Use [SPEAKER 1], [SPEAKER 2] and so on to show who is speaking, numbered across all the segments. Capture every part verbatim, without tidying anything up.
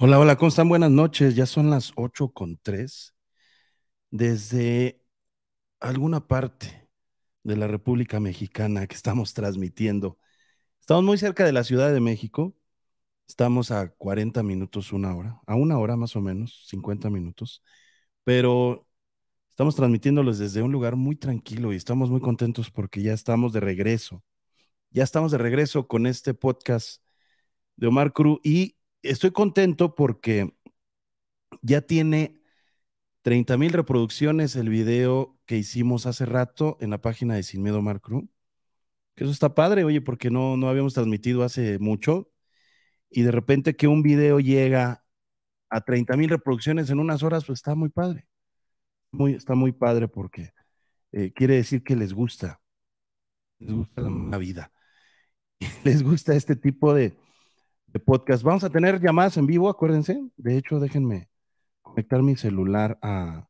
[SPEAKER 1] Hola, hola, ¿cómo están? Buenas noches. Ya son las ocho con tres. Desde alguna parte de la República Mexicana que estamos transmitiendo. Estamos muy cerca de la Ciudad de México. Estamos a cuarenta minutos, una hora, a una hora más o menos, cincuenta minutos. Pero estamos transmitiéndolos desde un lugar muy tranquilo y estamos muy contentos porque ya estamos de regreso. Ya estamos de regreso con este podcast de Omar Cruz y estoy contento porque ya tiene treinta mil reproducciones el video que hicimos hace rato en la página de Sin Miedo Omar Cruz. Que eso está padre, oye, porque no, no habíamos transmitido hace mucho y de repente que un video llega a treinta mil reproducciones en unas horas, pues está muy padre. Muy, está muy padre porque eh, quiere decir que les gusta, les gusta la, la vida, les gusta este tipo de, de podcast. Vamos a tener llamadas en vivo, acuérdense. De hecho, déjenme conectar mi celular a,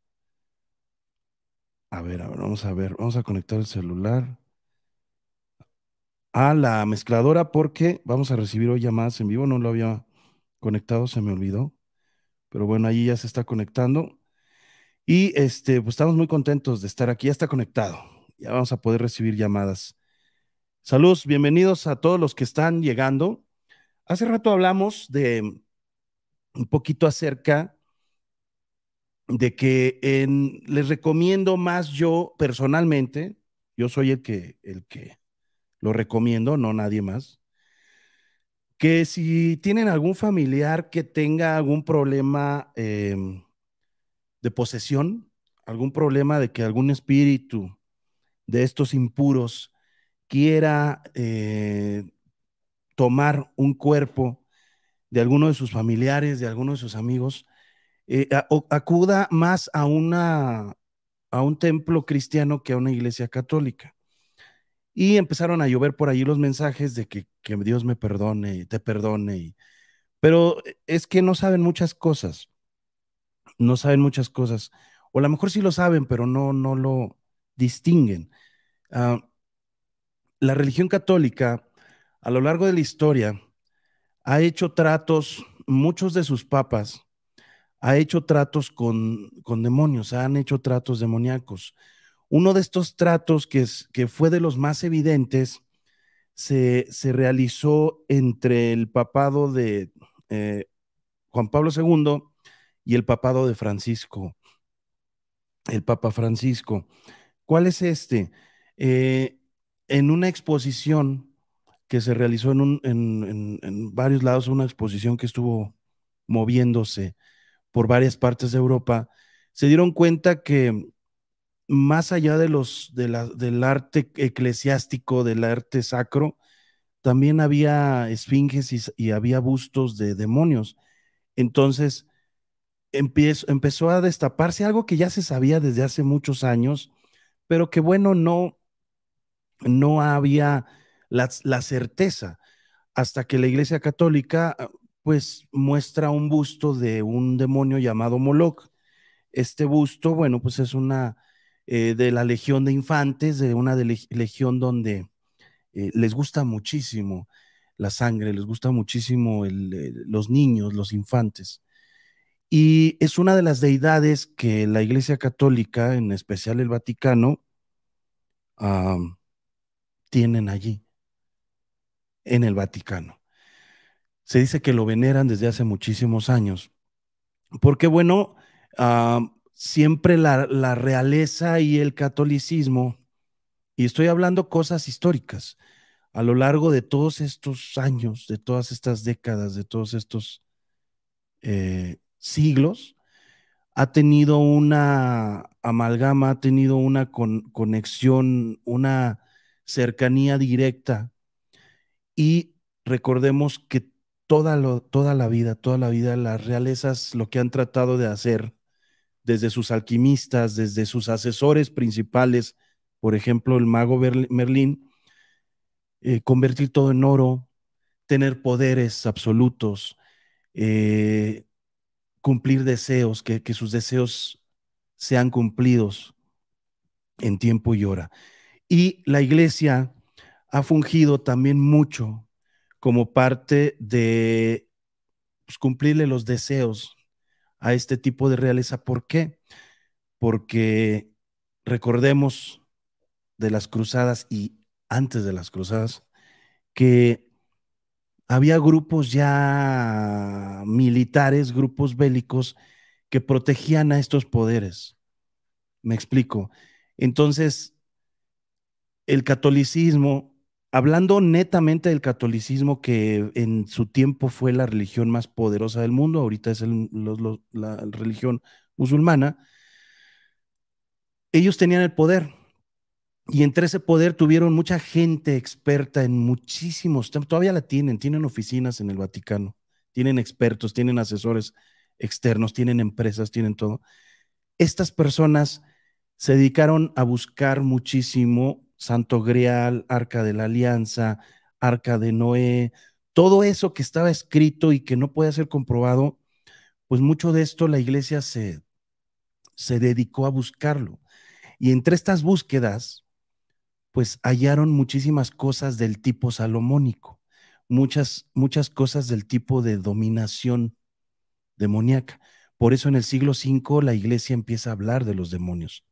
[SPEAKER 1] a ver, a ver, vamos a ver, vamos a conectar el celular a la mezcladora porque vamos a recibir hoy llamadas en vivo. No lo había conectado, se me olvidó. Pero bueno, ahí ya se está conectando. Y este, pues estamos muy contentos de estar aquí. Ya está conectado. Ya vamos a poder recibir llamadas. Saludos, bienvenidos a todos los que están llegando. Hace rato hablamos de un poquito acerca de que en- les recomiendo más yo personalmente, yo soy el que, el que lo recomiendo, no nadie más, que si tienen algún familiar que tenga algún problema eh, de posesión, algún problema de que algún espíritu de estos impuros quiera eh, tomar un cuerpo de alguno de sus familiares, de alguno de sus amigos, eh, a- o- acuda más a una a un templo cristiano que a una iglesia católica. Y empezaron a llover por ahí los mensajes de que, que Dios me perdone, te perdone, y, pero es que no saben muchas cosas, no saben muchas cosas, o a lo mejor sí lo saben, pero no, no lo distinguen. Uh, la religión católica, a lo largo de la historia, ha hecho tratos, muchos de sus papas, ha hecho tratos con, con demonios, han hecho tratos demoníacos. Uno de estos tratos que, es, que fue de los más evidentes se, se realizó entre el papado de eh, Juan Pablo segundo y el papado de Francisco, el Papa Francisco. ¿Cuál es este? Eh, en una exposición que se realizó en, un, en, en, en varios lados, una exposición que estuvo moviéndose por varias partes de Europa, se dieron cuenta que más allá de los, de la, del arte eclesiástico, del arte sacro, también había esfinges y, y había bustos de demonios. Entonces, empiezo, empezó a destaparse algo que ya se sabía desde hace muchos años, pero que bueno, no, no había la, la certeza hasta que la Iglesia Católica pues muestra un busto de un demonio llamado Moloch. Este busto, bueno, pues es una eh, de la Legión de Infantes, de una de legión donde eh, les gusta muchísimo la sangre, les gusta muchísimo el, el, los niños, los infantes. Y es una de las deidades que la Iglesia Católica, en especial el Vaticano, um, tienen allí, en el Vaticano. Se dice que lo veneran desde hace muchísimos años, porque bueno, uh, siempre la, la realeza y el catolicismo, y estoy hablando cosas históricas, a lo largo de todos estos años, de todas estas décadas, de todos estos eh, siglos, ha tenido una amalgama, ha tenido una con, conexión, una cercanía directa. Y recordemos que toda, lo, toda la vida, toda la vida, las realezas lo que han tratado de hacer, desde sus alquimistas, desde sus asesores principales, por ejemplo, el mago Merlín, eh, convertir todo en oro, tener poderes absolutos, eh, cumplir deseos, que, que sus deseos sean cumplidos en tiempo y hora. Y la iglesia ha fungido también mucho como parte de pues, cumplirle los deseos a este tipo de realeza. ¿Por qué? Porque recordemos de las cruzadas y antes de las cruzadas que había grupos ya militares, grupos bélicos que protegían a estos poderes. Me explico. Entonces, el catolicismo, hablando netamente del catolicismo, que en su tiempo fue la religión más poderosa del mundo, ahorita es el- los- los- la religión musulmana, ellos tenían el poder. Y entre ese poder tuvieron mucha gente experta en muchísimos temas, todavía la tienen, tienen oficinas en el Vaticano, tienen expertos, tienen asesores externos, tienen empresas, tienen todo. Estas personas se dedicaron a buscar muchísimo Santo Grial, Arca de la Alianza, Arca de Noé, todo eso que estaba escrito y que no puede ser comprobado, pues mucho de esto la iglesia se, se dedicó a buscarlo. Y entre estas búsquedas, pues hallaron muchísimas cosas del tipo salomónico, muchas, muchas cosas del tipo de dominación demoníaca. Por eso en el siglo cinco la iglesia empieza a hablar de los demonios.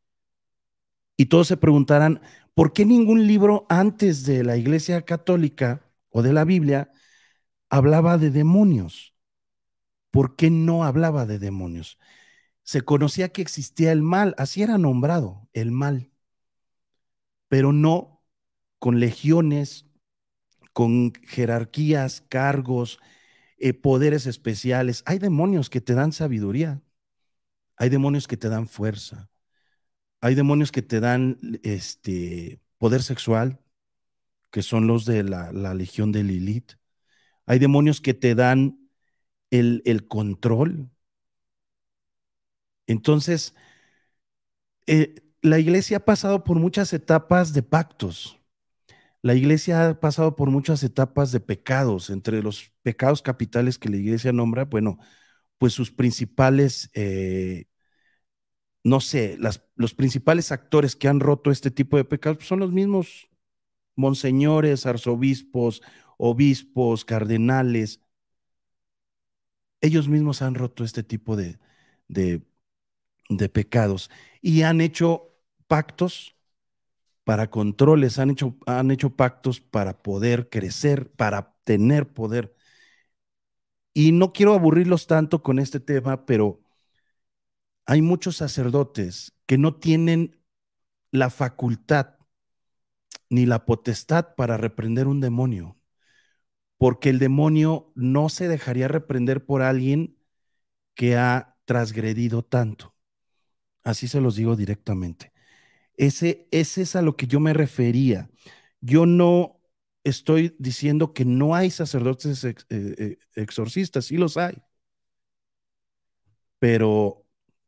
[SPEAKER 1] Y todos se preguntarán, ¿por qué ningún libro antes de la iglesia católica o de la Biblia hablaba de demonios? ¿Por qué no hablaba de demonios? Se conocía que existía el mal, así era nombrado, el mal, pero no con legiones, con jerarquías, cargos, eh, poderes especiales. Hay demonios que te dan sabiduría, hay demonios que te dan fuerza, hay demonios que te dan este poder sexual, que son los de la, la legión de Lilith. Hay demonios que te dan el, el control. Entonces, eh, la iglesia ha pasado por muchas etapas de pactos. La iglesia ha pasado por muchas etapas de pecados. Entre los pecados capitales que la iglesia nombra, bueno, pues sus principales, eh, no sé, las, los principales actores que han roto este tipo de pecados pues son los mismos monseñores, arzobispos, obispos, cardenales. Ellos mismos han roto este tipo de, de, de pecados y han hecho pactos para controles, han hecho, han hecho pactos para poder crecer, para tener poder. Y no quiero aburrirlos tanto con este tema, pero hay muchos sacerdotes que no tienen la facultad ni la potestad para reprender un demonio, porque el demonio no se dejaría reprender por alguien que ha transgredido tanto. Así se los digo directamente. Ese, ese es a lo que yo me refería. Yo no estoy diciendo que no hay sacerdotes ex, eh, eh, exorcistas, sí los hay, pero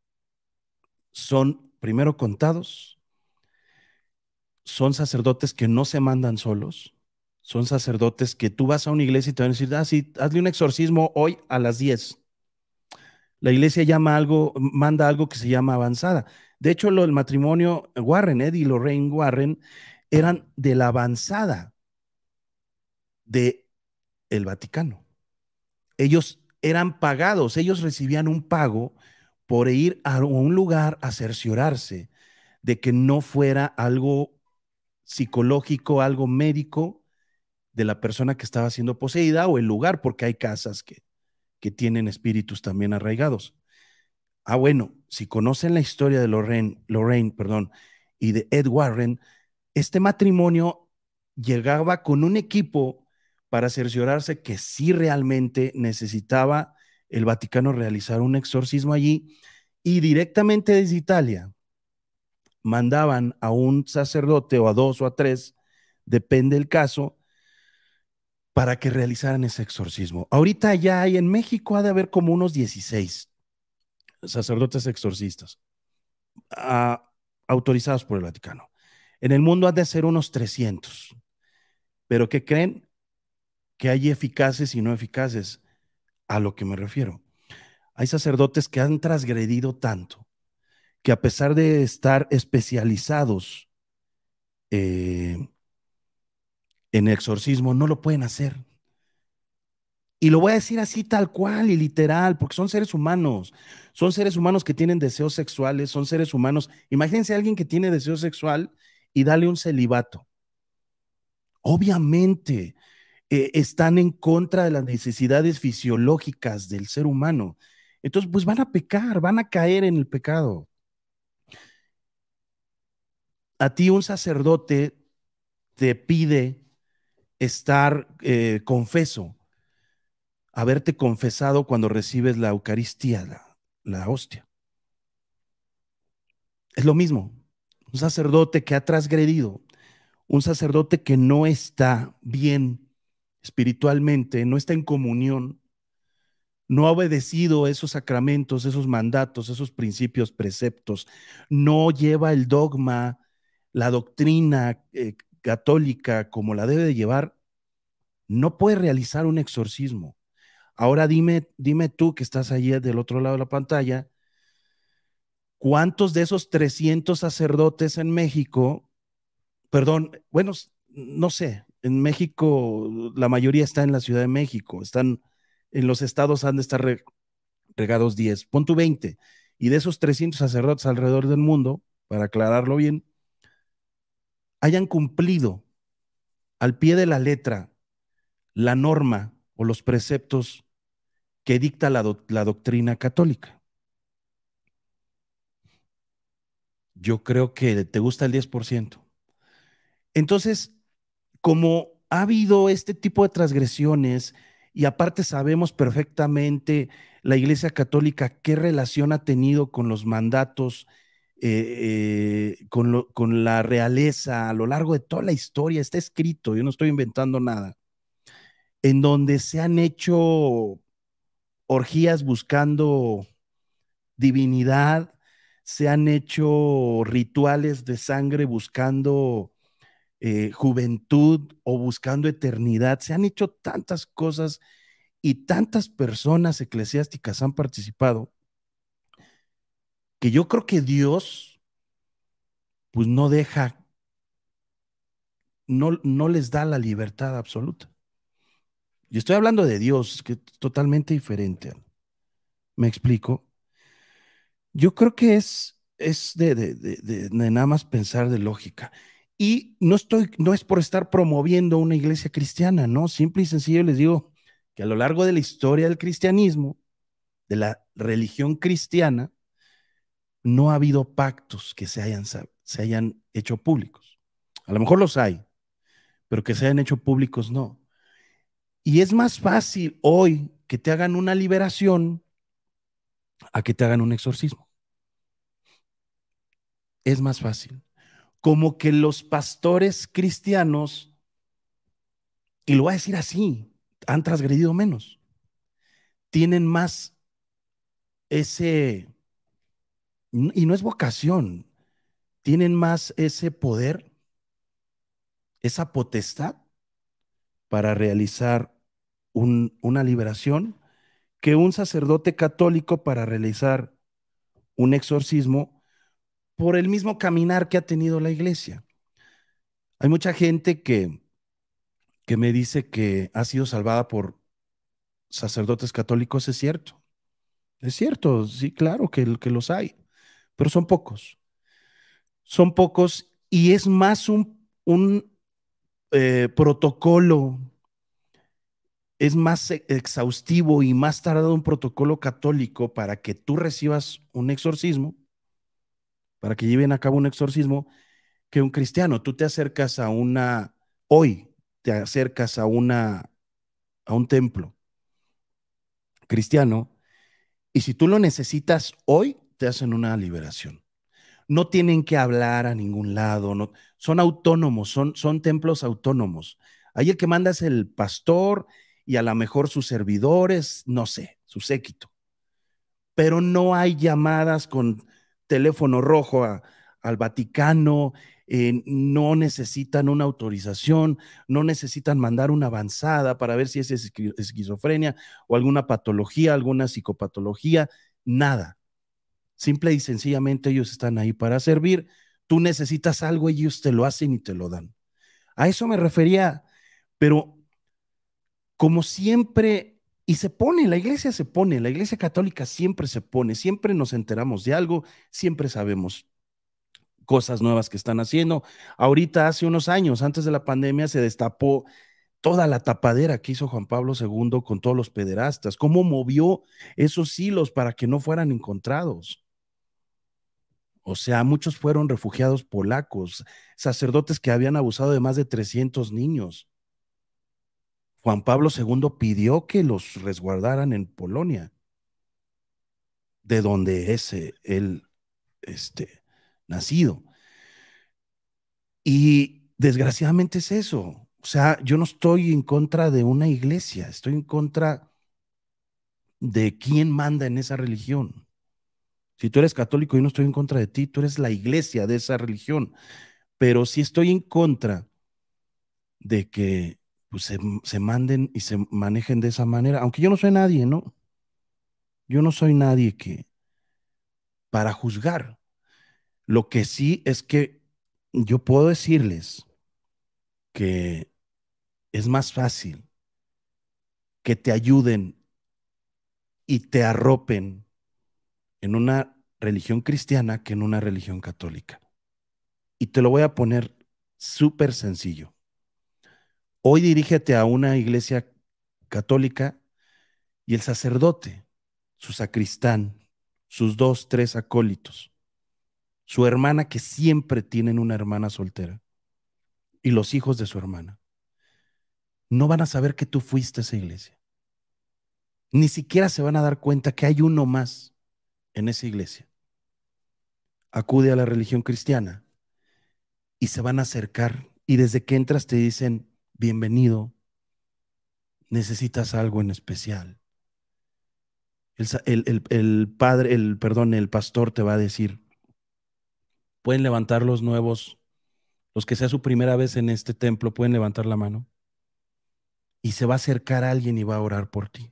[SPEAKER 1] son primero contados, son sacerdotes que no se mandan solos, son sacerdotes que tú vas a una iglesia y te van a decir, ah, sí, hazle un exorcismo hoy a las diez. La iglesia llama algo, manda algo que se llama avanzada. De hecho, lo del matrimonio Warren, Ed y Lorraine Warren, eran de la avanzada de el Vaticano. Ellos eran pagados, ellos recibían un pago por ir a un lugar a cerciorarse de que no fuera algo psicológico, algo médico de la persona que estaba siendo poseída o el lugar, porque hay casas que, que tienen espíritus también arraigados. Ah, bueno, si conocen la historia de Lorraine, Lorraine, perdón, y de Ed Warren, este matrimonio llegaba con un equipo para cerciorarse que sí realmente necesitaba el Vaticano realizar un exorcismo allí y directamente desde Italia mandaban a un sacerdote o a dos o a tres, depende del caso, para que realizaran ese exorcismo. Ahorita ya hay en México, ha de haber como unos dieciséis sacerdotes exorcistas uh, autorizados por el Vaticano. En el mundo ha de ser unos trescientos. Pero ¿qué creen? Que hay eficaces y no eficaces. A lo que me refiero. Hay sacerdotes que han transgredido tanto que a pesar de estar especializados eh, en exorcismo, no lo pueden hacer. Y lo voy a decir así tal cual y literal, porque son seres humanos, son seres humanos que tienen deseos sexuales, son seres humanos. Imagínense a alguien que tiene deseo sexual y dale un celibato. Obviamente eh, están en contra de las necesidades fisiológicas del ser humano. Entonces, pues van a pecar, van a caer en el pecado. A ti un sacerdote te pide estar eh, confeso, haberte confesado cuando recibes la Eucaristía, la, la hostia. Es lo mismo. Un sacerdote que ha transgredido, un sacerdote que no está bien espiritualmente, no está en comunión, no ha obedecido esos sacramentos, esos mandatos, esos principios, preceptos, no lleva el dogma, la doctrina eh, católica como la debe de llevar, no puede realizar un exorcismo. Ahora dime, dime tú que estás allí del otro lado de la pantalla, ¿cuántos de esos trescientos sacerdotes en México, perdón, bueno, no sé, en México la mayoría está en la Ciudad de México, están en los estados, han de estar re, regados diez, pon tu veinte, y de esos trescientos sacerdotes alrededor del mundo, para aclararlo bien, hayan cumplido al pie de la letra la norma o los preceptos que dicta la, do, la doctrina católica. Yo creo que te gusta el diez por ciento. Entonces, como ha habido este tipo de transgresiones y aparte sabemos perfectamente la Iglesia Católica qué relación ha tenido con los mandatos, eh, eh, con, lo, con la realeza a lo largo de toda la historia, está escrito, yo no estoy inventando nada, en donde se han hecho orgías buscando divinidad, se han hecho rituales de sangre buscando eh, juventud o buscando eternidad. Se han hecho tantas cosas y tantas personas eclesiásticas han participado que yo creo que Dios pues no deja, no, no les da la libertad absoluta. Y estoy hablando de Dios, que es totalmente diferente. ¿Me explico? Yo creo que es, es de, de, de, de, de nada más pensar de lógica. Y no estoy, no es por estar promoviendo una iglesia cristiana, no, simple y sencillo les digo que a lo largo de la historia del cristianismo, de la religión cristiana, no ha habido pactos que se hayan, se hayan hecho públicos. A lo mejor los hay, pero que se hayan hecho públicos no. Y es más fácil hoy que te hagan una liberación a que te hagan un exorcismo. Es más fácil. Como que los pastores cristianos, y lo voy a decir así, han transgredido menos, tienen más ese, y no es vocación, tienen más ese poder, esa potestad para realizar un, una liberación que un sacerdote católico para realizar un exorcismo por el mismo caminar que ha tenido la iglesia. Hay mucha gente que, que me dice que ha sido salvada por sacerdotes católicos, es cierto. Es cierto, sí, claro que, que los hay, pero son pocos. Son pocos y es más un, un eh, protocolo, es más exhaustivo y más tardado un protocolo católico para que tú recibas un exorcismo, para que lleven a cabo un exorcismo, que un cristiano. Tú te acercas a una, hoy te acercas a una, a un templo cristiano y si tú lo necesitas hoy, te hacen una liberación. No tienen que hablar a ningún lado, no, son autónomos, son, son templos autónomos. Ahí el que manda es el pastor y a lo mejor sus servidores, no sé, su séquito. Pero no hay llamadas con teléfono rojo a, al Vaticano, eh, no necesitan una autorización, no necesitan mandar una avanzada para ver si es esquizofrenia o alguna patología, alguna psicopatología, nada. Simple y sencillamente ellos están ahí para servir. Tú necesitas algo, ellos te lo hacen y te lo dan. A eso me refería, pero como siempre Y se pone, la iglesia se pone, la iglesia católica siempre se pone, siempre nos enteramos de algo, siempre sabemos cosas nuevas que están haciendo. Ahorita, hace unos años, antes de la pandemia, se destapó toda la tapadera que hizo Juan Pablo segundo con todos los pederastas, cómo movió esos hilos para que no fueran encontrados. O sea, muchos fueron refugiados polacos, sacerdotes que habían abusado de más de trescientos niños. Juan Pablo segundo pidió que los resguardaran en Polonia, de donde es eh, él este, nacido. Y desgraciadamente es eso. O sea, yo no estoy en contra de una iglesia, estoy en contra de quién manda en esa religión. Si tú eres católico, yo no estoy en contra de ti, tú eres la iglesia de esa religión, pero sí estoy en contra de que pues, se, se manden y se manejen de esa manera, aunque yo no soy nadie, ¿no? Yo no soy nadie que para juzgar. Lo que sí es que yo puedo decirles que es más fácil que te ayuden y te arropen en una religión cristiana que en una religión católica. Y te lo voy a poner súper sencillo. Hoy dirígete a una iglesia católica y el sacerdote, su sacristán, sus dos, tres acólitos, su hermana que siempre tienen una hermana soltera y los hijos de su hermana, no van a saber que tú fuiste a esa iglesia. Ni siquiera se van a dar cuenta que hay uno más en esa iglesia. Acude a la religión cristiana y se van a acercar y desde que entras te dicen, bienvenido, necesitas algo en especial. El, el, el, el padre, el, perdón, el pastor te va a decir, pueden levantar los nuevos, los que sea su primera vez en este templo, pueden levantar la mano y se va a acercar a alguien y va a orar por ti.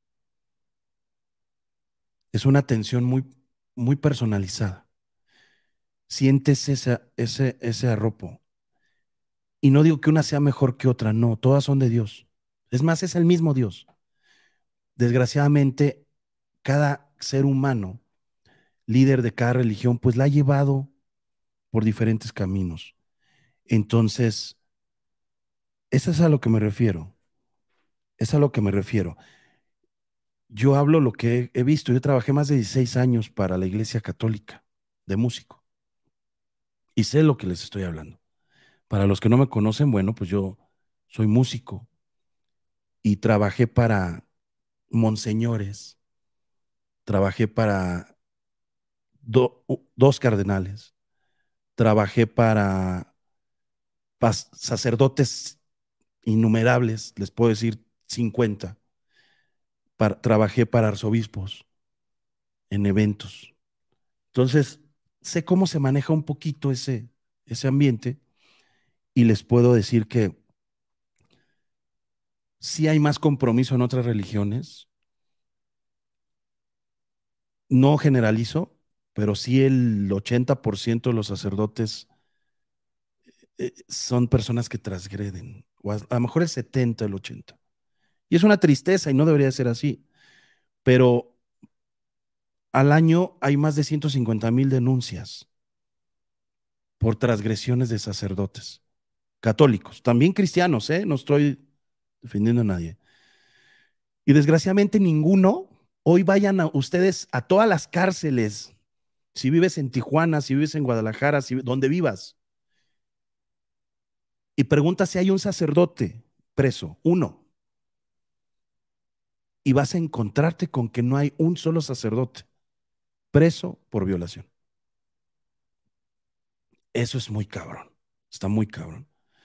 [SPEAKER 1] Es una atención muy, muy personalizada. Sientes ese, ese, ese arropo. Y no digo que una sea mejor que otra, no, todas son de Dios. Es más, es el mismo Dios. Desgraciadamente, cada ser humano, líder de cada religión, pues la ha llevado por diferentes caminos. Entonces, eso es a lo que me refiero. Es a lo que me refiero. Yo hablo lo que he, he visto. Yo trabajé más de dieciséis años para la Iglesia Católica de músico y sé lo que les estoy hablando. Para los que no me conocen, bueno, pues yo soy músico y trabajé para monseñores, trabajé para do- dos cardenales, trabajé para pas- sacerdotes innumerables, les puedo decir cincuenta. Para- trabajé para arzobispos en eventos. Entonces, sé cómo se maneja un poquito ese, ese ambiente y les puedo decir que sí hay más compromiso en otras religiones. No generalizo, pero sí el ochenta por ciento de los sacerdotes eh, son personas que transgreden, o a, a lo mejor el setenta, el ochenta. Y es una tristeza y no debería ser así, pero al año hay más de ciento cincuenta mil denuncias por transgresiones de sacerdotes católicos, también cristianos, ¿eh? No estoy defendiendo a nadie. Y desgraciadamente ninguno, hoy vayan a ustedes a todas las cárceles, si vives en Tijuana, si vives en Guadalajara, si, donde vivas, y pregunta si hay un sacerdote preso, uno, y vas a encontrarte con que no hay un solo sacerdote preso por violación. Eso es muy cabrón, está muy cabrón,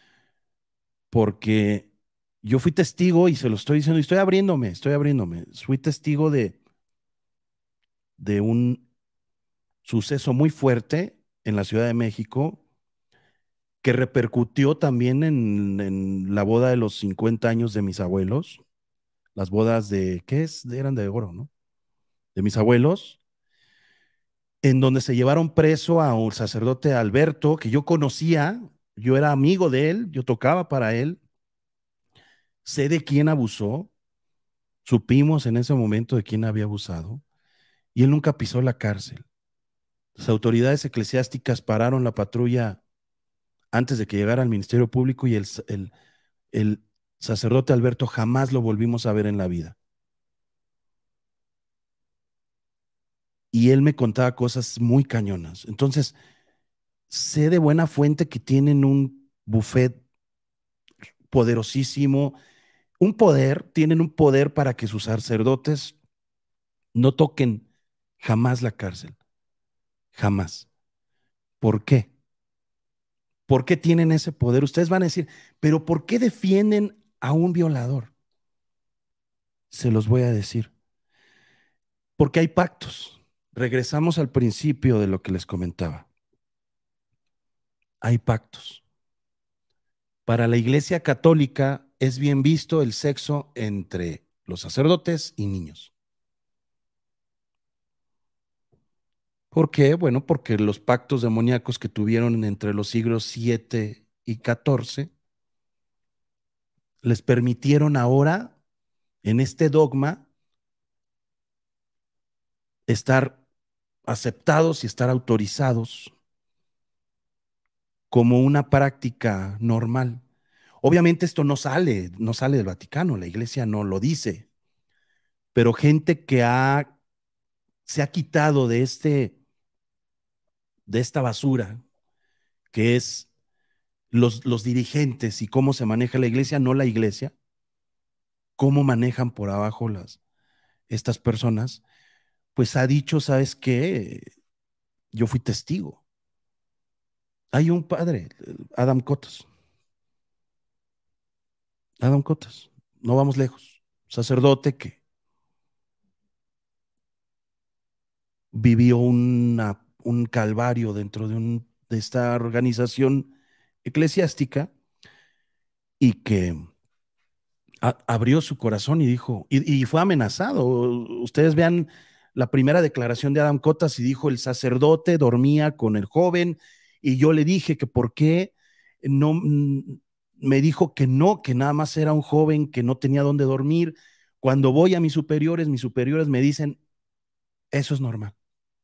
[SPEAKER 1] porque yo fui testigo y se lo estoy diciendo, y estoy abriéndome, estoy abriéndome, fui testigo de, de un suceso muy fuerte en la Ciudad de México que repercutió también en, en la boda de los cincuenta años de mis abuelos, las bodas de, ¿qué es? Eran de oro, ¿no? De mis abuelos, en donde se llevaron preso a un sacerdote Alberto, que yo conocía, yo era amigo de él, yo tocaba para él, sé de quién abusó, Supimos en ese momento de quién había abusado y él nunca pisó la cárcel. Las autoridades eclesiásticas pararon la patrulla antes de que llegara al Ministerio Público y el, el, el sacerdote Alberto jamás lo volvimos a ver en la vida. Y él me contaba cosas muy cañonas. Entonces, sé de buena fuente que tienen un buffet poderosísimo, un poder, tienen un poder para que sus sacerdotes no toquen jamás la cárcel, jamás. ¿Por qué? ¿Por qué tienen ese poder? Ustedes van a decir, pero ¿por qué defienden a un violador? Se los voy a decir. Porque hay pactos. Regresamos al principio de lo que les comentaba. Hay pactos. Para la Iglesia Católica es bien visto el sexo entre los sacerdotes y niños. ¿Por qué? Bueno, porque los pactos demoníacos que tuvieron entre los siglos siete y catorce les permitieron ahora, en este dogma, estar aceptados y estar autorizados como una práctica normal. Obviamente esto no sale, no sale del Vaticano, la Iglesia no lo dice, pero gente que ha, se ha quitado de, este, de esta basura, que es los, los dirigentes y cómo se maneja la Iglesia, no la Iglesia, cómo manejan por abajo las, estas personas, pues ha dicho, ¿sabes qué? Yo fui testigo. Hay un padre, Adam Cotas, Adam Cotas, no vamos lejos, sacerdote que vivió una, un calvario dentro de, un, de esta organización eclesiástica y que a, abrió su corazón y dijo, y, y fue amenazado. Ustedes vean la primera declaración de Adam Cotas y dijo, el sacerdote dormía con el joven y yo le dije que por qué no, mm, me dijo que no, que nada más era un joven que no tenía dónde dormir. Cuando voy a mis superiores, mis superiores me dicen, eso es normal,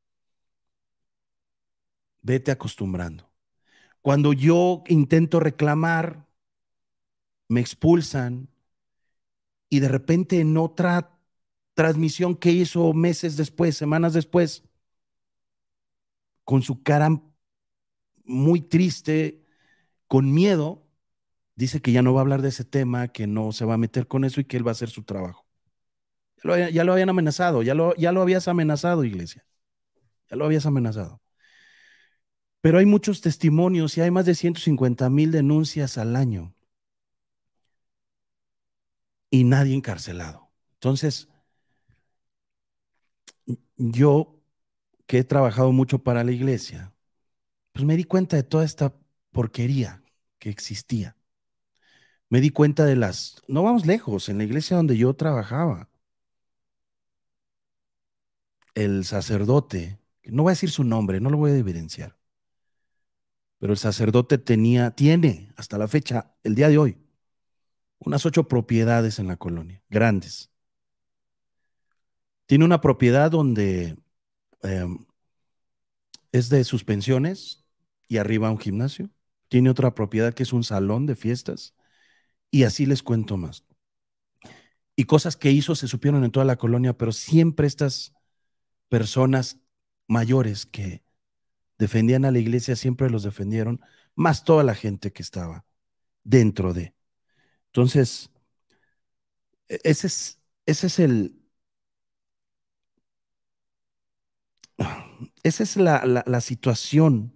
[SPEAKER 1] vete acostumbrando. Cuando yo intento reclamar, me expulsan y de repente en otra transmisión que hizo meses después, semanas después, con su cara muy triste, con miedo, dice que ya no va a hablar de ese tema, que no se va a meter con eso y que él va a hacer su trabajo. Ya lo, ya lo habían amenazado, ya lo, ya lo habías amenazado, iglesia, ya lo habías amenazado. Pero hay muchos testimonios y hay más de ciento cincuenta mil denuncias al año y nadie encarcelado. Entonces, yo que he trabajado mucho para la iglesia, pues me di cuenta de toda esta porquería que existía. Me di cuenta de las, no vamos lejos, en la iglesia donde yo trabajaba, el sacerdote, no voy a decir su nombre, no lo voy a evidenciar, pero el sacerdote tenía, tiene hasta la fecha, el día de hoy, unas ocho propiedades en la colonia, grandes. Tiene una propiedad donde eh, es de suspensiones y arriba un gimnasio. Tiene otra propiedad que es un salón de fiestas y así les cuento más. Y cosas que hizo se supieron en toda la colonia, pero siempre estas personas mayores que defendían a la iglesia siempre los defendieron, más toda la gente que estaba dentro de. Entonces, e, ese es, ese es el, esa es la, la, la situación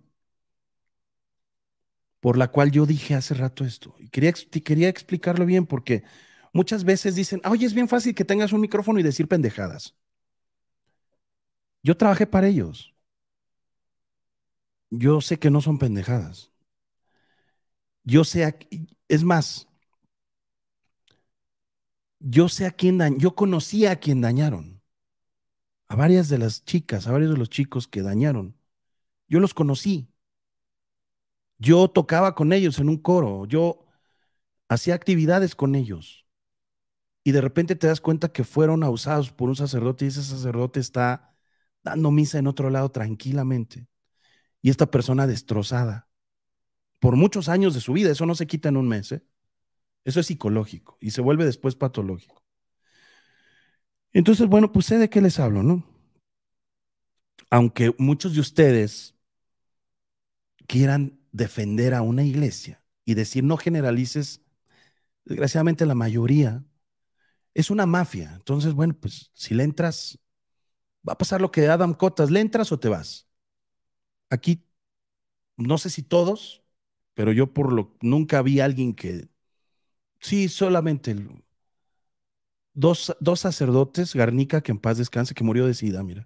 [SPEAKER 1] por la cual yo dije hace rato esto. Y quería, quería explicarlo bien porque muchas veces dicen, oye, es bien fácil que tengas un micrófono y decir pendejadas. Yo trabajé para ellos. Yo sé que no son pendejadas. Yo sé, a, es más, yo sé a quién dañaron, yo conocí a quién dañaron. A varias de las chicas, a varios de los chicos que dañaron. Yo los conocí. Yo tocaba con ellos en un coro. Yo hacía actividades con ellos. y de repente te das cuenta que fueron abusados por un sacerdote y ese sacerdote está dando misa en otro lado tranquilamente y esta persona destrozada por muchos años de su vida. Eso no se quita en un mes, ¿eh? Eso es psicológico y se vuelve después patológico. Entonces, bueno, pues sé de qué les hablo, ¿no? Aunque muchos de ustedes quieran defender a una iglesia y decir no generalices, desgraciadamente la mayoría es una mafia. Entonces, bueno, pues si le entras, va a pasar lo que Adam Cotas, ¿le entras o te vas? Aquí, no sé si todos, pero yo por lo nunca vi a alguien que, sí, solamente el- dos, dos sacerdotes, Garnica, que en paz descanse, que murió de sida, mira,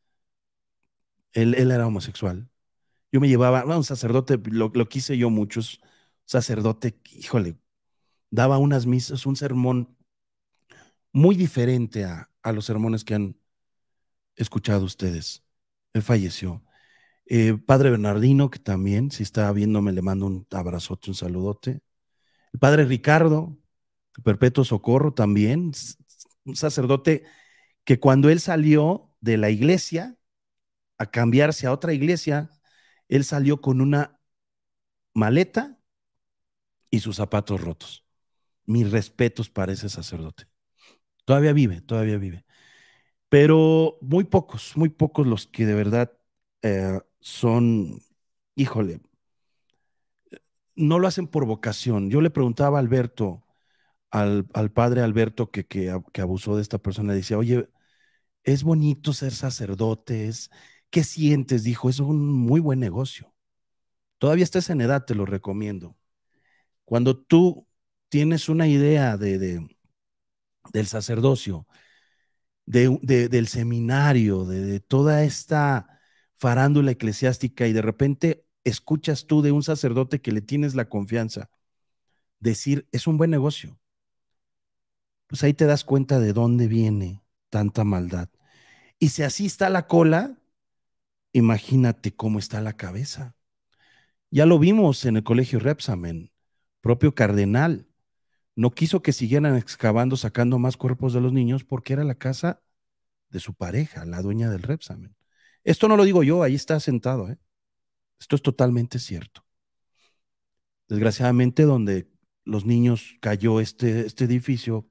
[SPEAKER 1] él, él era homosexual. Yo me llevaba, bueno, un sacerdote, lo, lo quise yo mucho, es sacerdote, híjole, daba unas misas, un sermón muy diferente a, a los sermones que han escuchado ustedes. Él falleció. Eh, Padre Bernardino, que también, si está viéndome, le mando un abrazote, un saludote. El Padre Ricardo, Perpetuo Socorro, también, un sacerdote que cuando él salió de la iglesia a cambiarse a otra iglesia, él salió con una maleta y sus zapatos rotos. Mis respetos para ese sacerdote. Todavía vive, todavía vive. Pero muy pocos, muy pocos los que de verdad eh, son, híjole, no lo hacen por vocación. Yo le preguntaba a Alberto, al, al padre Alberto que, que, que abusó de esta persona, decía, oye, es bonito ser sacerdotes, ¿qué sientes? Dijo, es un muy buen negocio. Todavía estás en edad, te lo recomiendo. Cuando tú tienes una idea de, de del sacerdocio, de, de, del seminario, de, de toda esta farándula eclesiástica y de repente escuchas tú de un sacerdote que le tienes la confianza, decir, es un buen negocio, pues ahí te das cuenta de dónde viene tanta maldad. Y si así está la cola, imagínate cómo está la cabeza. Ya lo vimos en el colegio Repsamen, propio cardenal no quiso que siguieran excavando, sacando más cuerpos de los niños porque era la casa de su pareja, la dueña del Repsamen. Esto no lo digo yo, ahí está sentado, ¿eh? Esto es totalmente cierto. Desgraciadamente, donde los niños cayó este, este edificio,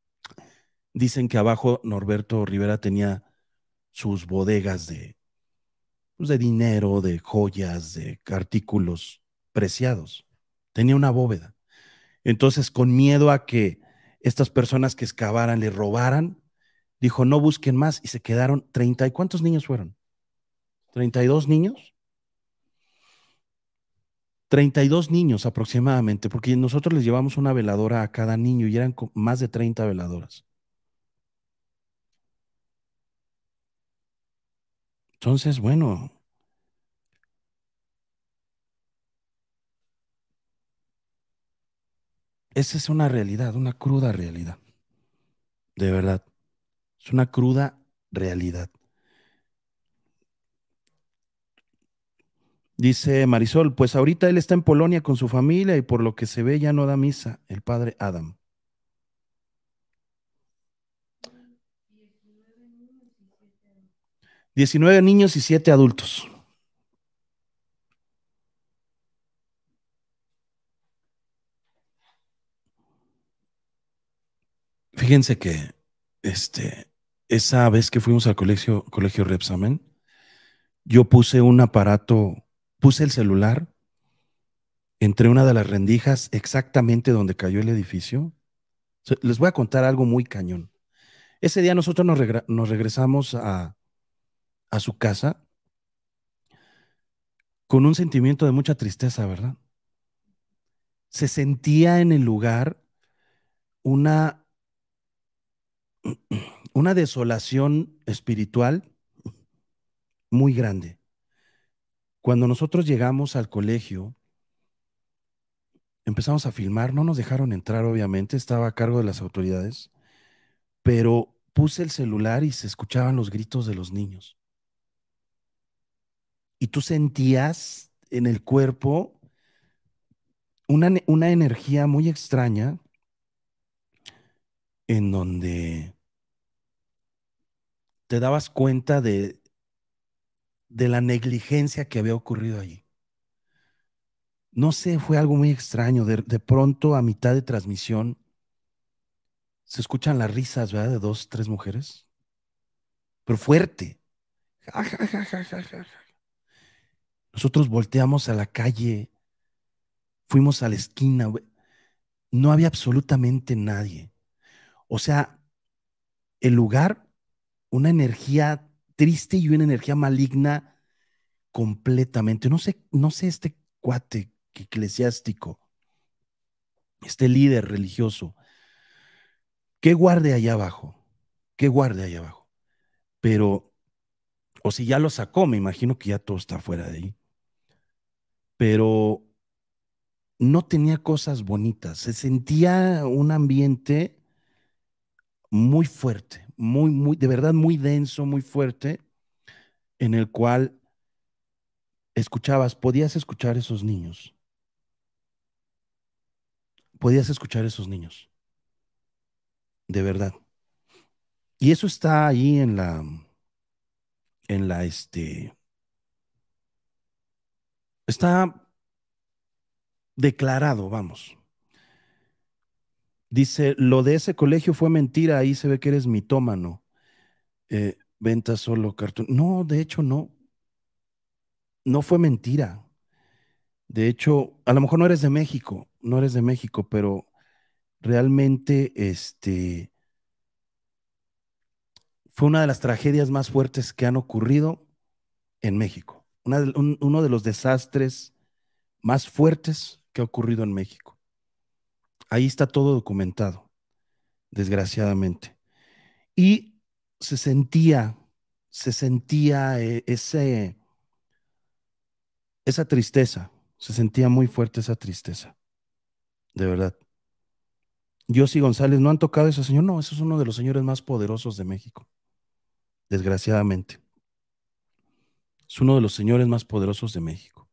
[SPEAKER 1] dicen que abajo Norberto Rivera tenía sus bodegas de, pues, de dinero, de joyas, de artículos preciados. Tenía una bóveda. Entonces, con miedo a que estas personas que excavaran le robaran, dijo, no busquen más y se quedaron treinta. ¿Y cuántos niños fueron? ¿Treinta y dos niños? Treinta y dos niños aproximadamente, porque nosotros les llevamos una veladora a cada niño y eran más de treinta veladoras. Entonces, bueno, esa es una realidad, una cruda realidad, de verdad. Es una cruda realidad. Dice Marisol, pues ahorita él está en Polonia con su familia y por lo que se ve ya no da misa, el padre Adam. Diecinueve niños y siete adultos. Fíjense que este, esa vez que fuimos al colegio, colegio Repsamen, yo puse un aparato, puse el celular entre una de las rendijas exactamente donde cayó el edificio. Se- Les voy a contar algo muy cañón. Ese día nosotros nos, regra- nos regresamos a, a su casa con un sentimiento de mucha tristeza, ¿verdad? Se sentía en el lugar una, una desolación espiritual muy grande. Cuando nosotros llegamos al colegio, empezamos a filmar, no nos dejaron entrar, obviamente, estaba a cargo de las autoridades, pero puse el celular y se escuchaban los gritos de los niños. Y tú sentías en el cuerpo una, una energía muy extraña en donde te dabas cuenta de, de la negligencia que había ocurrido allí. No sé, fue algo muy extraño. De, de pronto, a mitad de transmisión, se escuchan las risas, ¿verdad? De dos, tres mujeres, pero fuerte. Ja, ja, ja, ja, ja, ja. Nosotros volteamos a la calle, fuimos a la esquina, güey. No había absolutamente nadie. O sea, el lugar, una energía triste y una energía maligna completamente. No sé, no sé este cuate eclesiástico, este líder religioso, ¿qué guarde allá abajo? ¿Qué guarde allá abajo? Pero, o si ya lo sacó, me imagino que ya todo está fuera de ahí. Pero no tenía cosas bonitas. Se sentía un ambiente muy fuerte, muy, muy, de verdad muy denso, muy fuerte, en el cual escuchabas, podías escuchar esos niños, podías escuchar esos niños, de verdad. Y eso está ahí en la, en la, este, está declarado, vamos. Dice, lo de ese colegio fue mentira, ahí se ve que eres mitómano. Eh, venta solo cartón. No, de hecho no, no fue mentira. De hecho, a lo mejor no eres de México, no eres de México, pero realmente este, fue una de las tragedias más fuertes que han ocurrido en México. Una de- un- uno de los desastres más fuertes que ha ocurrido en México. Ahí está todo documentado, desgraciadamente. Y se sentía, se sentía eh, ese, esa tristeza, se sentía muy fuerte esa tristeza, de verdad. Yossi González, ¿no han tocado a ese señor? No, ese es uno de los señores más poderosos de México, desgraciadamente. Es uno de los señores más poderosos de México.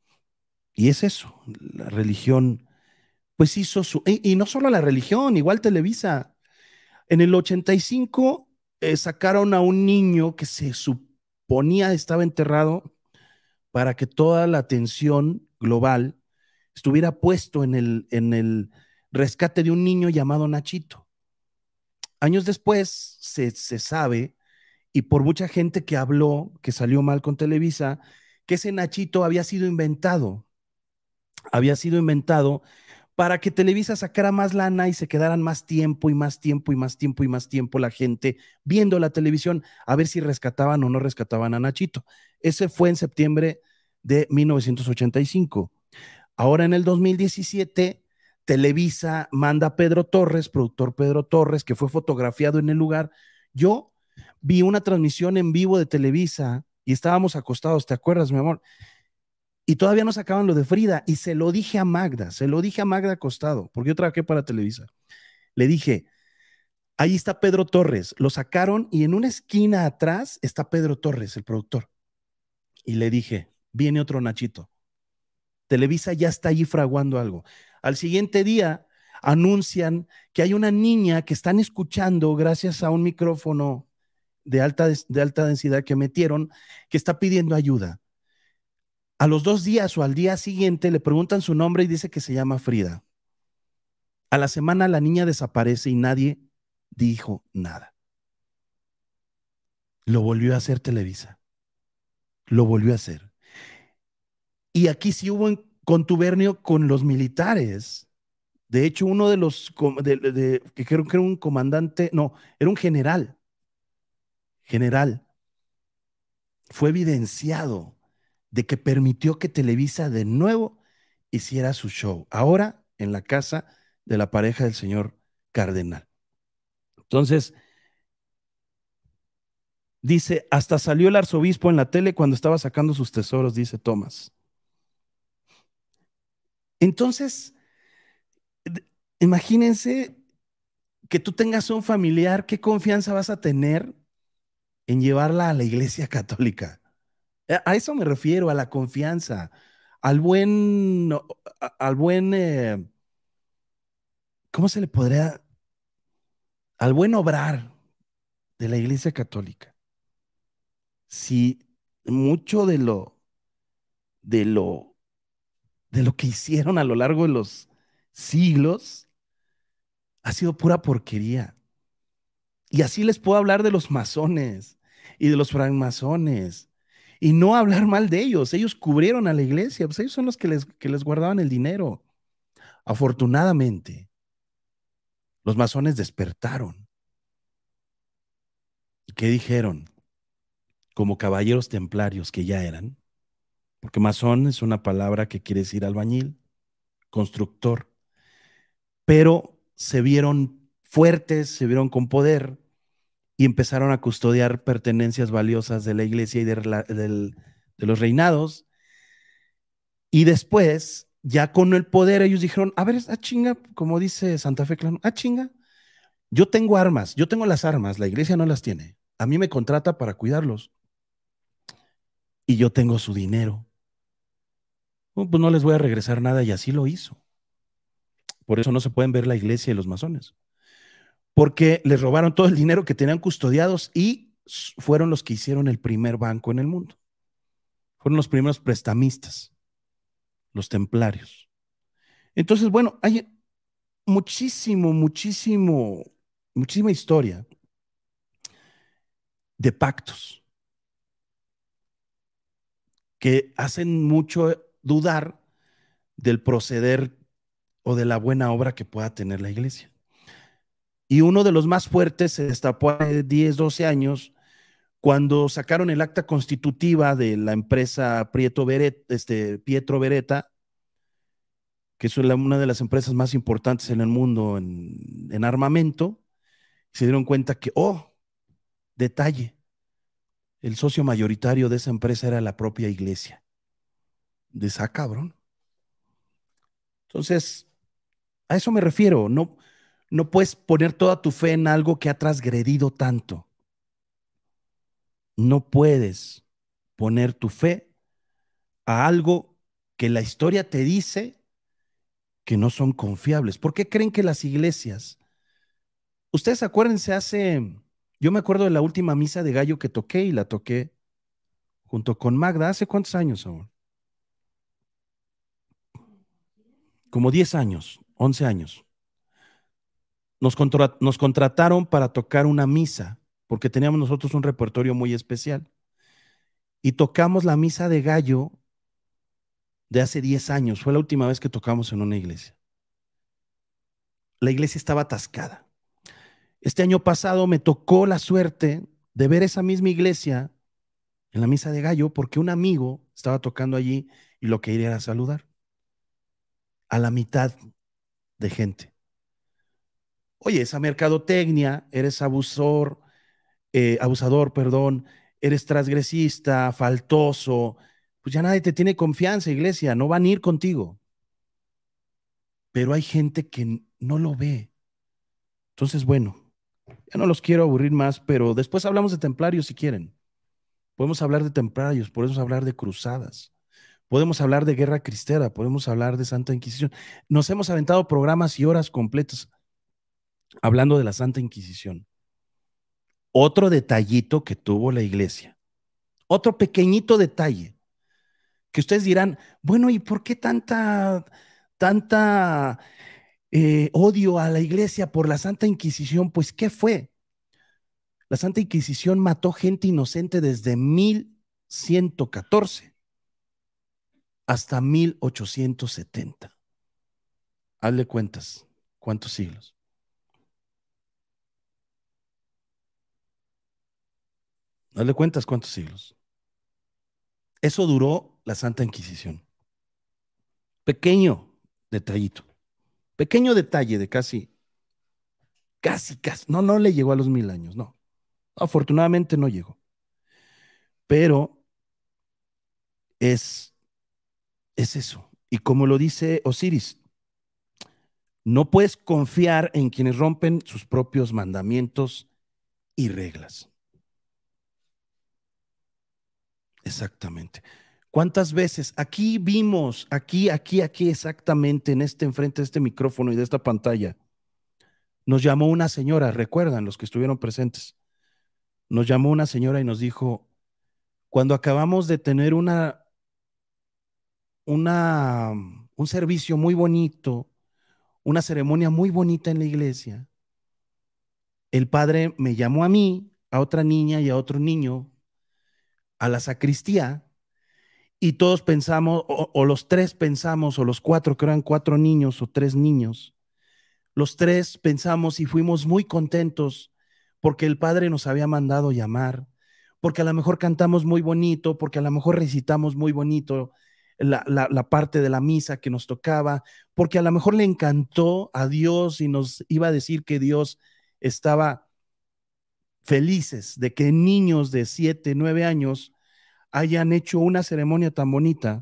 [SPEAKER 1] Y es eso, la religión, pues hizo su, y, y no solo la religión, igual Televisa. En el ochenta y cinco eh, sacaron a un niño que se suponía estaba enterrado para que toda la atención global estuviera puesto en el, en el rescate de un niño llamado Nachito. Años después se, se sabe, y por mucha gente que habló, que salió mal con Televisa, que ese Nachito había sido inventado, había sido inventado para que Televisa sacara más lana y se quedaran más tiempo y más tiempo y más tiempo y más tiempo la gente viendo la televisión a ver si rescataban o no rescataban a Nachito. Ese fue en septiembre de mil novecientos ochenta y cinco. Ahora en el dos mil diecisiete, Televisa manda a Pedro Torres, productor Pedro Torres, que fue fotografiado en el lugar. Yo vi una transmisión en vivo de Televisa y estábamos acostados, ¿te acuerdas, mi amor? Y todavía no sacaban lo de Frida. Y se lo dije a Magda, se lo dije a Magda acostado, porque yo trabajé para Televisa. Le dije, ahí está Pedro Torres. Lo sacaron y en una esquina atrás está Pedro Torres, el productor. Y le dije, viene otro Nachito. Televisa ya está allí fraguando algo. Al siguiente día anuncian que hay una niña que están escuchando gracias a un micrófono de alta, de alta densidad que metieron, que está pidiendo ayuda. A los dos días o al día siguiente le preguntan su nombre y dice que se llama Frida. A la semana la niña desaparece y nadie dijo nada. Lo volvió a hacer Televisa. Lo volvió a hacer. Y aquí sí hubo contubernio con los militares. De hecho, uno de los, de, de, que creo que era un comandante, no, era un general, general, fue evidenciado de que permitió que Televisa de nuevo hiciera su show. Ahora en la casa de la pareja del señor Cardenal. Entonces, dice, hasta salió el arzobispo en la tele cuando estaba sacando sus tesoros, dice Tomás. Entonces, imagínense que tú tengas un familiar, ¿qué confianza vas a tener en llevarla a la iglesia católica? A eso me refiero, a la confianza, al buen, al buen, eh, ¿cómo se le podría? al buen obrar de la Iglesia Católica, si mucho de lo, de lo, de lo que hicieron a lo largo de los siglos ha sido pura porquería. Y así les puedo hablar de los masones y de los francmasones y no hablar mal de ellos. Ellos cubrieron a la iglesia, pues ellos son los que les, que les guardaban el dinero. Afortunadamente, los masones despertaron. ¿Y qué dijeron? Como caballeros templarios que ya eran, porque masón es una palabra que quiere decir albañil, constructor, pero se vieron fuertes, se vieron con poder y empezaron a custodiar pertenencias valiosas de la iglesia y de, la, del, de los reinados. Y después, ya con el poder, ellos dijeron, a ver, a chinga, como dice Santa Fe Clan, a chinga, yo tengo armas, yo tengo las armas, la iglesia no las tiene. A mí me contrata para cuidarlos y yo tengo su dinero. Oh, pues no les voy a regresar nada y así lo hizo. Por eso no se pueden ver la iglesia y los masones, porque les robaron todo el dinero que tenían custodiados y fueron los que hicieron el primer banco en el mundo. Fueron los primeros prestamistas, los templarios. Entonces, bueno, hay muchísimo, muchísimo, muchísima historia de pactos que hacen mucho dudar del proceder o de la buena obra que pueda tener la iglesia. Y uno de los más fuertes se destapó hace diez, doce años cuando sacaron el acta constitutiva de la empresa Prieto Beret, este, Pietro Beretta, que es una de las empresas más importantes en el mundo en, en armamento, y se dieron cuenta que, oh, detalle, el socio mayoritario de esa empresa era la propia iglesia. De esa cabrón. Entonces, a eso me refiero. No, no puedes poner toda tu fe en algo que ha transgredido tanto. No puedes poner tu fe a algo que la historia te dice que no son confiables. ¿Por qué creen que las iglesias? Ustedes acuérdense, hace, yo me acuerdo de la última misa de gallo que toqué y la toqué junto con Magda. ¿Hace cuántos años, amor? Como diez años, once años. Nos, contra, nos contrataron para tocar una misa, porque teníamos nosotros un repertorio muy especial. Y tocamos la misa de gallo de hace diez años. Fue la última vez que tocamos en una iglesia. La iglesia estaba atascada. Este año pasado me tocó la suerte de ver esa misma iglesia en la misa de gallo porque un amigo estaba tocando allí y lo que iría era saludar a la mitad de gente. Oye, esa mercadotecnia, eres abusor, eh, abusador, perdón, eres transgresista, faltoso, pues ya nadie te tiene confianza, iglesia, no van a ir contigo. Pero hay gente que no lo ve. Entonces, bueno, ya no los quiero aburrir más, pero después hablamos de templarios si quieren. Podemos hablar de templarios, podemos hablar de cruzadas, podemos hablar de guerra cristera, podemos hablar de Santa Inquisición. Nos hemos aventado programas y horas completas hablando de la Santa Inquisición. Otro detallito que tuvo la iglesia, otro pequeñito detalle, que ustedes dirán, bueno, ¿y por qué tanta, tanta eh, odio a la iglesia por la Santa Inquisición? Pues, ¿qué fue? La Santa Inquisición mató gente inocente desde mil ciento catorce hasta mil ochocientos setenta. Hazle cuentas, ¿cuántos siglos? Hazle cuentas, ¿cuántos siglos? Eso duró la Santa Inquisición. Pequeño detallito, pequeño detalle de casi, casi, casi, no, no le llegó a los mil años, no. Afortunadamente no llegó. Pero es, es eso. Y como lo dice Osiris, no puedes confiar en quienes rompen sus propios mandamientos y reglas. Exactamente. ¿Cuántas veces aquí vimos, aquí, aquí, aquí, exactamente, en este, enfrente de este micrófono y de esta pantalla, nos llamó una señora, recuerdan los que estuvieron presentes, nos llamó una señora y nos dijo, cuando acabamos de tener una, una, un servicio muy bonito, una ceremonia muy bonita en la iglesia, el padre me llamó a mí, a otra niña y a otro niño, a la sacristía, y todos pensamos, o, o los tres pensamos, o los cuatro, que eran cuatro niños o tres niños, los tres pensamos y fuimos muy contentos porque el Padre nos había mandado llamar, porque a lo mejor cantamos muy bonito, porque a lo mejor recitamos muy bonito la, la, la parte de la misa que nos tocaba, porque a lo mejor le encantó a Dios y nos iba a decir que Dios estaba felices de que niños de siete, nueve años hayan hecho una ceremonia tan bonita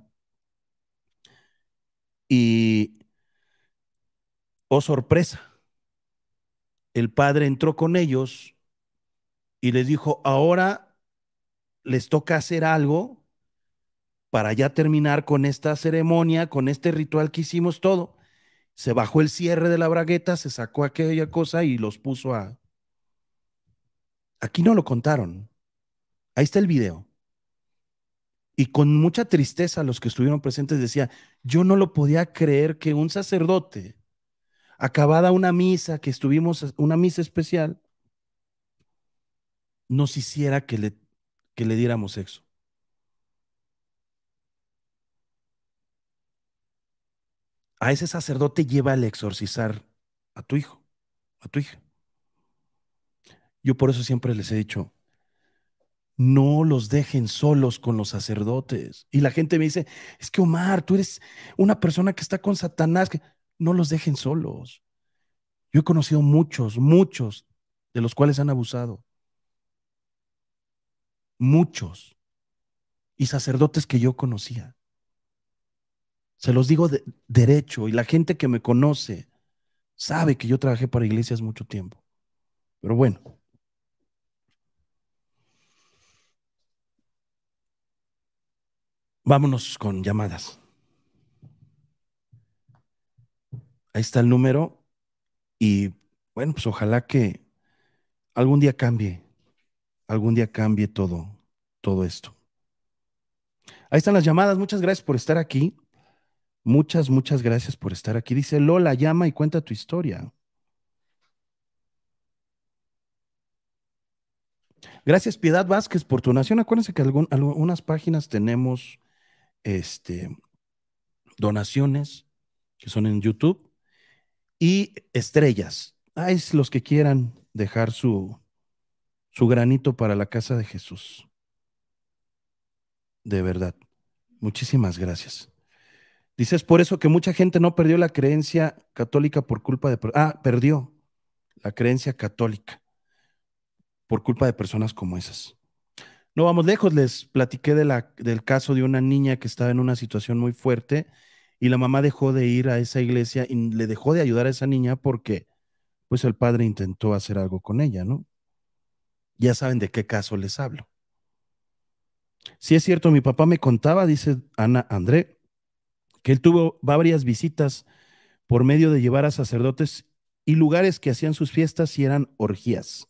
[SPEAKER 1] y, oh sorpresa, el Padre entró con ellos y les dijo, ahora les toca hacer algo para ya terminar con esta ceremonia, con este ritual que hicimos todo. Se bajó el cierre de la bragueta, se sacó aquella cosa y los puso a... Aquí no lo contaron. Ahí está el video. Y con mucha tristeza los que estuvieron presentes decía, yo no lo podía creer que un sacerdote, acabada una misa, que estuvimos, una misa especial, nos hiciera que le, que le diéramos sexo. A ese sacerdote lleva a exorcizar a tu hijo, a tu hija. Yo por eso siempre les he dicho, no los dejen solos con los sacerdotes. Y la gente me dice, es que Omar, tú eres una persona que está con Satanás, que no los dejen solos. Yo he conocido muchos, muchos de los cuales han abusado, muchos, y sacerdotes que yo conocía. Se los digo de derecho y la gente que me conoce sabe que yo trabajé para iglesias mucho tiempo. Pero bueno, vámonos con llamadas. Ahí está el número y bueno, pues ojalá que algún día cambie, algún día cambie todo, todo esto. Ahí están las llamadas. Muchas gracias por estar aquí. Muchas, muchas gracias por estar aquí. Dice Lola, llama y cuenta tu historia. Gracias, Piedad Vázquez, por tu donación. Acuérdense que algún, algunas páginas tenemos este, donaciones que son en YouTube y estrellas. Ahí es los que quieran dejar su, su granito para la casa de Jesús. De verdad. Muchísimas gracias. Dices por eso que mucha gente no perdió la creencia católica por culpa de... Ah, perdió la creencia católica por culpa de personas como esas. No vamos lejos, les platiqué de la, del caso de una niña que estaba en una situación muy fuerte y la mamá dejó de ir a esa iglesia y le dejó de ayudar a esa niña porque pues el padre intentó hacer algo con ella, ¿no? Ya saben de qué caso les hablo. Sí es cierto, mi papá me contaba, dice Ana André, que él tuvo varias visitas por medio de llevar a sacerdotes y lugares que hacían sus fiestas y eran orgías.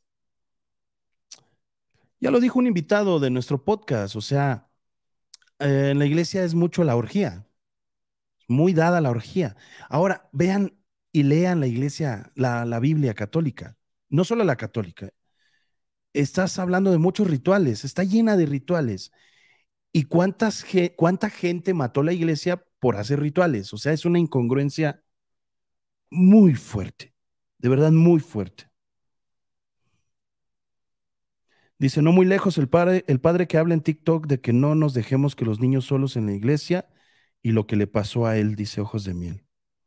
[SPEAKER 1] Ya lo dijo un invitado de nuestro podcast, o sea, eh, en la iglesia es mucho la orgía, muy dada la orgía. Ahora, vean y lean la iglesia, la, la Biblia católica, no solo la católica. Estás hablando de muchos rituales, está llena de rituales. ¿Y cuántas, cuánta gente mató la iglesia por hacer rituales? O sea, es una incongruencia muy fuerte, de verdad muy fuerte. Dice, no muy lejos el padre, el padre que habla en TikTok de que no nos dejemos que los niños solos en la iglesia y lo que le pasó a él, dice Ojos de Miel.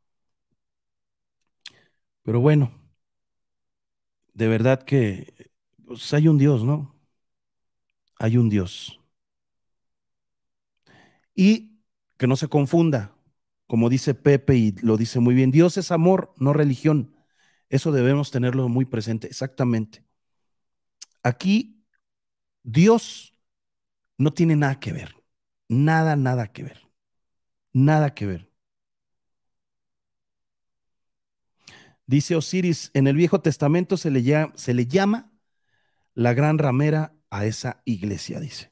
[SPEAKER 1] Pero bueno, de verdad que pues, hay un Dios, ¿no? Hay un Dios. Y que no se confunda, como dice Pepe y lo dice muy bien, Dios es amor, no religión. Eso debemos tenerlo muy presente, exactamente. Aquí Dios no tiene nada que ver, nada, nada que ver, nada que ver. Dice Osiris, en el Viejo Testamento se le llama, se le llama la gran ramera a esa iglesia, dice.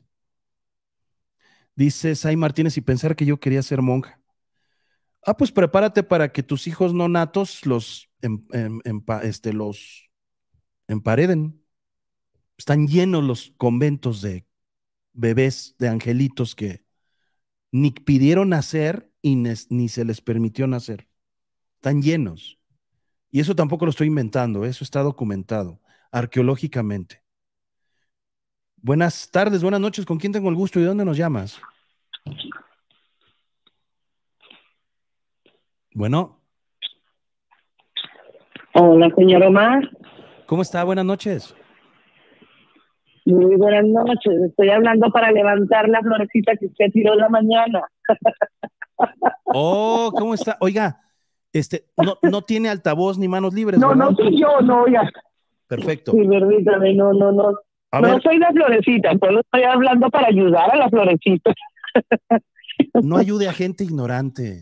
[SPEAKER 1] Dice Say Martínez, y pensar que yo quería ser monja. Ah, pues prepárate para que tus hijos no natos los, em, em, empa- este, los empareden. Están llenos los conventos de bebés, de angelitos que ni pidieron nacer y nes- ni se les permitió nacer. Están llenos. Y eso tampoco lo estoy inventando, eso está documentado arqueológicamente. Buenas tardes, buenas noches, ¿con quién tengo el gusto y de dónde nos llamas? Bueno,
[SPEAKER 2] Hola, señor Omar.
[SPEAKER 1] ¿cómo está? Buenas noches.
[SPEAKER 2] Muy buenas noches. Estoy hablando para levantar la florecita que usted tiró en la mañana.
[SPEAKER 1] Oh, ¿cómo está? Oiga, este, no, no tiene altavoz ni manos libres,
[SPEAKER 2] No,
[SPEAKER 1] ¿verdad?
[SPEAKER 2] no soy yo, no, ya.
[SPEAKER 1] Perfecto.
[SPEAKER 2] Sí, permítame, no, no, no.
[SPEAKER 1] A
[SPEAKER 2] No
[SPEAKER 1] ver,
[SPEAKER 2] soy la florecita, solo estoy hablando para ayudar a la florecita.
[SPEAKER 1] no ayude a gente ignorante.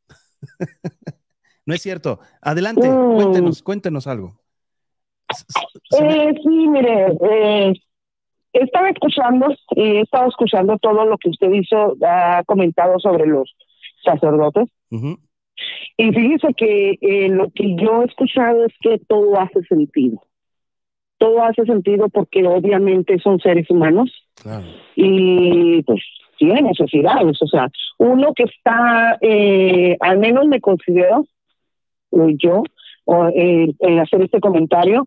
[SPEAKER 1] No es cierto. Adelante,
[SPEAKER 2] Mm,
[SPEAKER 1] cuéntenos, cuéntenos algo. S- s- Se me...
[SPEAKER 2] eh, sí, mire, eh, estaba escuchando, y he estado escuchando todo lo que usted hizo, ha comentado sobre los sacerdotes.
[SPEAKER 1] Ujú,
[SPEAKER 2] Y fíjese que eh, lo que yo he escuchado es que todo hace sentido. Todo hace sentido porque obviamente son seres humanos
[SPEAKER 1] claro,
[SPEAKER 2] y pues tienen necesidades. O sea, uno que está, eh, al menos me considero, o yo, o, eh, en hacer este comentario,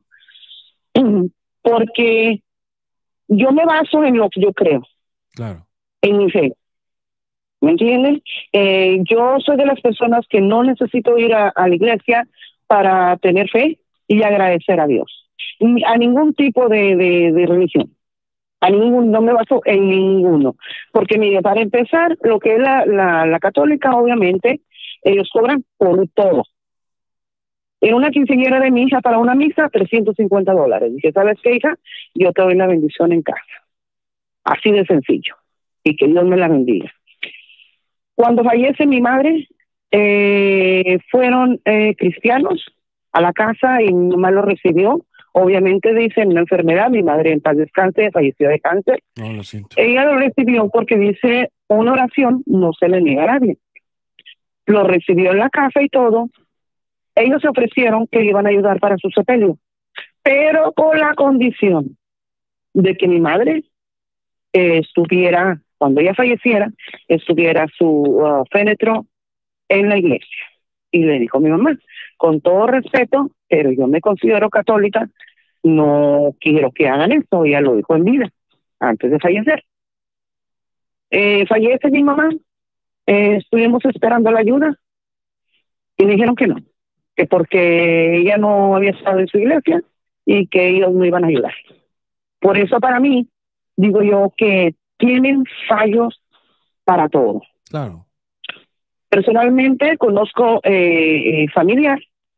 [SPEAKER 2] porque yo me baso en lo que yo creo,
[SPEAKER 1] claro.
[SPEAKER 2] en mi fe. ¿Me entienden? Eh, yo soy de las personas que no necesito ir a, a la iglesia para tener fe y agradecer a Dios. Ni a ningún tipo de, de, de religión. A ningún, no me baso en ninguno. Porque mire, para empezar, lo que es la, la, la católica, obviamente, ellos cobran por todo. En una quinceañera de mi hija para una misa, trescientos cincuenta dólares. Dije, ¿sabes qué, hija? Yo te doy la bendición en casa. Así de sencillo. Y que Dios me la bendiga. Cuando fallece mi madre, eh, fueron eh, cristianos a la casa y mi mamá lo recibió. Obviamente dicen una enfermedad, mi madre en paz descanse, falleció de cáncer.
[SPEAKER 1] No, lo siento.
[SPEAKER 2] Ella lo recibió porque dice una oración no se le niega a nadie. Lo recibió en la casa y todo. Ellos se ofrecieron que iban a ayudar para su sepelio, pero con la condición de que mi madre eh, estuviera, cuando ella falleciera, estuviera su uh, féretro en la iglesia. Y le dijo a mi mamá, con todo respeto, pero yo me considero católica, no quiero que hagan esto. Ella lo dijo en vida, antes de fallecer. Eh, fallece mi mamá, eh, estuvimos esperando la ayuda y me dijeron que no, que porque ella no había estado en su iglesia y que ellos no iban a ayudar. Por eso para mí, digo yo que tienen fallos para todo.
[SPEAKER 1] Claro.
[SPEAKER 2] Personalmente conozco eh, eh, familias,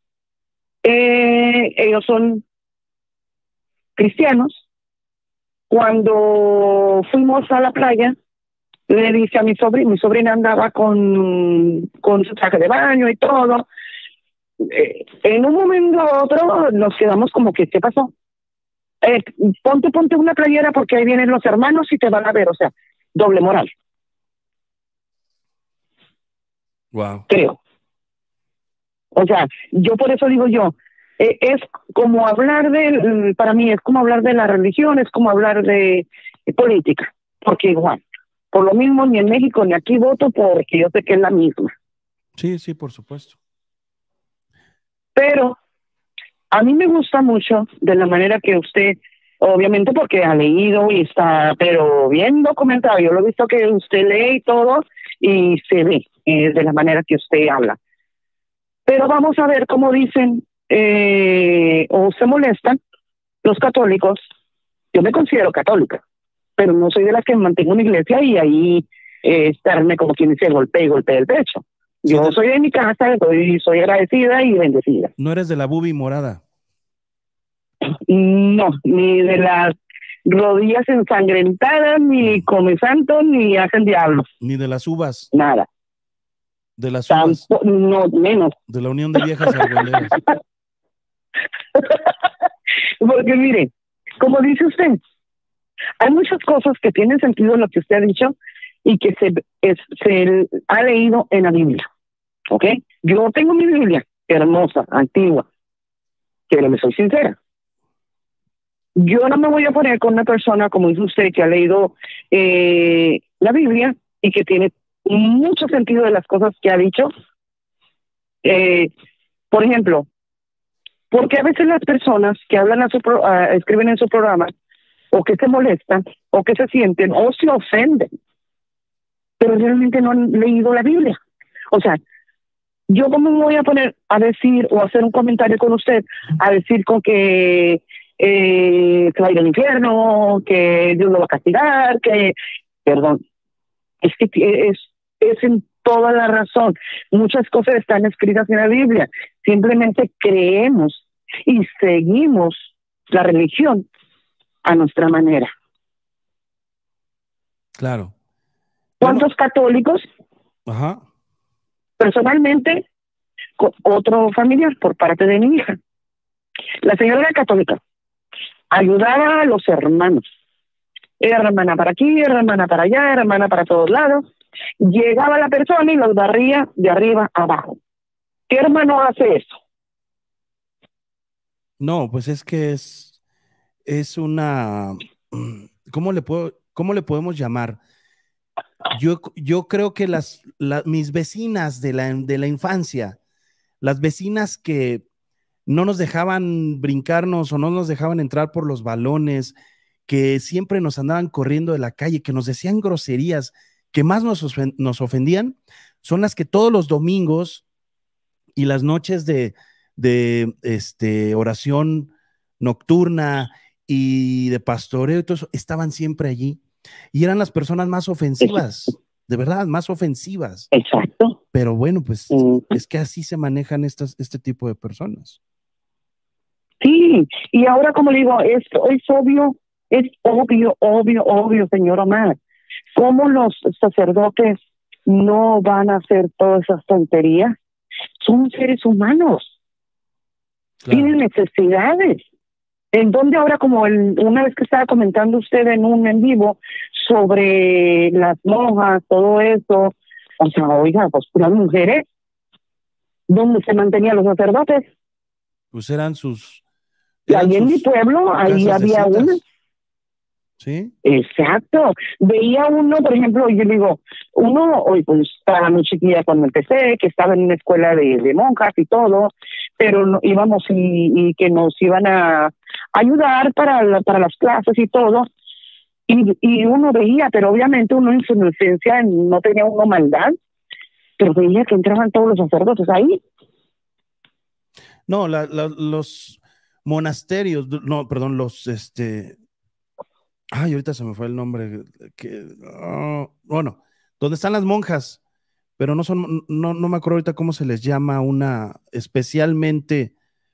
[SPEAKER 2] eh, ellos son cristianos. Cuando fuimos a la playa, le dice a mi sobrina, mi sobrina andaba con, con su traje de baño y todo. Eh, en un momento a otro nos quedamos como que, ¿qué pasó? Eh, ponte, ponte una playera porque ahí vienen los hermanos y te van a ver, o sea, doble moral.
[SPEAKER 1] Wow.
[SPEAKER 2] Creo. O sea, yo por eso digo yo, eh, es como hablar de, para mí es como hablar de la religión, es como hablar de, de política, porque igual, por lo mismo ni en México ni aquí voto porque yo sé que es la misma.
[SPEAKER 1] Sí, sí, por supuesto.
[SPEAKER 2] Pero a mí me gusta mucho de la manera que usted, obviamente porque ha leído y está, pero bien documentado, yo lo he visto que usted lee y todo y se ve eh, de la manera que usted habla. Pero vamos a ver cómo dicen eh, o se molestan los católicos. Yo me considero católica, pero no soy de las que mantengo una iglesia y ahí eh, estarme como quien dice golpe y golpe del pecho.
[SPEAKER 1] Sí,
[SPEAKER 2] Yo
[SPEAKER 1] de-
[SPEAKER 2] soy de mi casa, soy, soy agradecida y bendecida.
[SPEAKER 1] no eres de la bubi morada.
[SPEAKER 2] No, ni de las rodillas ensangrentadas, ni come santo, ni hacen diablos.
[SPEAKER 1] Ni de las uvas,
[SPEAKER 2] Nada.
[SPEAKER 1] de las uvas,
[SPEAKER 2] Tampoco, no, menos.
[SPEAKER 1] de la Unión de Viejas Argüenderas.
[SPEAKER 2] Porque mire, como dice usted, hay muchas cosas que tienen sentido en lo que usted ha dicho y que se, es, se ha leído en la Biblia. ¿Ok? Yo tengo mi Biblia, hermosa, antigua, pero le soy sincera. Yo no me voy a poner con una persona, como dice usted, que ha leído eh, la Biblia y que tiene mucho sentido de las cosas que ha dicho. Eh, por ejemplo, porque a veces las personas que hablan a su pro, uh, escriben en su programa, o que se molestan, o que se sienten, o se ofenden, pero realmente no han leído la Biblia. O sea, yo cómo me voy a poner a decir o hacer un comentario con usted, a decir con que eh, se va a ir al infierno, que Dios lo va a castigar, que, perdón, es que es, es en toda la razón. Muchas cosas están escritas en la Biblia. Simplemente creemos y seguimos la religión a nuestra manera.
[SPEAKER 1] Claro.
[SPEAKER 2] ¿Cuántos bueno, católicos?
[SPEAKER 1] Ajá.
[SPEAKER 2] Personalmente, otro familiar por parte de mi hija. La señora era católica. Ayudaba a los hermanos. Era hermana para aquí, era hermana para allá, era hermana para todos lados. Llegaba la persona y los barría de arriba a abajo. ¿Qué hermano hace eso?
[SPEAKER 1] No, pues es que es, es una, ¿cómo le puedo, cómo le podemos llamar? Yo, yo creo que las, la, mis vecinas de la, de la infancia, las vecinas que no nos dejaban brincarnos o no nos dejaban entrar por los balones, que siempre nos andaban corriendo de la calle, que nos decían groserías, que más nos, nos ofendían, son las que todos los domingos y las noches de, de este, oración nocturna y de pastoreo y todo eso, estaban siempre allí. Y eran las personas más ofensivas, de verdad, más ofensivas.
[SPEAKER 2] Exacto.
[SPEAKER 1] Pero bueno, pues uh-huh. es que así se manejan estas, este tipo de personas.
[SPEAKER 2] Sí, y ahora como le digo, es, es obvio, es obvio, obvio, obvio, señor Omar, cómo los sacerdotes no van a hacer todas esas tonterías. Son seres humanos, claro. Tienen necesidades. En donde ahora, como el, una vez que estaba comentando usted en un en vivo sobre las monjas, todo eso, o sea, oiga, pues las mujeres, ¿dónde se mantenían los sacerdotes?
[SPEAKER 1] Pues eran sus...
[SPEAKER 2] Eran ahí sus en mi pueblo, ahí había una.
[SPEAKER 1] Sí.
[SPEAKER 2] Exacto. Veía uno, por ejemplo, yo digo, uno, hoy pues estaba muy chiquilla cuando empecé, que estaba en una escuela de, de monjas y todo, pero no, íbamos y, y que nos iban a ayudar para, la, para las clases y todo, y, y uno veía, pero obviamente uno en su inocencia no tenía uno maldad, pero veía que entraban todos los sacerdotes ahí.
[SPEAKER 1] No, la, la, los monasterios, no, perdón, los, este... Ay, ahorita se me fue el nombre. Que, uh, bueno, donde están las monjas, pero no son, no, no me acuerdo ahorita cómo se les llama una especialmente.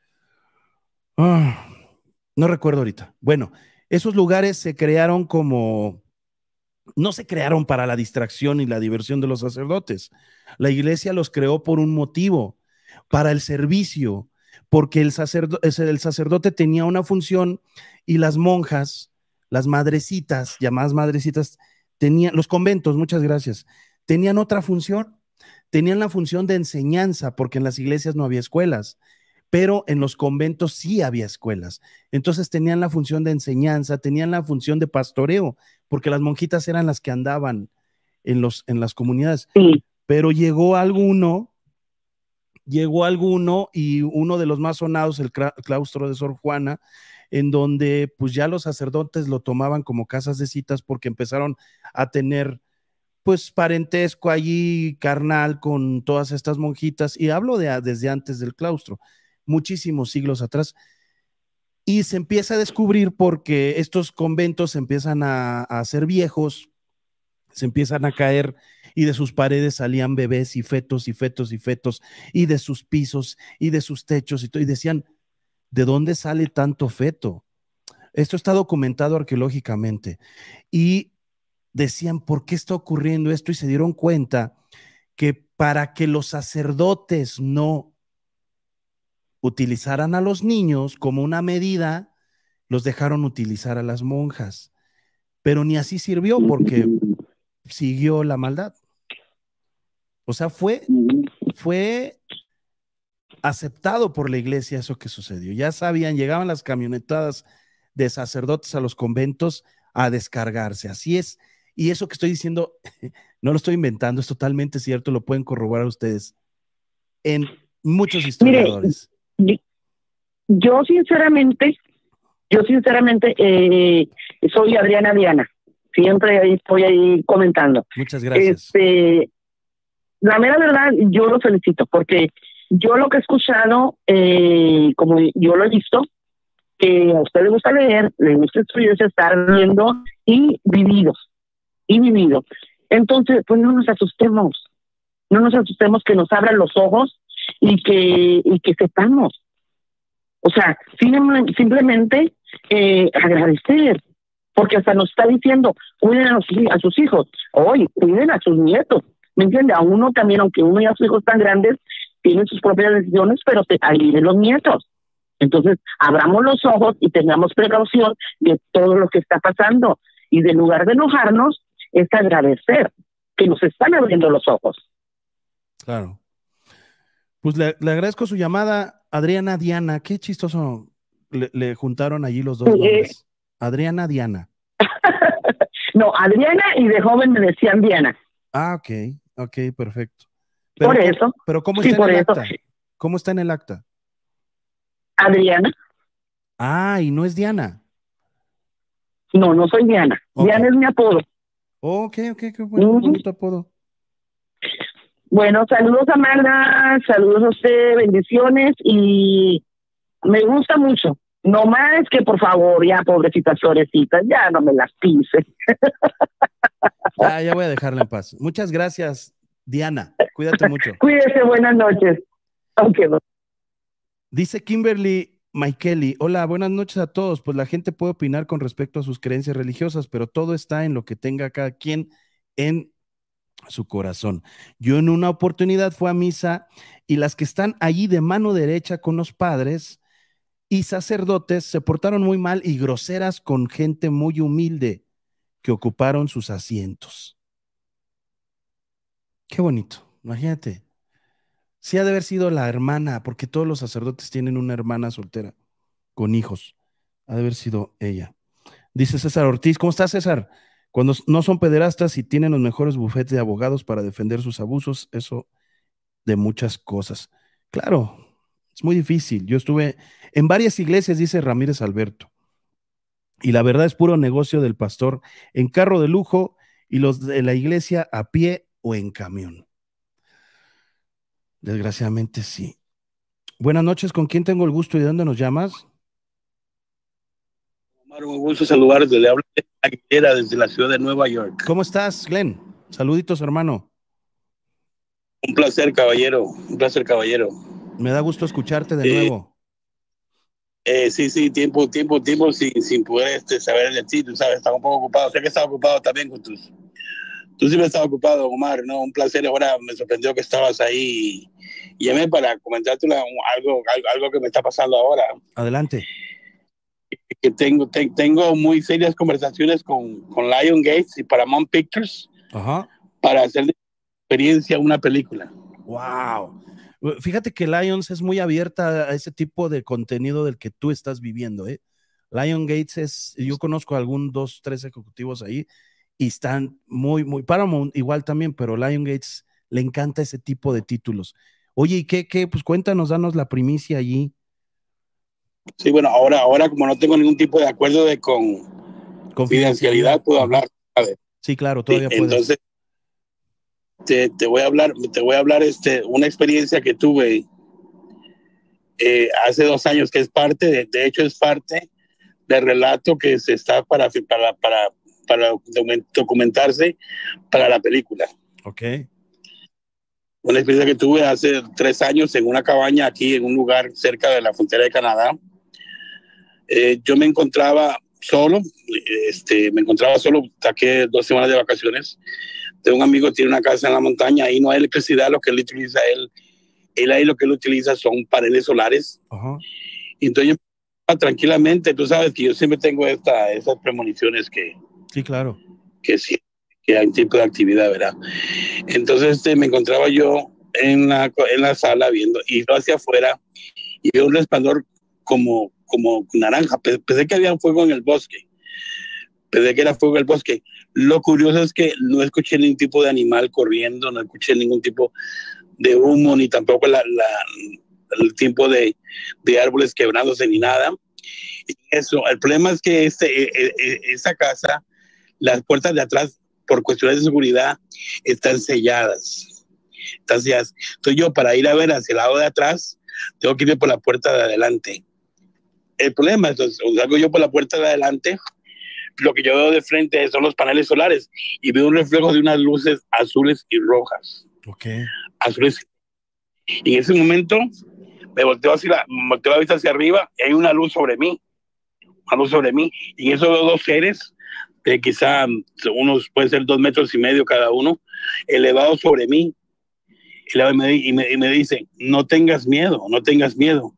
[SPEAKER 1] Uh, no recuerdo ahorita. Bueno, esos lugares se crearon como, no se crearon para la distracción y la diversión de los sacerdotes. La iglesia los creó por un motivo, para el servicio, porque el sacerdote, el sacerdote tenía una función y las monjas, las madrecitas, llamadas madrecitas, tenían, los conventos, muchas gracias, tenían otra función, tenían la función de enseñanza, porque en las iglesias no había escuelas, pero en los conventos sí había escuelas. Entonces tenían la función de enseñanza, tenían la función de pastoreo, porque las monjitas eran las que andaban en, los, en las comunidades.
[SPEAKER 2] Sí.
[SPEAKER 1] Pero llegó alguno, llegó alguno y uno de los más sonados, el claustro de Sor Juana, en donde pues ya los sacerdotes lo tomaban como casas de citas porque empezaron a tener pues parentesco allí carnal con todas estas monjitas, y hablo de desde antes del claustro, muchísimos siglos atrás, y se empieza a descubrir porque estos conventos se empiezan a, a hacer viejos, se empiezan a caer y de sus paredes salían bebés y fetos y fetos y fetos, y de sus pisos y de sus techos y todo, y decían, ¿de dónde sale tanto feto? Esto está documentado arqueológicamente, y decían, ¿por qué está ocurriendo esto? Y se dieron cuenta que para que los sacerdotes no utilizaran a los niños como una medida, los dejaron utilizar a las monjas. Pero ni así sirvió porque siguió la maldad. O sea, fue, fue aceptado por la iglesia eso que sucedió. Ya sabían, llegaban las camionetadas de sacerdotes a los conventos a descargarse. Así es. Y eso que estoy diciendo, no lo estoy inventando, es totalmente cierto, lo pueden corroborar ustedes en muchos historiadores.
[SPEAKER 2] Mire, yo sinceramente, yo sinceramente eh, soy Adriana Diana. Siempre ahí estoy ahí comentando.
[SPEAKER 1] Muchas gracias.
[SPEAKER 2] Este, la mera verdad, yo lo felicito porque yo lo que he escuchado, eh, como yo lo he visto, que a usted le gusta leer, le gusta estudiarse, estar viendo y vividos, y vivido. Entonces, pues no nos asustemos, no nos asustemos, que nos abran los ojos y que, y que sepamos. O sea, simplemente eh, agradecer, porque hasta nos está diciendo, cuiden a, los, a sus hijos, hoy cuiden a sus nietos, ¿me entiende? A uno también, aunque uno y a sus hijos tan grandes, tienen sus propias decisiones, pero te ayuden los nietos. Entonces, abramos los ojos y tengamos precaución de todo lo que está pasando. Y de lugar de enojarnos, es agradecer que nos están abriendo los ojos.
[SPEAKER 1] Claro. Pues le, le agradezco su llamada, Adriana Diana. Qué chistoso le, le juntaron allí los dos
[SPEAKER 2] Sí,
[SPEAKER 1] nombres.
[SPEAKER 2] eh.
[SPEAKER 1] Adriana Diana.
[SPEAKER 2] No, Adriana, y de joven me decían Diana.
[SPEAKER 1] Ah, ok, ok, perfecto. Pero,
[SPEAKER 2] por eso.
[SPEAKER 1] Pero ¿cómo
[SPEAKER 2] sí,
[SPEAKER 1] está en el
[SPEAKER 2] eso.
[SPEAKER 1] acta? ¿Cómo está en el acta?
[SPEAKER 2] Adriana.
[SPEAKER 1] Ah, y no es Diana.
[SPEAKER 2] No, no soy Diana. Okay. Diana es mi apodo.
[SPEAKER 1] Ok, ok, qué bueno, uh-huh. bonito apodo.
[SPEAKER 2] Bueno, saludos a Marta, saludos a usted, bendiciones, y me gusta mucho. No más que, por favor, ya, pobrecitas florecitas, ya no me las pise.
[SPEAKER 1] Ya, ya voy a dejarla en paz. Muchas gracias, Diana. Cuídate mucho.
[SPEAKER 2] Cuídese, buenas noches. Okay.
[SPEAKER 1] Dice Kimberly Michaeli, hola, buenas noches a todos. Pues la gente puede opinar con respecto a sus creencias religiosas, pero todo está en lo que tenga cada quien en su corazón. Yo en una oportunidad fui a misa y las que están allí de mano derecha con los padres y sacerdotes se portaron muy mal y groseras con gente muy humilde que ocuparon sus asientos. Qué bonito, imagínate. Sí ha de haber sido la hermana, porque todos los sacerdotes tienen una hermana soltera con hijos. Ha de haber sido ella. Dice César Ortiz, ¿cómo estás, César? Cuando no son pederastas y tienen los mejores bufetes de abogados para defender sus abusos, eso de muchas cosas. Claro, es muy difícil. Yo estuve en varias iglesias, dice Ramírez Alberto, y la verdad es puro negocio del pastor en carro de lujo y los de la iglesia a pie o en camión. Desgraciadamente sí. Buenas noches, ¿con quién tengo el gusto y de dónde nos llamas?
[SPEAKER 3] Omar, un gusto saludarte, le hablo de Aguilera desde la ciudad de Nueva York.
[SPEAKER 1] ¿Cómo estás, Glenn? Saluditos, hermano.
[SPEAKER 3] Un placer, caballero, un placer, caballero.
[SPEAKER 1] Me da gusto escucharte de
[SPEAKER 3] eh,
[SPEAKER 1] nuevo.
[SPEAKER 3] Eh, sí, sí, tiempo, tiempo, tiempo sin, sin poder este, saber de ti, tú sabes, estaba un poco ocupado, sé que estaba ocupado también con tus... Tú siempre estabas ocupado, Omar, ¿no? Un placer, ahora me sorprendió que estabas ahí y llamé para comentarte una, algo, algo, algo que me está pasando ahora.
[SPEAKER 1] Adelante.
[SPEAKER 3] Que tengo, te, tengo muy serias conversaciones con, con Lion Gates y Paramount Pictures.
[SPEAKER 1] Ajá.
[SPEAKER 3] Para hacer de experiencia una película.
[SPEAKER 1] Wow. Fíjate que Lions es muy abierta a ese tipo de contenido del que tú estás viviendo, ¿eh? Lion Gates es, yo conozco a algún dos, tres ejecutivos ahí y están muy, muy, Paramount igual también, pero Lion Gates le encanta ese tipo de títulos. Oye, ¿y qué, qué? Pues cuéntanos, danos la primicia allí.
[SPEAKER 3] Sí, bueno, ahora, ahora como no tengo ningún tipo de acuerdo de con confidencialidad, puedo hablar. A ver.
[SPEAKER 1] Sí, claro, todavía
[SPEAKER 3] sí,
[SPEAKER 1] puedes.
[SPEAKER 3] Entonces, te, te voy a hablar, te voy a hablar este, una experiencia que tuve eh, hace dos años, que es parte, de, de hecho es parte del relato que se está para, para, para, para documentarse para la película.
[SPEAKER 1] Ok.
[SPEAKER 3] Una experiencia que tuve hace tres años en una cabaña aquí en un lugar cerca de la frontera de Canadá. Eh, yo me encontraba solo, este, me encontraba solo, saqué dos semanas de vacaciones. De un amigo tiene una casa en la montaña, ahí no hay electricidad, lo que él utiliza él él ahí lo que él utiliza son paneles solares.
[SPEAKER 1] Ajá.
[SPEAKER 3] Y entonces yo tranquilamente, tú sabes que yo siempre tengo esta, estas premoniciones que,
[SPEAKER 1] Sí, claro.
[SPEAKER 3] que sí, que hay un tipo de actividad, ¿verdad? Entonces este, me encontraba yo en la, en la sala viendo, y yo hacia afuera, y veo un resplandor como, como naranja. Pensé que había fuego en el bosque. Pensé que era fuego en el bosque. Lo curioso es que no escuché ningún tipo de animal corriendo, no escuché ningún tipo de humo, ni tampoco la, la, el tipo de, de árboles quebrándose, ni nada. Y eso, el problema es que este, eh, eh, esta casa, las puertas de atrás, por cuestiones de seguridad, están selladas. Están selladas. Entonces yo, para ir a ver hacia el lado de atrás, tengo que ir por la puerta de adelante. El problema es que salgo yo por la puerta de adelante, lo que yo veo de frente son los paneles solares y veo un reflejo de unas luces azules y rojas.
[SPEAKER 1] Ok.
[SPEAKER 3] Azules. Y en ese momento me volteo, hacia la, me volteo la vista hacia arriba y hay una luz sobre mí. Una luz sobre mí. Y en eso veo dos seres, de quizá unos, pueden ser dos metros y medio cada uno, elevados sobre mí. Y me, y me, y me dicen, no tengas miedo, no tengas miedo.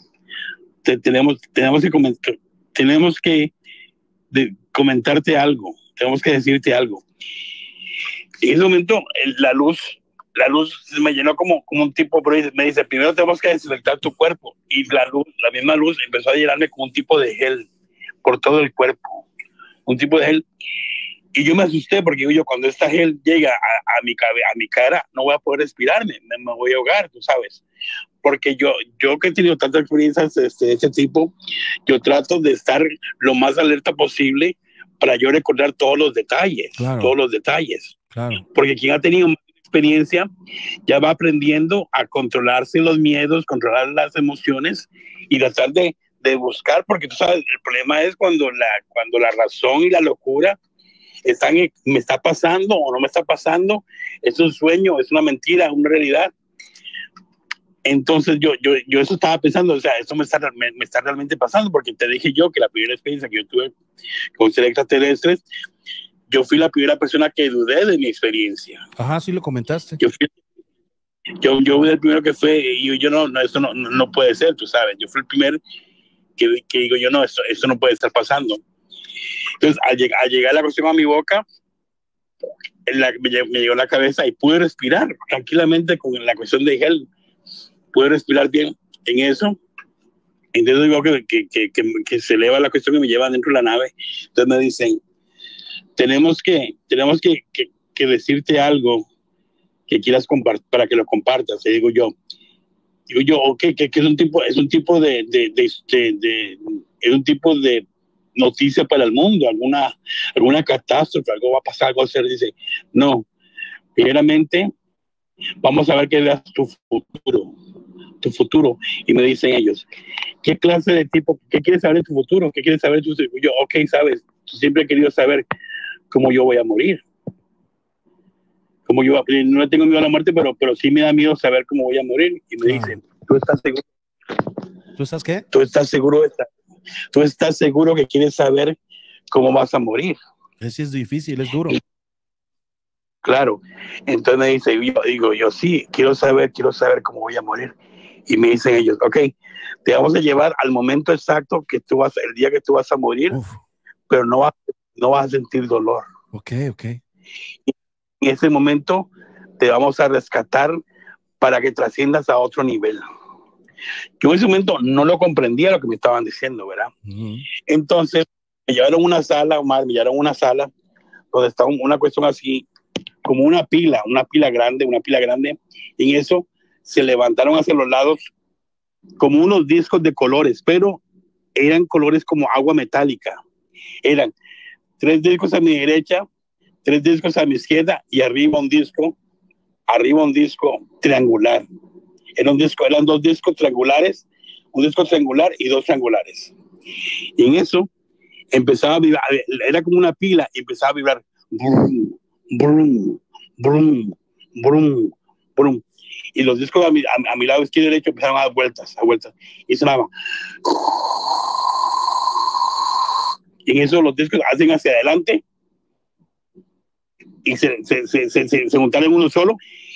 [SPEAKER 3] Te, tenemos, tenemos que, comentar, tenemos que de, comentarte algo, tenemos que decirte algo. Y en ese momento, la luz, la luz me llenó como, como un tipo, pero me dice, primero tenemos que desinfectar tu cuerpo. Y la luz, la misma luz empezó a llenarme como un tipo de gel por todo el cuerpo, un tipo de gel. Y yo me asusté porque yo, cuando esta gel llega a, a, mi, a mi cara, no voy a poder respirarme, me, me voy a ahogar, tú sabes. Porque yo, yo que he tenido tantas experiencias de este, este tipo, yo trato de estar lo más alerta posible para yo recordar todos los detalles, claro. todos los detalles.
[SPEAKER 1] Claro.
[SPEAKER 3] Porque quien ha tenido más experiencia ya va aprendiendo a controlarse los miedos, controlar las emociones y tratar de, de buscar, porque tú sabes, el problema es cuando la, cuando la razón y la locura están, me está pasando o no me está pasando, es un sueño, es una mentira, una realidad. Entonces yo, yo, yo eso estaba pensando, o sea, esto me está, me, me está realmente pasando, porque te dije yo que la primera experiencia que yo tuve con seres extraterrestres, yo fui la primera persona que dudé de mi experiencia.
[SPEAKER 1] Ajá, sí lo comentaste.
[SPEAKER 3] Yo fui, yo, yo fui el primero que fue, y yo, yo no, no, eso no, no puede ser, tú sabes, yo fui el primer que, que digo yo, no, esto, esto no puede estar pasando. Entonces, al, lleg al llegar la cuestión a mi boca, la, me, me llegó a la cabeza y pude respirar tranquilamente con la cuestión de gel. Pude respirar bien en eso. Entonces digo que, que, que, que, que se eleva la cuestión y me lleva dentro de la nave. Entonces me dicen, tenemos que, tenemos que, que, que decirte algo que quieras compartir, para que lo compartas. Y digo yo, digo yo, ok, que, que es un tipo, es un tipo de, de, de, de, de, es un tipo de noticia para el mundo, alguna, alguna catástrofe, algo va a pasar, algo a hacer. Dice, no, primeramente vamos a ver qué veas tu futuro, tu futuro. Y me dicen ellos, ¿qué clase de tipo, qué quieres saber de tu futuro? ¿Qué quieres saber de tu futuro? Yo, ok, sabes, siempre he querido saber cómo yo voy a morir. Como yo, no tengo miedo a la muerte, pero, pero sí me da miedo saber cómo voy a morir. Y me claro. dicen, ¿tú estás seguro?
[SPEAKER 1] ¿Tú estás qué?
[SPEAKER 3] ¿Tú estás seguro? De ¿Tú estás seguro que quieres saber cómo vas a morir?
[SPEAKER 1] Ese es difícil, es duro.
[SPEAKER 3] Y, claro. Entonces me dice, yo digo, yo sí, quiero saber, quiero saber cómo voy a morir. Y me dicen ellos, ok, te vamos a llevar al momento exacto que tú vas, el día que tú vas a morir, Uf. pero no vas, no vas a sentir dolor.
[SPEAKER 1] Ok, ok.
[SPEAKER 3] Y en ese momento te vamos a rescatar para que trasciendas a otro nivel. Yo en ese momento no lo comprendía lo que me estaban diciendo, ¿verdad? Uh-huh. Entonces me llevaron a una sala, Omar, me llevaron a una sala donde estaba una cuestión así, como una pila, una pila grande, una pila grande, y en eso se levantaron hacia los lados como unos discos de colores, pero eran colores como agua metálica. Eran tres discos a mi derecha, tres discos a mi izquierda y arriba un disco, arriba un disco triangular. Era un disco, eran dos discos triangulares, un disco triangular y dos triangulares. Y en eso empezaba a vibrar, era como una pila y empezaba a vibrar. Brum, brum, brum, brum, brum. Y los discos a mi, a, a mi lado izquierdo y derecho empezaron a dar vueltas, a vueltas. Y sonaba. Y en eso los discos hacen hacia adelante y se, se, se, se, se, se juntaron en uno solo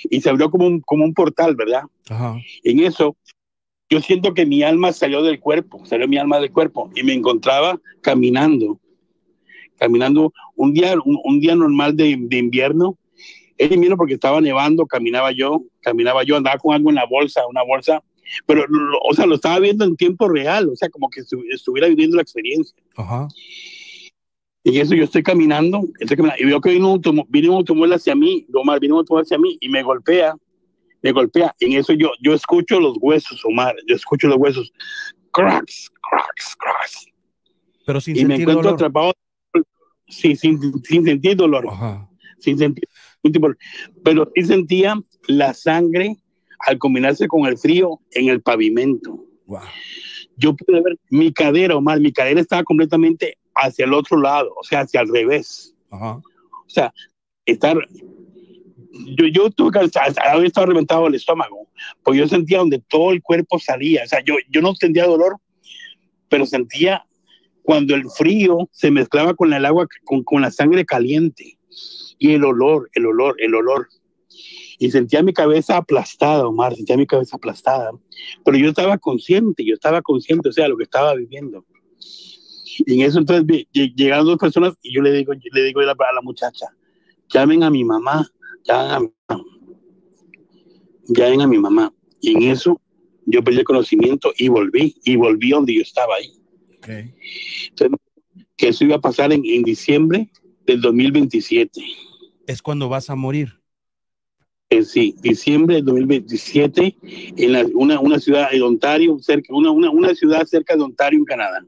[SPEAKER 3] y se abrió como un, como un portal, ¿verdad?
[SPEAKER 1] Ajá.
[SPEAKER 3] En eso, yo siento que mi alma salió del cuerpo, salió mi alma del cuerpo y me encontraba caminando, caminando un día, un, un día normal de, de invierno. Era invierno porque estaba nevando, caminaba yo, caminaba yo, andaba con algo en la bolsa, una bolsa, pero, lo, o sea, lo estaba viendo en tiempo real, o sea, como que estuviera viviendo la experiencia.
[SPEAKER 1] Ajá.
[SPEAKER 3] Y eso yo estoy caminando, estoy caminando y veo que viene un, automóvil, viene un automóvil hacia mí, Omar, viene un automóvil hacia mí y me golpea, me golpea. En eso yo, yo escucho los huesos, Omar, yo escucho los huesos, cracks, cracks, cracks.
[SPEAKER 1] Pero sin
[SPEAKER 3] y
[SPEAKER 1] sentir
[SPEAKER 3] me encuentro
[SPEAKER 1] dolor.
[SPEAKER 3] atrapado, sí, sin, sin sentir dolor,
[SPEAKER 1] Ajá.
[SPEAKER 3] sin sentir, pero sí sentía la sangre al combinarse con el frío en el pavimento.
[SPEAKER 1] Wow.
[SPEAKER 3] Yo pude ver mi cadera, Omar, mi cadera estaba completamente hacia el otro lado, o sea, hacia el revés.
[SPEAKER 1] Ajá.
[SPEAKER 3] O sea, estar, yo, yo tuve que haber estado reventado el estómago, porque yo sentía donde todo el cuerpo salía, o sea, yo, yo no sentía dolor, pero sentía cuando el frío se mezclaba con el agua, con, con la sangre caliente, y el olor, el olor, el olor. Y sentía mi cabeza aplastada, Omar, sentía mi cabeza aplastada. Pero yo estaba consciente, yo estaba consciente, o sea, lo que estaba viviendo. Y en eso entonces llegaron dos personas y yo le digo, yo le digo a la, a la muchacha, llamen a mi mamá, llamen a mi mamá, llamen a mi mamá. Y en eso yo perdí el conocimiento y volví, y volví donde yo estaba ahí.
[SPEAKER 1] Okay.
[SPEAKER 3] Entonces, que eso iba a pasar en, en diciembre del dos mil veintisiete.
[SPEAKER 1] Es cuando vas a morir.
[SPEAKER 3] Eh, sí, diciembre del dos mil veintisiete, en la, una, una ciudad de Ontario, cerca, una, una, una ciudad cerca de Ontario, en Canadá.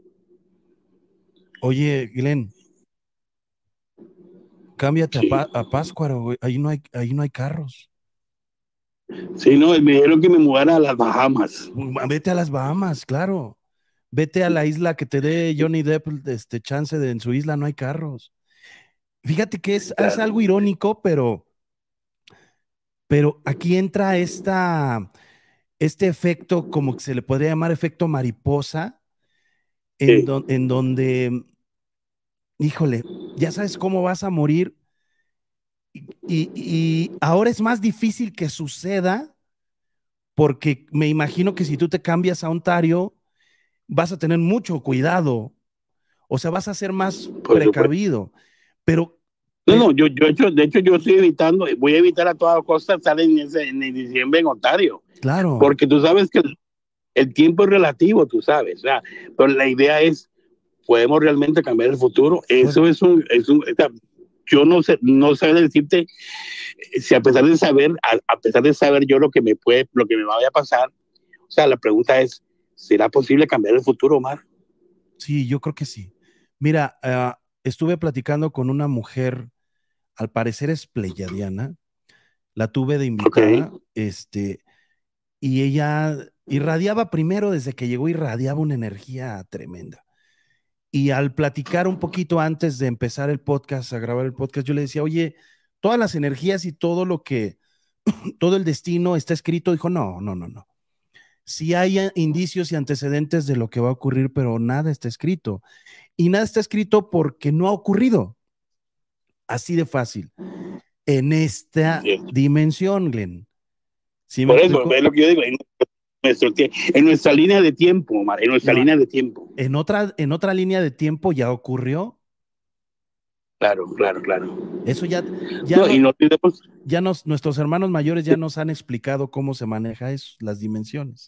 [SPEAKER 1] Oye, Glenn, cámbiate sí. a, a Pátzcuaro, güey. Ahí no hay, ahí no hay carros.
[SPEAKER 3] Sí, no, me dijeron que me mudara a las Bahamas.
[SPEAKER 1] Vete a las Bahamas, claro. Vete a la isla que te dé Johnny Depp este chance de en su isla no hay carros. Fíjate que es, claro. es algo irónico, pero, pero aquí entra esta, este efecto, como que se le podría llamar efecto mariposa, en, sí. do, en donde, híjole, ya sabes cómo vas a morir y, y, y ahora es más difícil que suceda porque me imagino que si tú te cambias a Ontario, vas a tener mucho cuidado, o sea, vas a ser más Por precavido, supuesto. pero...
[SPEAKER 3] No, no, yo, yo hecho, de hecho yo estoy evitando, voy a evitar a toda costa estar en, ese, en diciembre en Ontario.
[SPEAKER 1] Claro.
[SPEAKER 3] Porque tú sabes que el, el tiempo es relativo, tú sabes, o sea, pero la idea es, ¿podemos realmente cambiar el futuro? Eso pues, es un... Es un o sea, yo no sé, no sé decirte si a pesar de saber, a, a pesar de saber yo lo que me puede, lo que me vaya a pasar, o sea, la pregunta es, ¿será posible cambiar el futuro, Omar?
[SPEAKER 1] Sí, yo creo que sí. Mira, uh, estuve platicando con una mujer, al parecer es pleyadiana, la tuve de invitada, okay. este, y ella irradiaba primero, desde que llegó, irradiaba una energía tremenda. Y al platicar un poquito antes de empezar el podcast, a grabar el podcast, yo le decía, oye, todas las energías y todo lo que, todo el destino está escrito. Dijo, no, no, no, no. Sí hay indicios y antecedentes de lo que va a ocurrir, pero nada está escrito. Y nada está escrito porque no ha ocurrido. Así de fácil. En esta sí. dimensión, Glenn.
[SPEAKER 3] ¿Sí Por eso, es lo que yo digo, en, nuestro, en nuestra línea de tiempo, Omar, en nuestra no, línea de tiempo.
[SPEAKER 1] En otra, en otra línea de tiempo ya ocurrió.
[SPEAKER 3] Claro, claro, claro.
[SPEAKER 1] Eso ya, ya, no, no, y no tenemos... ya nos, nuestros hermanos mayores ya nos han explicado cómo se maneja eso, las dimensiones.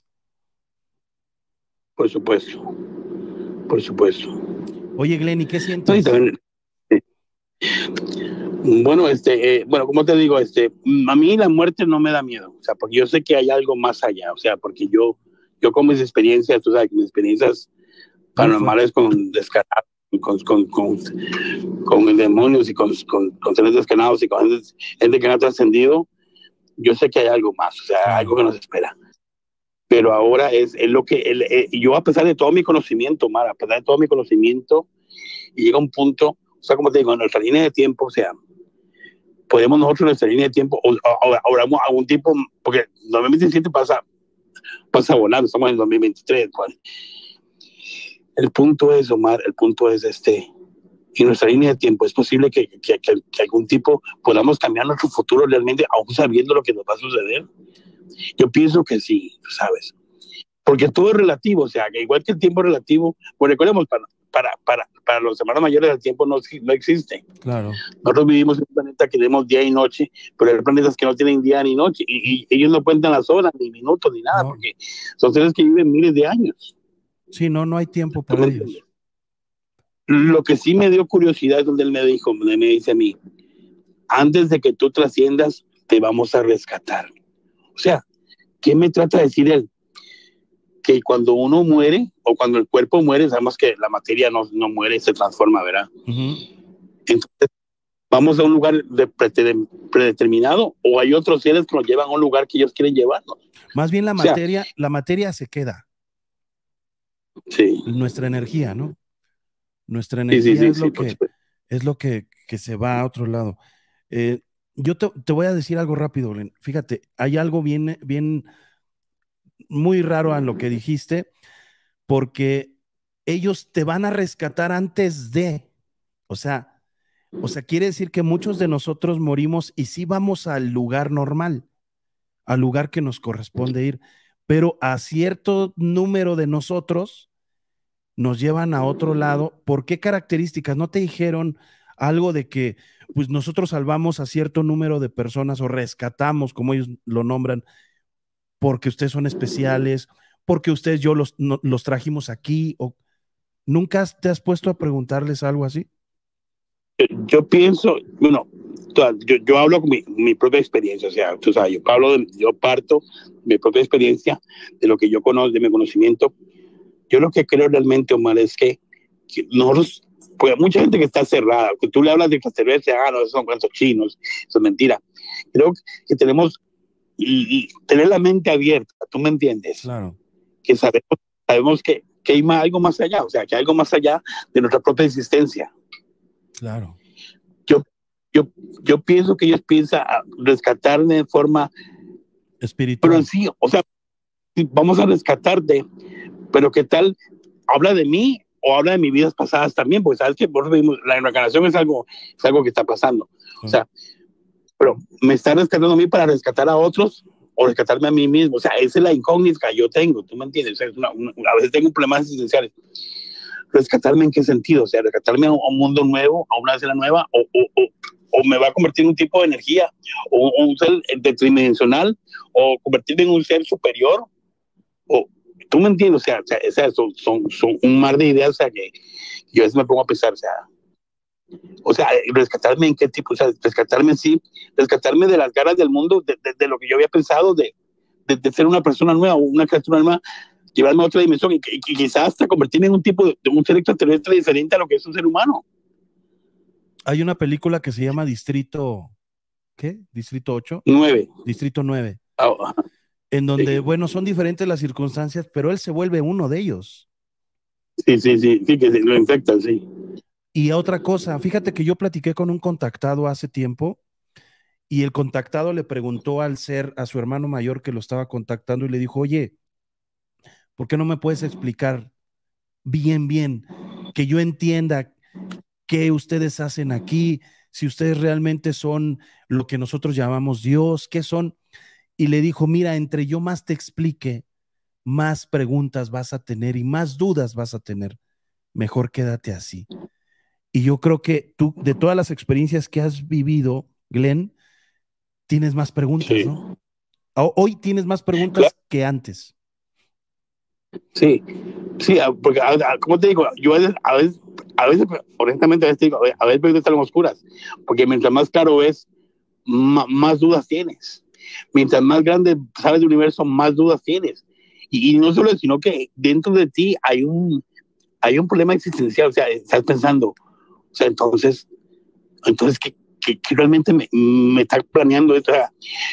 [SPEAKER 3] Por supuesto, por supuesto.
[SPEAKER 1] Oye, Glenn, ¿y qué sientes?
[SPEAKER 3] No, y también, eh, bueno, este, eh, bueno, como te digo, este, a mí la muerte no me da miedo, o sea, porque yo sé que hay algo más allá, o sea, porque yo, yo con mis experiencias, tú sabes, mis experiencias paranormales con descarados, con, con, con, con demonios y con, con, con seres descanados y con gente, gente que no ha trascendido, yo sé que hay algo más, o sea, ah. algo que nos espera. Pero ahora es, es lo que, el, eh, yo a pesar de todo mi conocimiento, Mara, a pesar de todo mi conocimiento, y llega un punto, o sea, como te digo, en nuestra línea de tiempo, o sea, podemos nosotros en nuestra línea de tiempo, o, o, o hablamos a un tipo, porque dos mil veintisiete pasa, pasa volando, estamos en dos mil veintitrés, pues. El punto es, Omar, el punto es este, y nuestra línea de tiempo, es posible que, que, que, que algún tipo podamos cambiar nuestro futuro realmente, aún sabiendo lo que nos va a suceder. Yo pienso que sí, ¿sabes? Porque todo es relativo, o sea, que igual que el tiempo es relativo, pues recordemos, para, para, para, para los hermanos mayores el tiempo no, no existe.
[SPEAKER 1] Claro.
[SPEAKER 3] Nosotros vivimos en un planeta que tenemos día y noche, pero hay planetas que no tienen día ni noche, y, y ellos no cuentan las horas, ni minutos, ni nada, no. Porque son seres que viven miles de años.
[SPEAKER 1] Sí, no, no hay tiempo para ellos.
[SPEAKER 3] Lo que sí me dio curiosidad es donde él me dijo, me dice a mí, antes de que tú trasciendas, te vamos a rescatar. O sea, ¿qué me trata de decir él? Que cuando uno muere, o cuando el cuerpo muere, sabemos que la materia no, no muere, se transforma, ¿verdad? Uh-huh. Entonces, ¿vamos a un lugar de predeterminado o hay otros seres que nos llevan a un lugar que ellos quieren llevarnos?
[SPEAKER 1] Más bien la materia, o sea, la materia se queda.
[SPEAKER 3] Sí.
[SPEAKER 1] Nuestra energía, ¿no? Nuestra energía sí, sí, sí, es, lo sí, que, es lo que, que se va a otro lado. Eh, yo te, te voy a decir algo rápido, Glenn. Fíjate, hay algo bien, bien, muy raro en lo que dijiste, porque ellos te van a rescatar antes de, o sea, o sea, quiere decir que muchos de nosotros morimos y sí vamos al lugar normal, al lugar que nos corresponde ir, pero a cierto número de nosotros nos llevan a otro lado. ¿Por qué características? ¿No te dijeron algo de que pues nosotros salvamos a cierto número de personas o rescatamos, como ellos lo nombran, porque ustedes son especiales, porque ustedes yo los, no, los trajimos aquí? ¿O nunca te has puesto a preguntarles algo así?
[SPEAKER 3] Yo pienso, bueno, yo, yo hablo con mi, mi propia experiencia, o sea, tú sabes, yo, hablo de, yo parto de mi propia experiencia, de lo que yo conozco, de mi conocimiento. Yo lo que creo realmente, Omar, es que, que nosotros, pues mucha gente que está cerrada, que tú le hablas de extraterrestres, ah, no, esos son cuantos chinos, eso es mentira. Creo que tenemos, y, y tener la mente abierta, ¿tú me entiendes?
[SPEAKER 1] Claro.
[SPEAKER 3] Que sabemos, sabemos que, que hay más, algo más allá, o sea, que hay algo más allá de nuestra propia existencia.
[SPEAKER 1] Claro.
[SPEAKER 3] Yo, yo, yo pienso que ellos piensan rescatarme de forma
[SPEAKER 1] espiritual.
[SPEAKER 3] Pero sí, o sea, vamos a rescatarte, pero ¿qué tal? Habla de mí o habla de mis vidas pasadas también, porque sabes que por vimos, la reencarnación es algo, es algo que está pasando. O sea, pero me está rescatando a mí para rescatar a otros o rescatarme a mí mismo. O sea, esa es la incógnita que yo tengo, ¿tú me entiendes? O sea, es una, una, a veces tengo problemas existenciales. ¿Rescatarme en qué sentido? O sea, rescatarme a un mundo nuevo, a una escena nueva, o, o, o, o me va a convertir en un tipo de energía, o, o un ser tridimensional, o convertirme en un ser superior, o tú me entiendes, o sea, o sea, o sea son, son, son un mar de ideas, o sea, que yo a veces me pongo a pensar, o sea, o sea, rescatarme en qué tipo, o sea, rescatarme sí, rescatarme de las ganas del mundo, de, de, de lo que yo había pensado, de, de, de ser una persona nueva, una criatura nueva, llevarme a otra dimensión y, y, y quizás hasta convertirme en un tipo de, de un ser extraterrestre diferente a lo que es un ser humano.
[SPEAKER 1] Hay una película que se llama Distrito, ¿qué? Distrito ocho.
[SPEAKER 3] nueve.
[SPEAKER 1] Distrito nueve.
[SPEAKER 3] Oh,
[SPEAKER 1] en donde,
[SPEAKER 3] sí.
[SPEAKER 1] bueno, son diferentes las circunstancias, pero él se vuelve uno de ellos.
[SPEAKER 3] Sí, sí, sí, sí, que lo infectan, sí.
[SPEAKER 1] Y otra cosa, fíjate que yo platiqué con un contactado hace tiempo y el contactado le preguntó al ser, a su hermano mayor que lo estaba contactando y le dijo, oye, ¿por qué no me puedes explicar bien, bien, que yo entienda qué ustedes hacen aquí, si ustedes realmente son lo que nosotros llamamos Dios, qué son? Y le dijo, mira, entre yo más te explique, más preguntas vas a tener y más dudas vas a tener. Mejor quédate así. Y yo creo que tú, de todas las experiencias que has vivido, Glenn, tienes más preguntas, sí. ¿no? Hoy tienes más preguntas claro. que antes.
[SPEAKER 3] Sí, sí, porque, como te digo, yo a veces, a veces, a veces honestamente, a veces digo, a veces preguntas están oscuras, porque mientras más claro es, más, más dudas tienes. Mientras más grande sabes del universo, más dudas tienes. Y, y no solo eso, sino que dentro de ti hay un, hay un problema existencial, o sea, estás pensando, o sea, entonces, entonces, ¿qué, qué, qué realmente me, me está planeando esto? O sea,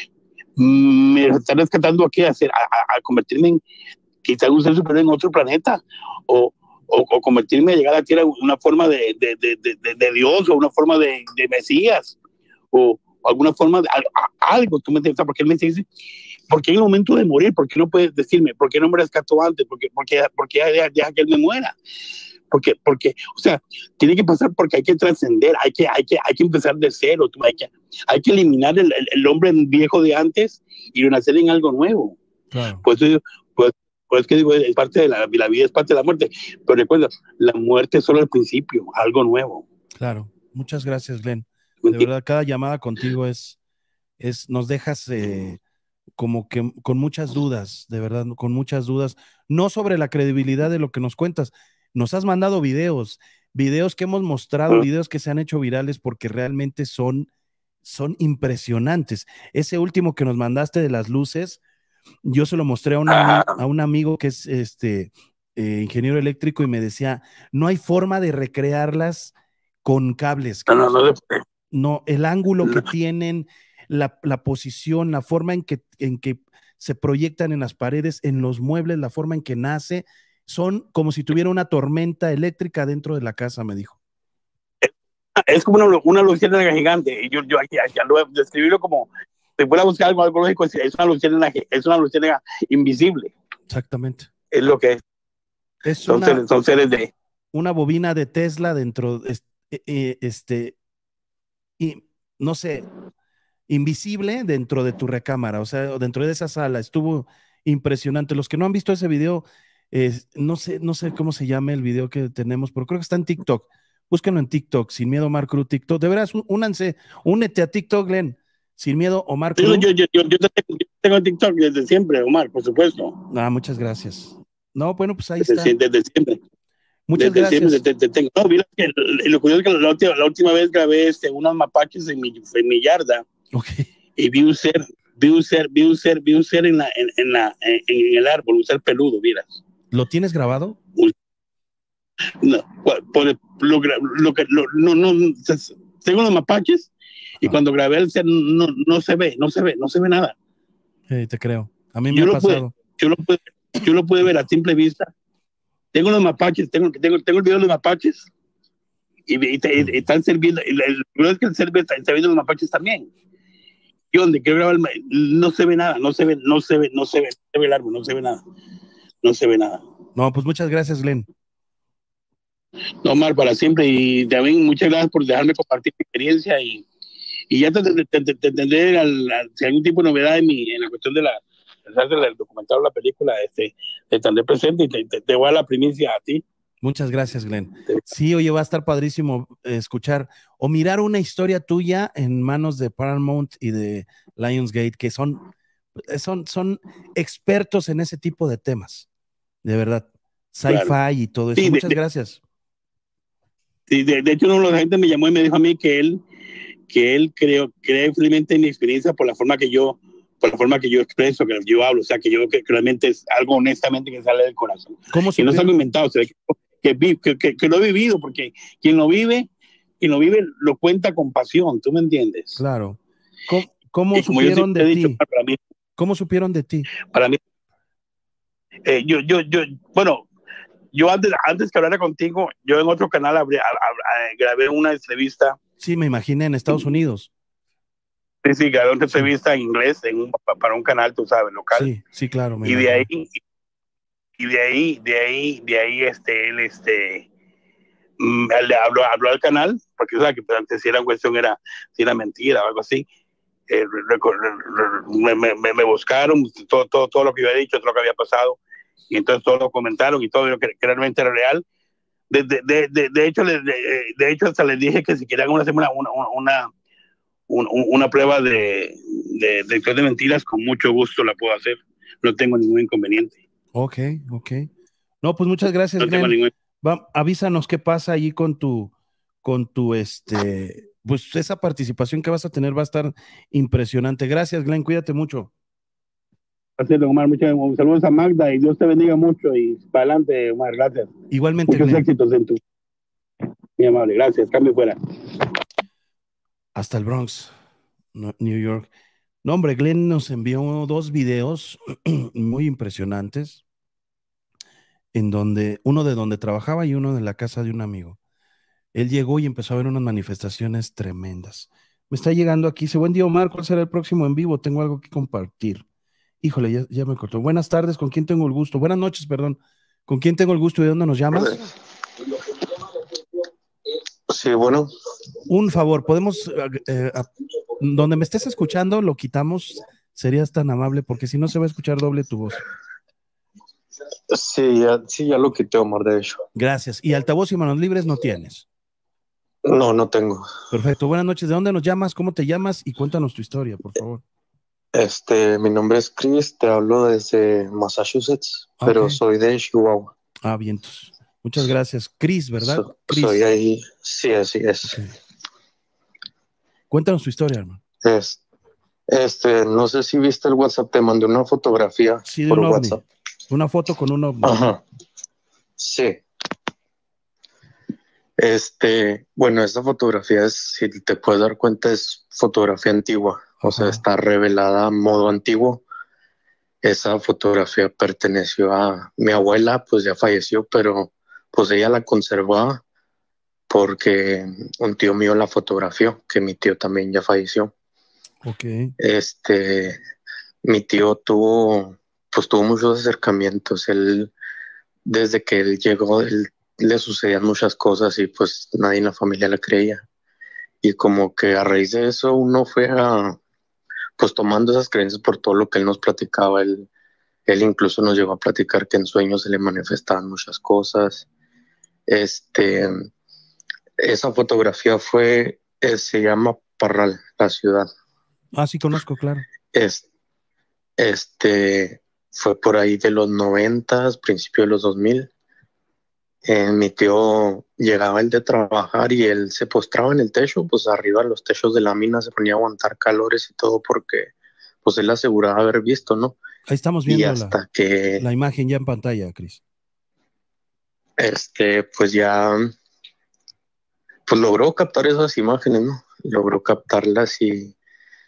[SPEAKER 3] me está rescatando aquí a, hacer, a, a, a convertirme en quizás un ser superior en otro planeta, o, o, o convertirme a llegar a la Tierra en una forma de, de, de, de, de Dios, o una forma de, de Mesías, o, o alguna forma de a, a, algo, tú me entiendes, porque él me dice, ¿por qué en el momento de morir? ¿Por qué no puedes decirme? ¿Por qué no me rescató antes? ¿Por qué, por qué, por qué deja, deja que él me muera? porque, porque, o sea, tiene que pasar porque hay que trascender, hay que, hay que, hay que empezar de cero, hay que, hay que eliminar el, el, el hombre viejo de antes y renacer en algo nuevo.
[SPEAKER 1] Claro.
[SPEAKER 3] Pues, pues, pues que digo, es parte de la, la vida, es parte de la muerte, pero recuerda, la muerte es solo el principio, algo nuevo.
[SPEAKER 1] Claro, muchas gracias, Glenn. De verdad, cada llamada contigo es, es nos dejas eh, como que con muchas dudas, de verdad, con muchas dudas, no sobre la credibilidad de lo que nos cuentas. Nos has mandado videos, videos que hemos mostrado, videos que se han hecho virales porque realmente son, son impresionantes. Ese último que nos mandaste de las luces, yo se lo mostré a un, ami a un amigo que es este eh, ingeniero eléctrico y me decía, no hay forma de recrearlas con cables.
[SPEAKER 3] No, no, no,
[SPEAKER 1] no, el ángulo que tienen, la, la posición, la forma en que, en que se proyectan en las paredes, en los muebles, la forma en que nace, son como si tuviera una tormenta eléctrica dentro de la casa, me dijo.
[SPEAKER 3] Es como una, una luciérnaga gigante, y yo, yo aquí, aquí lo voy a describirlo como, si fuera a buscar algo, algo lógico, es una luciérnaga, es una luciérnaga invisible.
[SPEAKER 1] Exactamente.
[SPEAKER 3] Es lo que es.
[SPEAKER 1] Es
[SPEAKER 3] son,
[SPEAKER 1] una,
[SPEAKER 3] seres, son seres de...
[SPEAKER 1] Una bobina de Tesla dentro, este, este y, no sé, invisible dentro de tu recámara, o sea, dentro de esa sala. Estuvo impresionante. Los que no han visto ese video, eh, no sé, no sé cómo se llama el video que tenemos, pero creo que está en TikTok. Búsquenlo en TikTok, Sin Miedo Omar Cruz TikTok. De veras, únanse, únete a TikTok, Glenn. Sin Miedo Omar Cruz.
[SPEAKER 3] Yo, yo, yo, yo, tengo, yo tengo TikTok desde siempre, Omar, por supuesto.
[SPEAKER 1] Ah, muchas gracias. No, bueno, pues ahí
[SPEAKER 3] desde,
[SPEAKER 1] está.
[SPEAKER 3] Desde siempre.
[SPEAKER 1] Muchas
[SPEAKER 3] desde
[SPEAKER 1] gracias.
[SPEAKER 3] Siempre, desde, desde, no, mira, que lo curioso es que la última, la última vez grabé este, unos mapaches en mi, en mi yarda.
[SPEAKER 1] Okay.
[SPEAKER 3] Y vi un ser, vi un ser, vi un ser, vi un ser en, la, en, en, la, en, en el árbol, un ser peludo, miras.
[SPEAKER 1] ¿Lo tienes grabado?
[SPEAKER 3] No, por, lo, lo que, lo, no, no, tengo los mapaches y ah. cuando grabé el ser no, no se ve, no se ve, no se ve nada.
[SPEAKER 1] Eh, te creo. A mí me
[SPEAKER 3] yo
[SPEAKER 1] ha
[SPEAKER 3] lo
[SPEAKER 1] pasado.
[SPEAKER 3] Pude, yo, lo pude, yo lo pude ver a simple vista. Tengo los mapaches, tengo, tengo, tengo el video de los mapaches y, y, y, y están sirviendo. El, el, el, es que el servidor está, está viendo los mapaches también. Y donde quiero grabar, no se ve nada, no se ve, no se ve, no se ve, no se ve el árbol, no se ve nada, no se ve nada.
[SPEAKER 1] No, pues muchas gracias, Glenn.
[SPEAKER 3] No, Omar, para siempre, y también muchas gracias por dejarme compartir mi experiencia y, y ya te, te, te, te tendré al, al, si hay algún tipo de novedad en, mi, en la cuestión de la, del documental o la película, este, te tendré presente y te, te, te voy a la primicia a ti.
[SPEAKER 1] Muchas gracias, Glenn. Sí, oye, va a estar padrísimo escuchar o mirar una historia tuya en manos de Paramount y de Lionsgate, que son, son, son expertos en ese tipo de temas, de verdad. Sci-fi claro. Y todo eso. Sí, Muchas
[SPEAKER 3] de,
[SPEAKER 1] gracias.
[SPEAKER 3] Sí, de, de hecho, uno de la gente me llamó y me dijo a mí que él, que él creo, cree fielmente en mi experiencia por la forma que yo, por la forma que yo expreso, que yo hablo, o sea, que yo que realmente es algo honestamente que sale del corazón.
[SPEAKER 1] ¿Cómo
[SPEAKER 3] que no es algo inventado, o sea, que, que, que, que, que lo he vivido, porque quien lo vive, quien lo vive lo cuenta con pasión, ¿tú me entiendes?
[SPEAKER 1] Claro. ¿Cómo, cómo supieron de
[SPEAKER 3] dicho,
[SPEAKER 1] ti?
[SPEAKER 3] Para mí,
[SPEAKER 1] ¿Cómo supieron de ti?
[SPEAKER 3] Para mí, eh, yo, yo, yo, bueno, yo antes, antes que hablara contigo, yo en otro canal abrí, a, a, a, grabé una entrevista.
[SPEAKER 1] Sí, me imaginé, en Estados Unidos.
[SPEAKER 3] Sí, sí, grabé una entrevista sí. en inglés en un, para un canal, tú sabes, local.
[SPEAKER 1] Sí, sí, claro.
[SPEAKER 3] Me y de ahí, y de ahí, de ahí, de ahí, este, él, este, le habló, habló al canal, porque, o sea, que antes si era cuestión, era, si era mentira o algo así. Eh, me, me, me buscaron todo, todo, todo lo que yo había dicho, todo lo que había pasado, y entonces todos lo comentaron y todo lo que, que realmente era real. De, de, de, de, de hecho, de, de hecho, hasta les dije que si querían una, una, una, una, una prueba de, de, de, de mentiras, con mucho gusto la puedo hacer. No tengo ningún inconveniente.
[SPEAKER 1] Ok, ok. No, pues muchas gracias, no Glenn. Ningún... Va, avísanos qué pasa allí con tu, con tu, este, pues esa participación que vas a tener va a estar impresionante. Gracias, Glenn, cuídate mucho.
[SPEAKER 3] Gracias, Omar, muchas saludos a Magda y Dios te bendiga mucho y para adelante, Omar, gracias.
[SPEAKER 1] Igualmente,
[SPEAKER 3] muchos
[SPEAKER 1] Glenn.
[SPEAKER 3] éxitos en tu, muy amable, gracias, cambio fuera.
[SPEAKER 1] Hasta el Bronx, New York. No, hombre, Glenn nos envió dos videos muy impresionantes, en donde, uno de donde trabajaba y uno de la casa de un amigo. Él llegó y empezó a ver unas manifestaciones tremendas. Me está llegando aquí, dice, buen día, Omar, ¿cuál será el próximo en vivo? Tengo algo que compartir. Híjole, ya, ya me cortó. Buenas tardes, ¿con quién tengo el gusto? Buenas noches, perdón. ¿Con quién tengo el gusto y de dónde nos llamas?
[SPEAKER 4] Sí, bueno.
[SPEAKER 1] Un favor, podemos, eh, a, donde me estés escuchando, lo quitamos, serías tan amable, porque si no se va a escuchar doble tu voz.
[SPEAKER 4] Sí, ya, sí, ya lo quité, Omar, de hecho.
[SPEAKER 1] Gracias. ¿Y altavoz y manos libres no tienes?
[SPEAKER 4] No, no tengo.
[SPEAKER 1] Perfecto. Buenas noches. ¿De dónde nos llamas? ¿Cómo te llamas? Y cuéntanos tu historia, por favor.
[SPEAKER 4] Este, mi nombre es Chris, te hablo desde Massachusetts, okay. Pero soy de Chihuahua.
[SPEAKER 1] Ah, bien. Entonces, muchas gracias. Chris, ¿verdad?
[SPEAKER 4] So,
[SPEAKER 1] Chris.
[SPEAKER 4] Soy ahí, sí, así es.
[SPEAKER 1] Okay. Cuéntanos tu historia, hermano.
[SPEAKER 4] Es, este, no sé si viste el WhatsApp, te mandé una fotografía
[SPEAKER 1] sí, de
[SPEAKER 4] por
[SPEAKER 1] un ovni.
[SPEAKER 4] WhatsApp.
[SPEAKER 1] Una foto con un ovni.
[SPEAKER 4] Ajá. Sí. Este, bueno, esta fotografía es, si te puedes dar cuenta, es fotografía antigua. Ajá. O sea, está revelada a modo antiguo. Esa fotografía perteneció a mi abuela, pues ya falleció, pero pues ella la conservaba porque un tío mío la fotografió, que mi tío también ya falleció.
[SPEAKER 1] Okay.
[SPEAKER 4] Este, mi tío tuvo, pues tuvo muchos acercamientos. Él, desde que él llegó, él, le sucedían muchas cosas y pues nadie en la familia le creía. Y como que a raíz de eso uno fue a, pues tomando esas creencias por todo lo que él nos platicaba. Él, él incluso nos llegó a platicar que en sueños se le manifestaban muchas cosas. Este, esa fotografía fue, eh, se llama Parral, la ciudad.
[SPEAKER 1] Ah, sí conozco, claro.
[SPEAKER 4] Es, este, fue por ahí de los noventas, principio de los dos mil. Eh, mi tío llegaba el de trabajar y él se postraba en el techo, pues arriba de los techos de la mina se ponía a aguantar calores y todo porque pues él aseguraba haber visto, ¿no?
[SPEAKER 1] Ahí estamos viendo
[SPEAKER 4] y hasta
[SPEAKER 1] la,
[SPEAKER 4] que,
[SPEAKER 1] la imagen ya en pantalla, Chris.
[SPEAKER 4] Este, pues ya pues logró captar esas imágenes, ¿no? Logró captarlas y,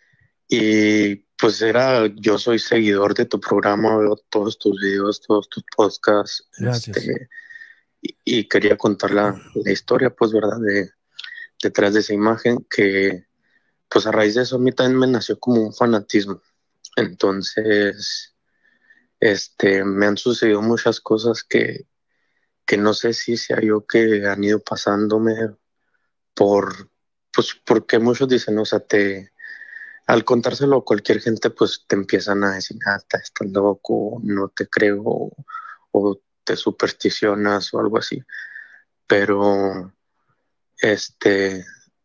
[SPEAKER 4] y pues era, yo soy seguidor de tu programa, veo todos tus videos, todos tus podcasts.
[SPEAKER 1] Gracias.
[SPEAKER 4] Este, y, y quería contar la, la historia, pues, ¿verdad? De, detrás de esa imagen que, pues a raíz de eso a mí también me nació como un fanatismo. Entonces, este, me han sucedido muchas cosas que, que no sé si sea yo que han ido pasándome por, pues porque muchos dicen, o sea, te, al contárselo a cualquier gente, pues te empiezan a decir, ah, estás loco, no te creo, o, o te supersticionas o algo así. Pero, este,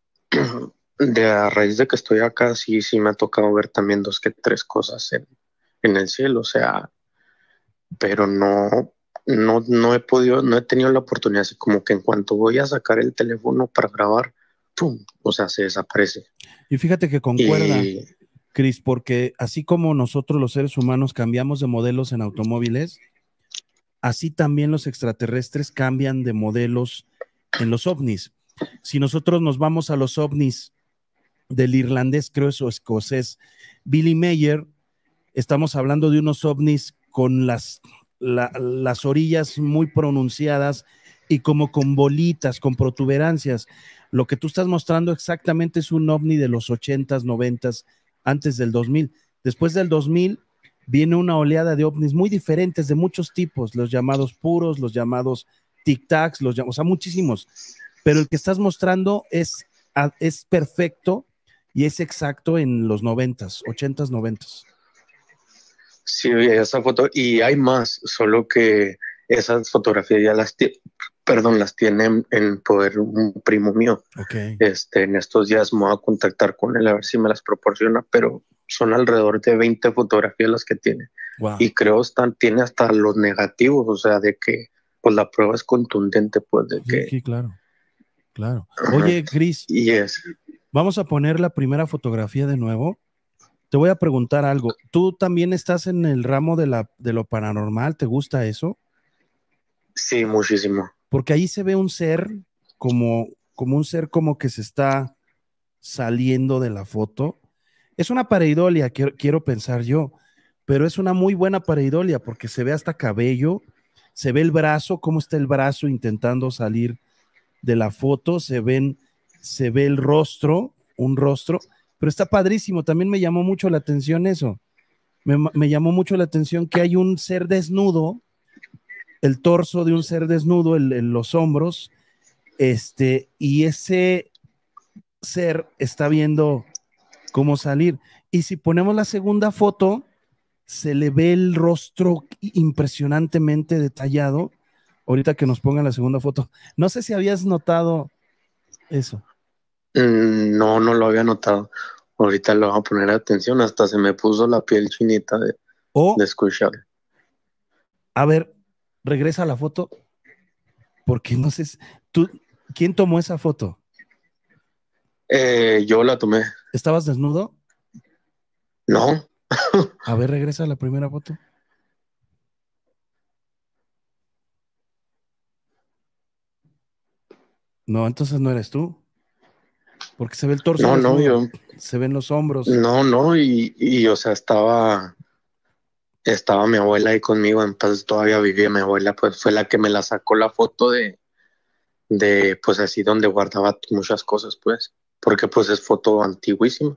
[SPEAKER 4] de a raíz de que estoy acá, sí, sí me ha tocado ver también dos que tres cosas en, en el cielo, o sea, pero no, no, no he podido, no he tenido la oportunidad, así como que en cuanto voy a sacar el teléfono para grabar, ¡pum!, o sea, se desaparece.
[SPEAKER 1] Y fíjate que concuerda,
[SPEAKER 4] y...
[SPEAKER 1] Chris, porque así como nosotros los seres humanos cambiamos de modelos en automóviles, así también los extraterrestres cambian de modelos en los ovnis. Si nosotros nos vamos a los ovnis del irlandés, creo eso, escocés, Billy Mayer, estamos hablando de unos ovnis con las, la, las orillas muy pronunciadas y como con bolitas, con protuberancias. Lo que tú estás mostrando exactamente es un ovni de los ochentas, noventas, antes del dos mil. Después del dos mil viene una oleada de ovnis muy diferentes, de muchos tipos, los llamados puros, los llamados tic-tacs, los llamados, o sea, muchísimos. Pero el que estás mostrando es, es perfecto y es exacto en los noventas, ochentas, noventas.
[SPEAKER 4] Sí, esa foto, y hay más, solo que esas fotografías ya las, perdón, las tiene en poder un primo mío.
[SPEAKER 1] Okay.
[SPEAKER 4] Este, en estos días me voy a contactar con él a ver si me las proporciona, pero son alrededor de veinte fotografías las que tiene.
[SPEAKER 1] Wow.
[SPEAKER 4] Y creo que tiene hasta los negativos, o sea, de que pues la prueba es contundente, pues de
[SPEAKER 1] sí,
[SPEAKER 4] que...
[SPEAKER 1] Sí, claro, claro. Oye, Chris,
[SPEAKER 4] y es...
[SPEAKER 1] vamos a poner la primera fotografía de nuevo. Te voy a preguntar algo. ¿Tú también estás en el ramo de, la, de lo paranormal? ¿Te gusta eso?
[SPEAKER 4] Sí, muchísimo.
[SPEAKER 1] Porque ahí se ve un ser como, como un ser como que se está saliendo de la foto. Es una pareidolia, quiero, quiero pensar yo, pero es una muy buena pareidolia porque se ve hasta cabello, se ve el brazo, cómo está el brazo intentando salir de la foto, se ven, se ve el rostro, un rostro, pero está padrísimo. También me llamó mucho la atención eso. Me, me llamó mucho la atención que hay un ser desnudo, el torso de un ser desnudo, el, el, los hombros, este, y ese ser está viendo cómo salir. Y si ponemos la segunda foto, se le ve el rostro impresionantemente detallado. Ahorita que nos pongan la segunda foto. No sé si habías notado eso.
[SPEAKER 4] Mm, No, no lo había notado. Ahorita lo voy a poner atención, hasta se me puso la piel chinita de,
[SPEAKER 1] O,
[SPEAKER 4] de escuchar.
[SPEAKER 1] a ver, regresa a la foto, porque no sé, tú, ¿quién tomó esa foto?
[SPEAKER 4] Eh, yo la tomé.
[SPEAKER 1] ¿Estabas desnudo?
[SPEAKER 4] No,
[SPEAKER 1] A ver, regresa a la primera foto. No, entonces no eres tú, porque se ve el torso
[SPEAKER 4] no, no,
[SPEAKER 1] desnudo,
[SPEAKER 4] yo,
[SPEAKER 1] se ven los hombros.
[SPEAKER 4] no, no, y, y o sea, estaba, estaba mi abuela ahí conmigo, en paz todavía vivía mi abuela, pues fue la que me la sacó la foto de, de, pues así donde guardaba muchas cosas, pues, porque pues es foto antiguísima.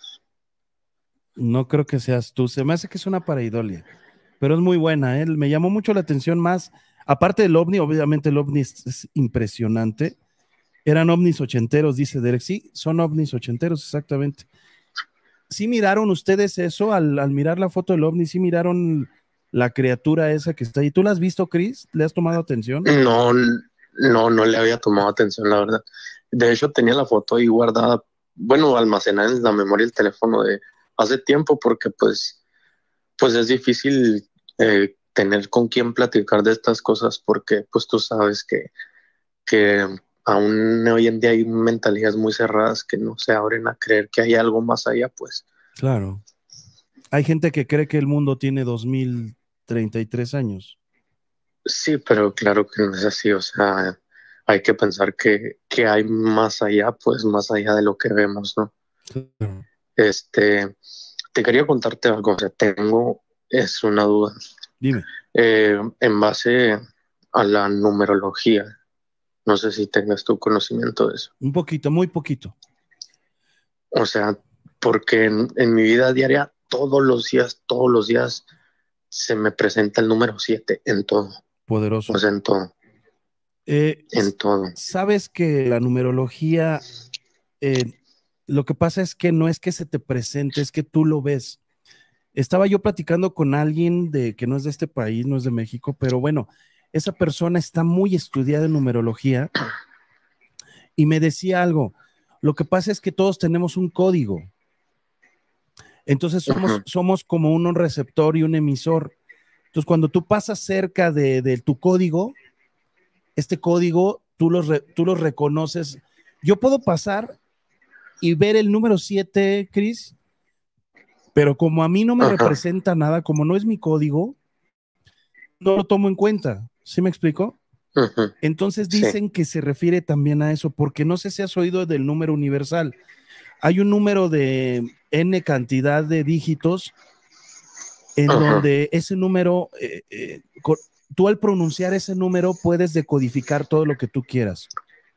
[SPEAKER 1] No creo que seas tú, se me hace que es una pareidolia, pero es muy buena, ¿eh? Me llamó mucho la atención más, aparte del ovni, obviamente el ovni es, es impresionante. Eran ovnis ochenteros, dice Derek. Sí, son ovnis ochenteros, exactamente. ¿Sí miraron ustedes eso al, al mirar la foto del ovni? ¿Sí miraron la criatura esa que está ahí? ¿Tú la has visto, Chris? ¿Le has tomado atención?
[SPEAKER 4] No, no, no le había tomado atención, la verdad. De hecho, tenía la foto ahí guardada, bueno, almacenada en la memoria del teléfono de hace tiempo, porque pues, pues es difícil eh, tener con quién platicar de estas cosas, porque pues tú sabes que, que aún hoy en día hay mentalidades muy cerradas que no se abren a creer que hay algo más allá, pues.
[SPEAKER 1] Claro. Hay gente que cree que el mundo tiene dos mil treinta y tres años.
[SPEAKER 4] Sí, pero claro que no es así, o sea, hay que pensar que, que hay más allá, pues más allá de lo que vemos, ¿no?
[SPEAKER 1] Claro.
[SPEAKER 4] Este, te quería contarte algo, o sea, tengo, es una duda.
[SPEAKER 1] Dime.
[SPEAKER 4] Eh, en base a la numerología, no sé si tengas tu conocimiento de eso.
[SPEAKER 1] Un poquito, muy poquito.
[SPEAKER 4] O sea, porque en, en mi vida diaria, todos los días, todos los días, se me presenta el número siete en todo.
[SPEAKER 1] Poderoso.
[SPEAKER 4] O sea, en todo.
[SPEAKER 1] Eh,
[SPEAKER 4] En todo.
[SPEAKER 1] Sabes que la numerología, eh, lo que pasa es que no es que se te presente, es que tú lo ves. Estaba yo platicando con alguien de que no es de este país, no es de México, pero bueno, esa persona está muy estudiada en numerología y me decía algo. Lo que pasa es que todos tenemos un código. Entonces somos,
[SPEAKER 4] Uh-huh.
[SPEAKER 1] somos como un receptor y un emisor. Entonces, cuando tú pasas cerca de, de tu código, este código tú lo re, tú lo reconoces. Yo puedo pasar y ver el número siete, Chris, pero como a mí no me
[SPEAKER 4] Uh-huh.
[SPEAKER 1] representa nada, como no es mi código, no lo tomo en cuenta. ¿Sí me explico?
[SPEAKER 4] Uh-huh.
[SPEAKER 1] Entonces dicen sí. que se refiere también a eso, porque no sé si has oído del número universal. Hay un número de N cantidad de dígitos en uh-huh. donde ese número, eh, eh, tú al pronunciar ese número puedes decodificar todo lo que tú quieras.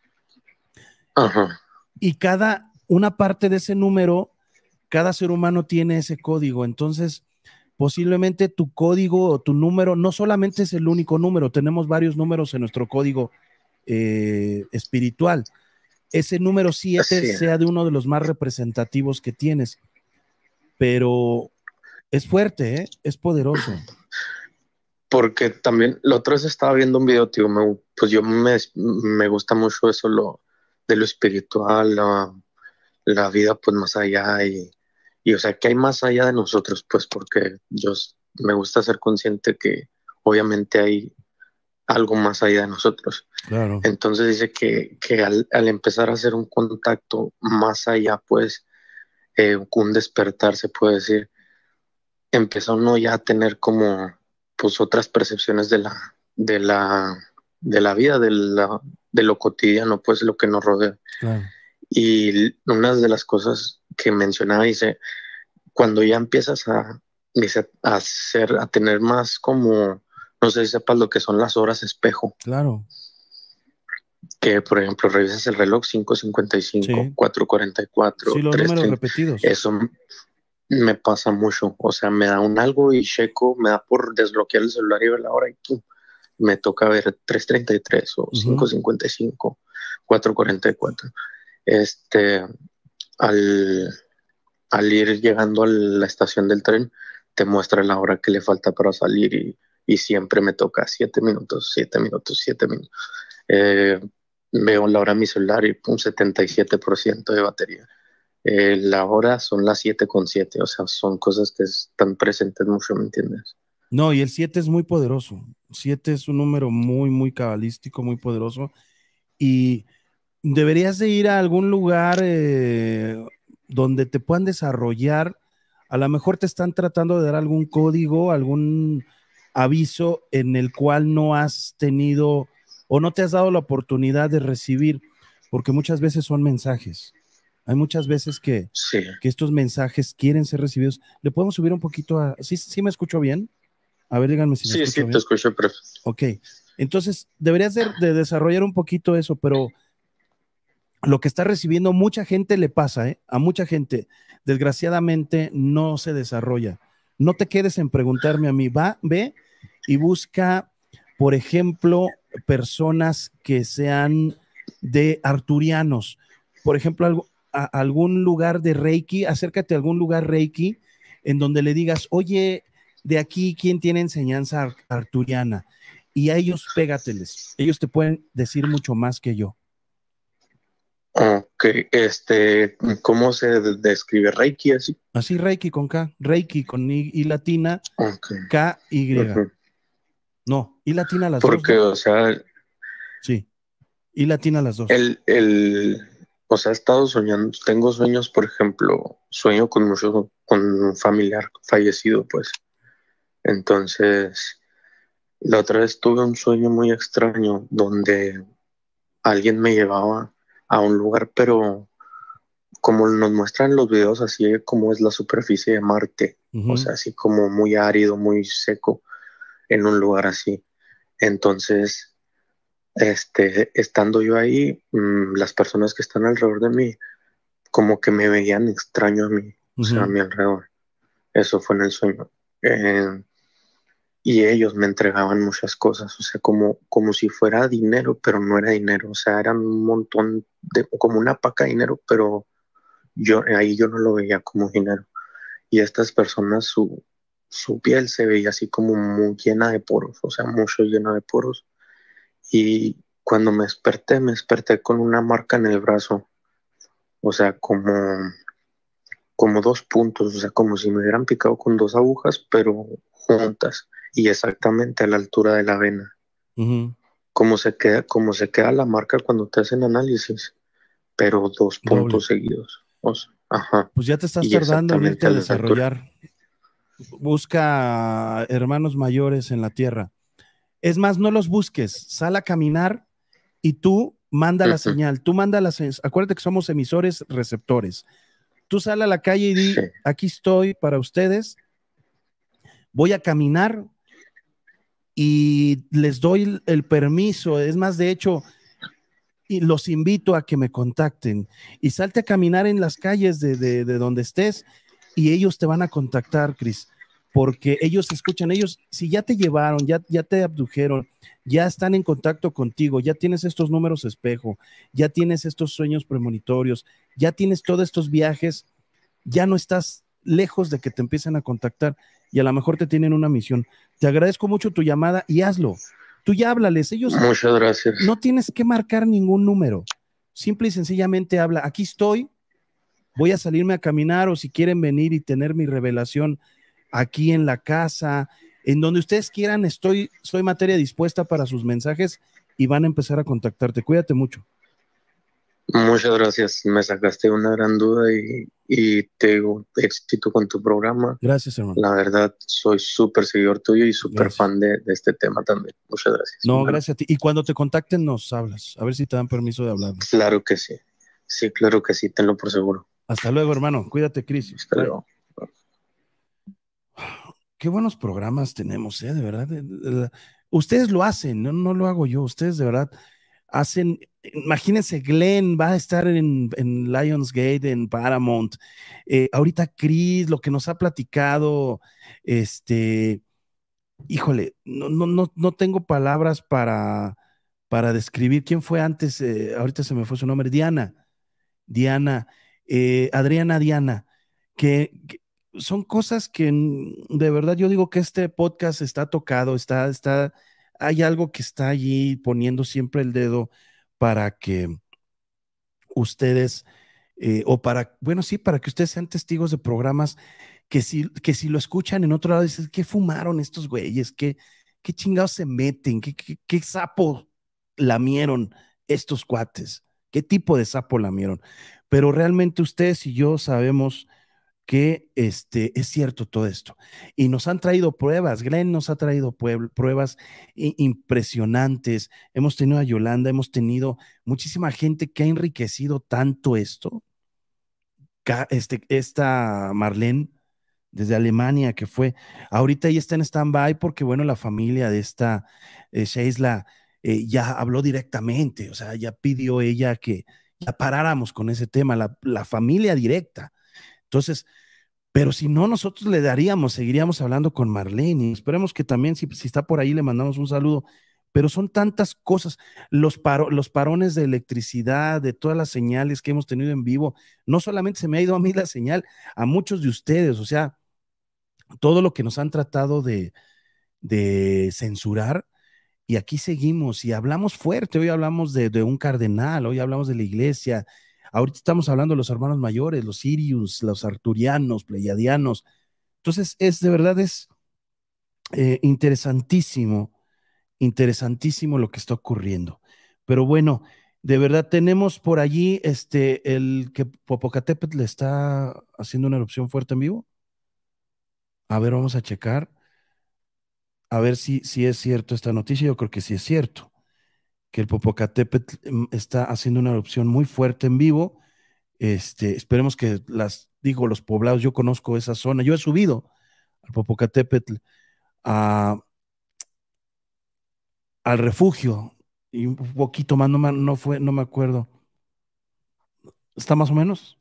[SPEAKER 4] Uh-huh.
[SPEAKER 1] Y cada, una parte de ese número, cada ser humano tiene ese código. Entonces, posiblemente tu código o tu número no solamente es el único número, tenemos varios números en nuestro código eh, espiritual. Ese número siete sí. sea de uno de los más representativos que tienes, pero es fuerte, ¿eh? Es poderoso.
[SPEAKER 4] Porque también la otra vez estaba viendo un video, tío, me, pues yo me, me gusta mucho eso lo, de lo espiritual, la, la vida pues más allá y, y o sea que hay más allá de nosotros, pues porque yo me gusta ser consciente que obviamente hay algo más allá de nosotros.
[SPEAKER 1] Claro.
[SPEAKER 4] Entonces dice que, que al, al empezar a hacer un contacto más allá, pues eh, un despertar se puede decir, empieza uno ya a tener como pues otras percepciones de la, de la, de la vida, de, la, de lo cotidiano, pues lo que nos rodea.
[SPEAKER 1] Claro.
[SPEAKER 4] Y una de las cosas que mencionaba, dice, cuando ya empiezas a, dice, a hacer, a tener más como, no sé si sepas lo que son las horas espejo.
[SPEAKER 1] Claro.
[SPEAKER 4] Que, por ejemplo, revisas el reloj cinco cincuenta y cinco, sí. cuatro cuarenta y cuatro,
[SPEAKER 1] sí, los
[SPEAKER 4] tres,
[SPEAKER 1] números
[SPEAKER 4] treinta,
[SPEAKER 1] repetidos.
[SPEAKER 4] Eso me pasa mucho. O sea, me da un algo y checo, me da por desbloquear el celular y ver la hora y tú, me toca ver tres treinta y tres o cinco cincuenta y cinco, cuatro cuarenta y cuatro. Este, al, al ir llegando a la estación del tren, te muestra la hora que le falta para salir y, y siempre me toca siete minutos, siete minutos, siete minutos. Eh, veo la hora en mi celular y un setenta y siete por ciento de batería. Eh, la hora son las siete con siete, o sea, son cosas que están presentes mucho, ¿me entiendes?
[SPEAKER 1] No, y el siete es muy poderoso. siete es un número muy, muy cabalístico, muy poderoso. Y deberías de ir a algún lugar eh, donde te puedan desarrollar. A lo mejor te están tratando de dar algún código, algún aviso en el cual no has tenido o no te has dado la oportunidad de recibir, porque muchas veces son mensajes. Hay muchas veces que,
[SPEAKER 4] sí.
[SPEAKER 1] que estos mensajes quieren ser recibidos. ¿Le podemos subir un poquito a... ¿Sí, sí me escucho bien? A ver, díganme si me
[SPEAKER 4] sí,
[SPEAKER 1] escucho
[SPEAKER 4] sí,
[SPEAKER 1] bien.
[SPEAKER 4] te escucho perfecto.
[SPEAKER 1] Ok, entonces deberías de, de desarrollar un poquito eso, pero lo que está recibiendo mucha gente le pasa, ¿eh? A mucha gente, desgraciadamente, no se desarrolla. No te quedes en preguntarme a mí, va, ve y busca, por ejemplo, personas que sean de arturianos, por ejemplo, algo, a, algún lugar de Reiki, acércate a algún lugar Reiki en donde le digas, oye, de aquí, ¿quién tiene enseñanza ar- arturiana? Y a ellos pégateles, ellos te pueden decir mucho más que yo.
[SPEAKER 4] Ok, este, ¿cómo se de- describe Reiki así?
[SPEAKER 1] Así Reiki con K, Reiki con I, I latina,
[SPEAKER 4] Ok.
[SPEAKER 1] K, Y.
[SPEAKER 4] Ujú.
[SPEAKER 1] No, I latina las dos,
[SPEAKER 4] Porque,
[SPEAKER 1] ¿no?
[SPEAKER 4] o sea,
[SPEAKER 1] Sí, I latina las dos.
[SPEAKER 4] el, el, o sea, he estado soñando, tengo sueños, por ejemplo, sueño con mucho, con un familiar fallecido, pues. Entonces, la otra vez tuve un sueño muy extraño donde alguien me llevaba a un lugar, pero como nos muestran los videos, así como es la superficie de Marte, o
[SPEAKER 1] Ujú.
[SPEAKER 4] sea, así como muy árido, muy seco, en un lugar así. Entonces, este, estando yo ahí, mmm, las personas que están alrededor de mí, como que me veían extraño a mí, o sea, a
[SPEAKER 1] Ujú.
[SPEAKER 4] mi alrededor. Eso fue en el sueño. Eh, y ellos me entregaban muchas cosas, o sea, como, como si fuera dinero, pero no era dinero, o sea, era un montón de, como una paca de dinero, pero yo ahí yo no lo veía como dinero. Y estas personas, su, su piel se veía así como muy llena de poros, o sea, mucho llena de poros. Y cuando me desperté, me desperté con una marca en el brazo, o sea, como, como dos puntos, o sea, como si me hubieran picado con dos agujas, pero juntas y exactamente a la altura de la vena.
[SPEAKER 1] Ujú.
[SPEAKER 4] Como se queda, como se queda la marca cuando te hacen análisis, pero dos
[SPEAKER 1] Doble.
[SPEAKER 4] puntos seguidos. O sea, ajá,
[SPEAKER 1] Pues ya te estás
[SPEAKER 4] y
[SPEAKER 1] tardando en irte
[SPEAKER 4] exactamente
[SPEAKER 1] a
[SPEAKER 4] a la altura.
[SPEAKER 1] desarrollar. Busca hermanos mayores en la tierra. Es más, no los busques, sal a caminar y tú manda la
[SPEAKER 4] Ujú,
[SPEAKER 1] señal. Tú manda la señal. Acuérdate que somos emisores, receptores. Tú sal a la calle y
[SPEAKER 4] sí,
[SPEAKER 1] di, aquí estoy para ustedes, voy a caminar y les doy el permiso. Es más, de hecho, y los invito a que me contacten y salte a caminar en las calles de, de, de donde estés y ellos te van a contactar, Cris, porque ellos escuchan, ellos, si ya te llevaron, ya, ya te abdujeron, ya están en contacto contigo, ya tienes estos números espejo, ya tienes estos sueños premonitorios, ya tienes todos estos viajes, ya no estás lejos de que te empiecen a contactar y a lo mejor te tienen una misión. Te agradezco mucho tu llamada y hazlo. Tú ya háblales, ellos
[SPEAKER 4] muchas gracias.
[SPEAKER 1] no tienes que marcar ningún número. Simple y sencillamente habla, aquí estoy, voy a salirme a caminar o si quieren venir y tener mi revelación aquí en la casa, en donde ustedes quieran, estoy, soy materia dispuesta para sus mensajes y van a empezar a contactarte. Cuídate mucho.
[SPEAKER 4] Muchas gracias. Me sacaste una gran duda y, y te digo éxito con tu programa.
[SPEAKER 1] Gracias, hermano.
[SPEAKER 4] La verdad, soy súper seguidor tuyo y súper
[SPEAKER 1] Gracias.
[SPEAKER 4] fan de, de este tema también. Muchas gracias.
[SPEAKER 1] No,
[SPEAKER 4] Bueno,
[SPEAKER 1] gracias a ti. Y cuando te contacten nos hablas, a ver si te dan permiso de hablar.
[SPEAKER 4] claro que sí. Sí, claro que sí, tenlo por seguro.
[SPEAKER 1] Hasta luego, hermano. Cuídate, Cris.
[SPEAKER 4] Hasta
[SPEAKER 1] Bye.
[SPEAKER 4] luego.
[SPEAKER 1] Qué buenos programas tenemos, ¿eh? De verdad. De, de, de, ustedes lo hacen, no, no lo hago yo. Ustedes de verdad hacen, imagínense, Glenn va a estar en, en Lionsgate, en Paramount. Eh, ahorita Chris, lo que nos ha platicado, este, híjole, no, no, no, no tengo palabras para, para describir quién fue antes, eh, ahorita se me fue su nombre, Diana, Diana, eh, Adriana Diana, que, que son cosas que mm, de verdad yo digo que este podcast está tocado, está, está, hay algo que está allí poniendo siempre el dedo para que ustedes, eh, o para, bueno, sí, para que ustedes sean testigos de programas que si, que si lo escuchan en otro lado, dicen, ¿qué fumaron estos güeyes? ¿Qué, qué chingados se meten? ¿Qué, qué, qué sapo lamieron estos cuates? ¿Qué tipo de sapo lamieron? Pero realmente ustedes y yo sabemos que este, es cierto todo esto. Y nos han traído pruebas, Glenn nos ha traído pruebas impresionantes, hemos tenido a Yolanda, hemos tenido muchísima gente que ha enriquecido tanto esto. Este, esta Marlene desde Alemania que fue, ahorita ella está en stand-by porque bueno, la familia de esta eh, Sheisla eh, ya habló directamente, o sea, ya pidió ella que ya paráramos con ese tema, la, la familia directa. Entonces, pero si no, nosotros le daríamos, seguiríamos hablando con Marlene y esperemos que también, si, si está por ahí, le mandamos un saludo. Pero son tantas cosas, los, paro, los parones de electricidad, de todas las señales que hemos tenido en vivo, no solamente se me ha ido a mí la señal, a muchos de ustedes, o sea, todo lo que nos han tratado de, de censurar, y aquí seguimos y hablamos fuerte. Hoy hablamos de, de, un cardenal, hoy hablamos de la iglesia, ahorita estamos hablando de los hermanos mayores, los sirius, los arturianos, pleiadianos. Entonces, es de verdad, es eh, interesantísimo, interesantísimo lo que está ocurriendo. Pero bueno, de verdad tenemos por allí este, el que Popocatépetl le está haciendo una erupción fuerte en vivo. A ver, vamos a checar, a ver si, si es cierto esta noticia. Yo creo que sí es cierto, que el Popocatépetl mm, está haciendo una erupción muy fuerte en vivo. Este, esperemos que las, digo, los poblados, yo conozco esa zona, yo he subido al Popocatépetl a, al refugio y un poquito más, no, no fue, no me acuerdo. Está más o menos,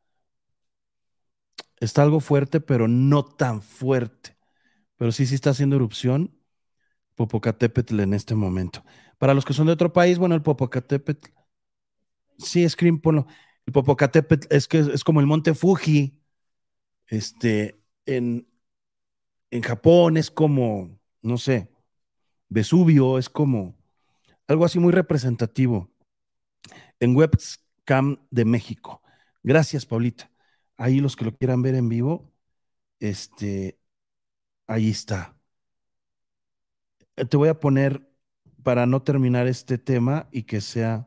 [SPEAKER 1] está algo fuerte, pero no tan fuerte. Pero sí, sí está haciendo erupción Popocatépetl en este momento. Para los que son de otro país, bueno, el Popocatépetl, sí, Scream, ponlo. El Popocatépetl es que es, es como el monte Fuji, este, en, en Japón es como, no sé, Vesubio, es como algo así muy representativo en Webcam de México. Gracias, Paulita. Ahí los que lo quieran ver en vivo, este, ahí está. Eh, Te voy a poner, para no terminar este tema y que sea,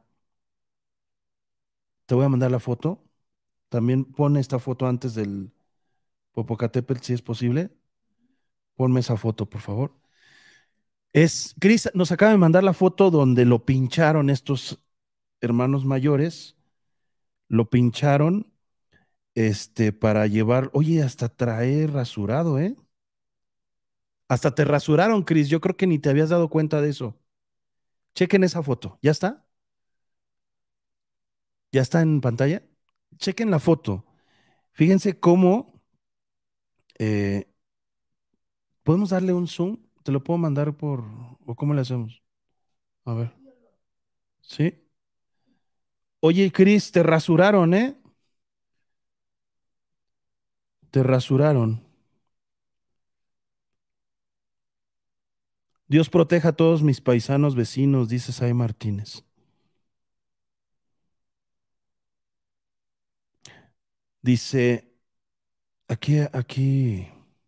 [SPEAKER 1] te voy a mandar la foto. También pone esta foto antes del Popocatépetl, si es posible. Ponme esa foto, por favor. Es, Cris nos acaba de mandar la foto donde lo pincharon estos hermanos mayores, lo pincharon, este, para llevar, oye, hasta traer rasurado, ¿eh? Hasta te rasuraron, Cris, yo creo que ni te habías dado cuenta de eso. Chequen esa foto, ¿ya está? ¿Ya está en pantalla? Chequen la foto. Fíjense cómo, eh, ¿podemos darle un zoom? ¿Te lo puedo mandar por, o cómo le hacemos? A ver, ¿sí? Oye, Cris, te rasuraron, ¿eh? Te rasuraron. Dios proteja a todos mis paisanos vecinos, dice Say Martínez. Dice, aquí, aquí.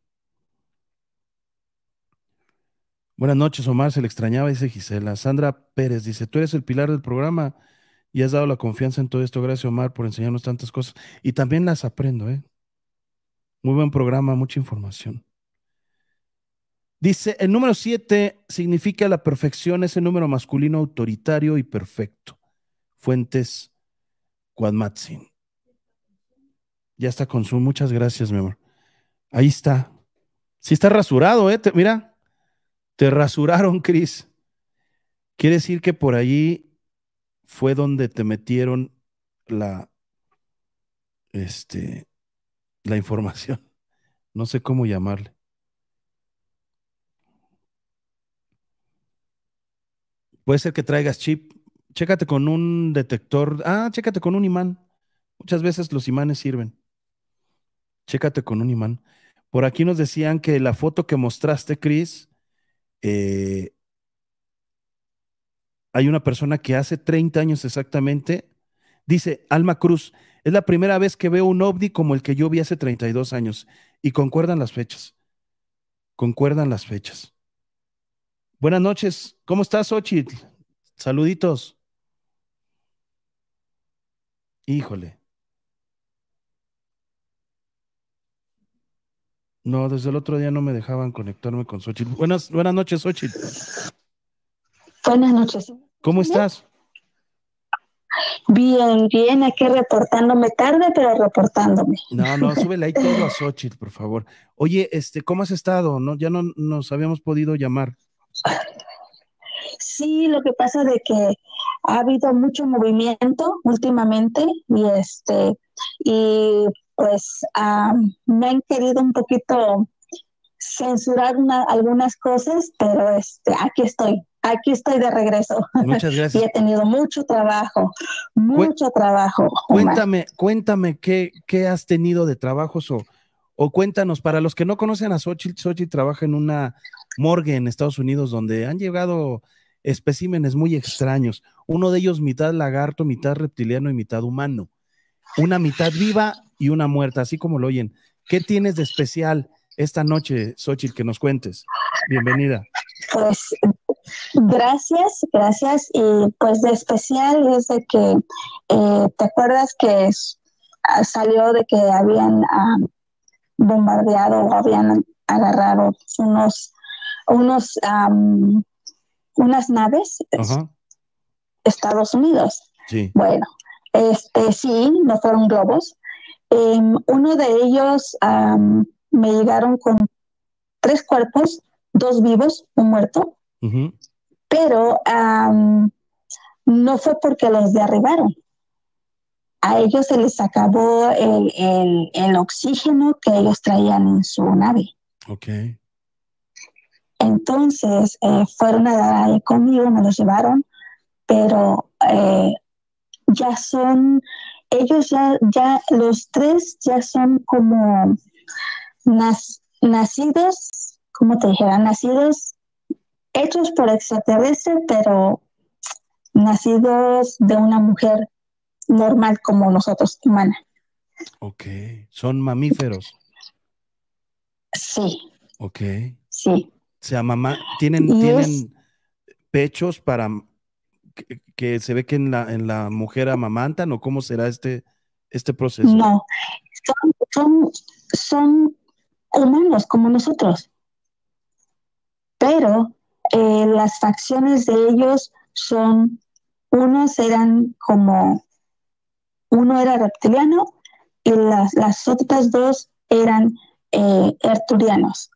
[SPEAKER 1] Buenas noches, Omar, se le extrañaba, dice Gisela. Sandra Pérez dice, tú eres el pilar del programa y has dado la confianza en todo esto. Gracias, Omar, por enseñarnos tantas cosas. Y también las aprendo, ¿eh? Muy buen programa, mucha información. Dice, el número siete significa la perfección, es el número masculino autoritario y perfecto. Fuentes Cuadmatzin. Ya está con Zoom, muchas gracias, mi amor. Ahí está. Sí está rasurado, ¿eh? Te- mira, te rasuraron, Cris. Quiere decir que por ahí fue donde te metieron la, este, la información. No sé cómo llamarle. Puede ser que traigas chip. Chécate con un detector. Ah, chécate con un imán. Muchas veces los imanes sirven. Chécate con un imán. Por aquí nos decían que la foto que mostraste, Chris, eh, hay una persona que hace treinta años exactamente, dice Alma Cruz, es la primera vez que veo un ovni como el que yo vi hace treinta y dos años. Y concuerdan las fechas. Concuerdan las fechas. Buenas noches. ¿Cómo estás, Xochitl? Saluditos. Híjole. No, desde el otro día no me dejaban conectarme con Xochitl. Buenas, buenas noches, Xochitl.
[SPEAKER 5] Buenas noches.
[SPEAKER 1] ¿Cómo estás?
[SPEAKER 5] Bien, bien, aquí reportándome tarde, pero reportándome.
[SPEAKER 1] No, no, súbele ahí todo a Xochitl, por favor. Oye, este, ¿cómo has estado? No, ya no nos habíamos podido llamar.
[SPEAKER 5] Sí, lo que pasa de que ha habido mucho movimiento últimamente y este y pues um, me han querido un poquito censurar una, algunas cosas, pero este aquí estoy, aquí estoy de regreso.
[SPEAKER 1] Muchas gracias.
[SPEAKER 5] Y he tenido mucho trabajo, mucho
[SPEAKER 1] Cué
[SPEAKER 5] trabajo. Omar.
[SPEAKER 1] Cuéntame, cuéntame qué, qué has tenido de trabajos o, o cuéntanos, para los que no conocen a Xochitl, Xochitl trabaja en una morgue en Estados Unidos donde han llegado especímenes muy extraños, uno de ellos mitad lagarto, mitad reptiliano y mitad humano, una mitad viva y una muerta, así como lo oyen. ¿Qué tienes de especial esta noche, Xochitl, que nos cuentes? Bienvenida.
[SPEAKER 5] Pues gracias, gracias. Y pues de especial es de que, eh, ¿te acuerdas que es, salió de que habían um, bombardeado o habían agarrado unos, unos um, unas naves?
[SPEAKER 1] Ajá.
[SPEAKER 5] Estados Unidos?
[SPEAKER 1] Sí.
[SPEAKER 5] Bueno, este sí, no fueron globos. Um, uno de ellos um, me llegaron con tres cuerpos, dos vivos, un muerto.
[SPEAKER 1] Uh-huh.
[SPEAKER 5] Pero um, no fue porque los derribaron. A ellos se les acabó el, el, el oxígeno que ellos traían en su nave.
[SPEAKER 1] Ok.
[SPEAKER 5] Entonces eh, fueron a dar ahí conmigo, me los llevaron, pero eh, ya son, ellos ya, ya, los tres ya son como nas, nacidos, como te dijera, nacidos, hechos por extraterrestres, pero nacidos de una mujer normal como nosotros, humana.
[SPEAKER 1] Ok, son mamíferos.
[SPEAKER 5] Sí.
[SPEAKER 1] Ok.
[SPEAKER 5] Sí.
[SPEAKER 1] O sea, mamá, tienen,
[SPEAKER 5] y
[SPEAKER 1] tienen
[SPEAKER 5] es,
[SPEAKER 1] pechos para que, que se ve que en la, en la mujer amamantan, o cómo será este, este proceso.
[SPEAKER 5] No, son, son, son humanos como nosotros, pero eh, las facciones de ellos son, unos eran como, uno era reptiliano y las, las otras dos eran eh, arturianos.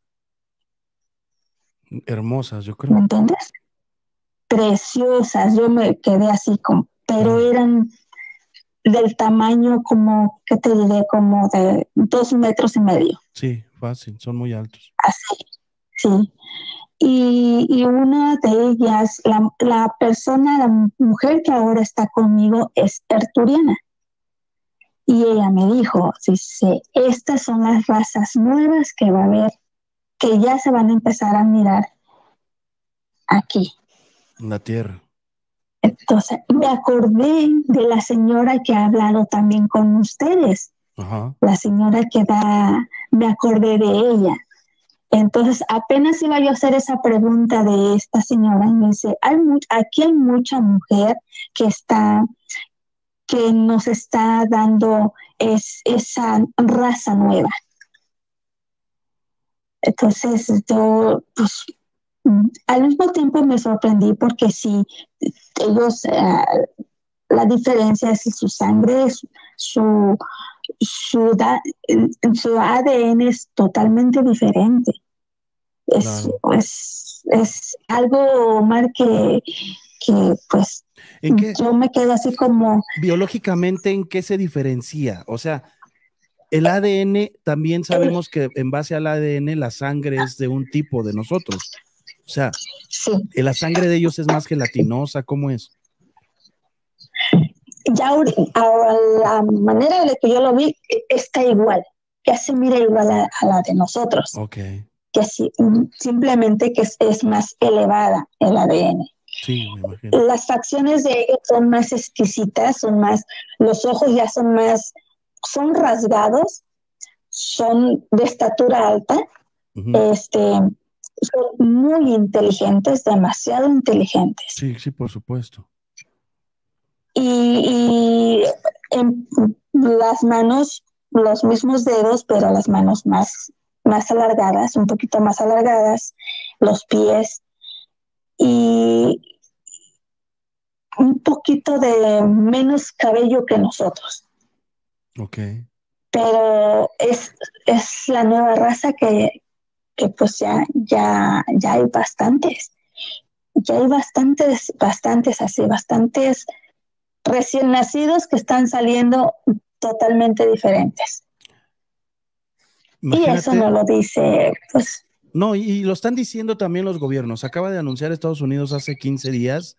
[SPEAKER 1] Hermosas, yo creo.
[SPEAKER 5] ¿Me entiendes? Preciosas, yo me quedé así como, pero
[SPEAKER 1] ah.
[SPEAKER 5] eran del tamaño como, ¿qué te diré? Como de dos metros y medio.
[SPEAKER 1] Sí, fácil, son muy altos.
[SPEAKER 5] Así, sí. Y, y una de ellas, la, la persona, la mujer que ahora está conmigo es arturiana. Y ella me dijo, dice, estas son las razas nuevas que va a haber, que ya se van a empezar a mirar aquí.
[SPEAKER 1] En la Tierra.
[SPEAKER 5] Entonces, me acordé de la señora que ha hablado también con ustedes.
[SPEAKER 1] Ajá.
[SPEAKER 5] La señora que da, me acordé de ella. Entonces, apenas iba yo a hacer esa pregunta de esta señora y me dice, hay much, aquí hay mucha mujer que está, que nos está dando es, esa raza nueva. Entonces, yo, pues, al mismo tiempo me sorprendí porque sí, ellos, uh, la diferencia es que su sangre, su, su, da, su A D N es totalmente diferente. Es,
[SPEAKER 1] claro.
[SPEAKER 5] es, es algo, Omar, que, que pues
[SPEAKER 1] ¿En qué,
[SPEAKER 5] yo me quedo así como...
[SPEAKER 1] biológicamente, ¿en qué se diferencia? O sea, el A D N, también sabemos que en base al A D N la sangre es de un tipo de nosotros. O sea,
[SPEAKER 5] sí.
[SPEAKER 1] ¿la sangre de ellos es más gelatinosa? ¿Cómo es?
[SPEAKER 5] Ya ahora la manera de que yo lo vi está igual, ya se mira igual a, a la de nosotros.
[SPEAKER 1] Ok.
[SPEAKER 5] Que sí, simplemente que es, es más elevada el A D N.
[SPEAKER 1] Sí, me imagino.
[SPEAKER 5] Las facciones de ellos son más exquisitas, son más, los ojos ya son más, son rasgados, son de estatura alta, uh-huh. este, son muy inteligentes, demasiado inteligentes.
[SPEAKER 1] Sí, sí, por supuesto.
[SPEAKER 5] Y, y en las manos, los mismos dedos, pero las manos más, más alargadas, un poquito más alargadas, los pies y un poquito de menos cabello que nosotros.
[SPEAKER 1] Ok.
[SPEAKER 5] Pero es, es la nueva raza que, que pues ya, ya, ya hay bastantes. Ya hay bastantes, bastantes así, bastantes recién nacidos que están saliendo totalmente diferentes. Imagínate, y eso no lo dice, pues.
[SPEAKER 1] No, y, y lo están diciendo también los gobiernos. Acaba de anunciar Estados Unidos hace quince días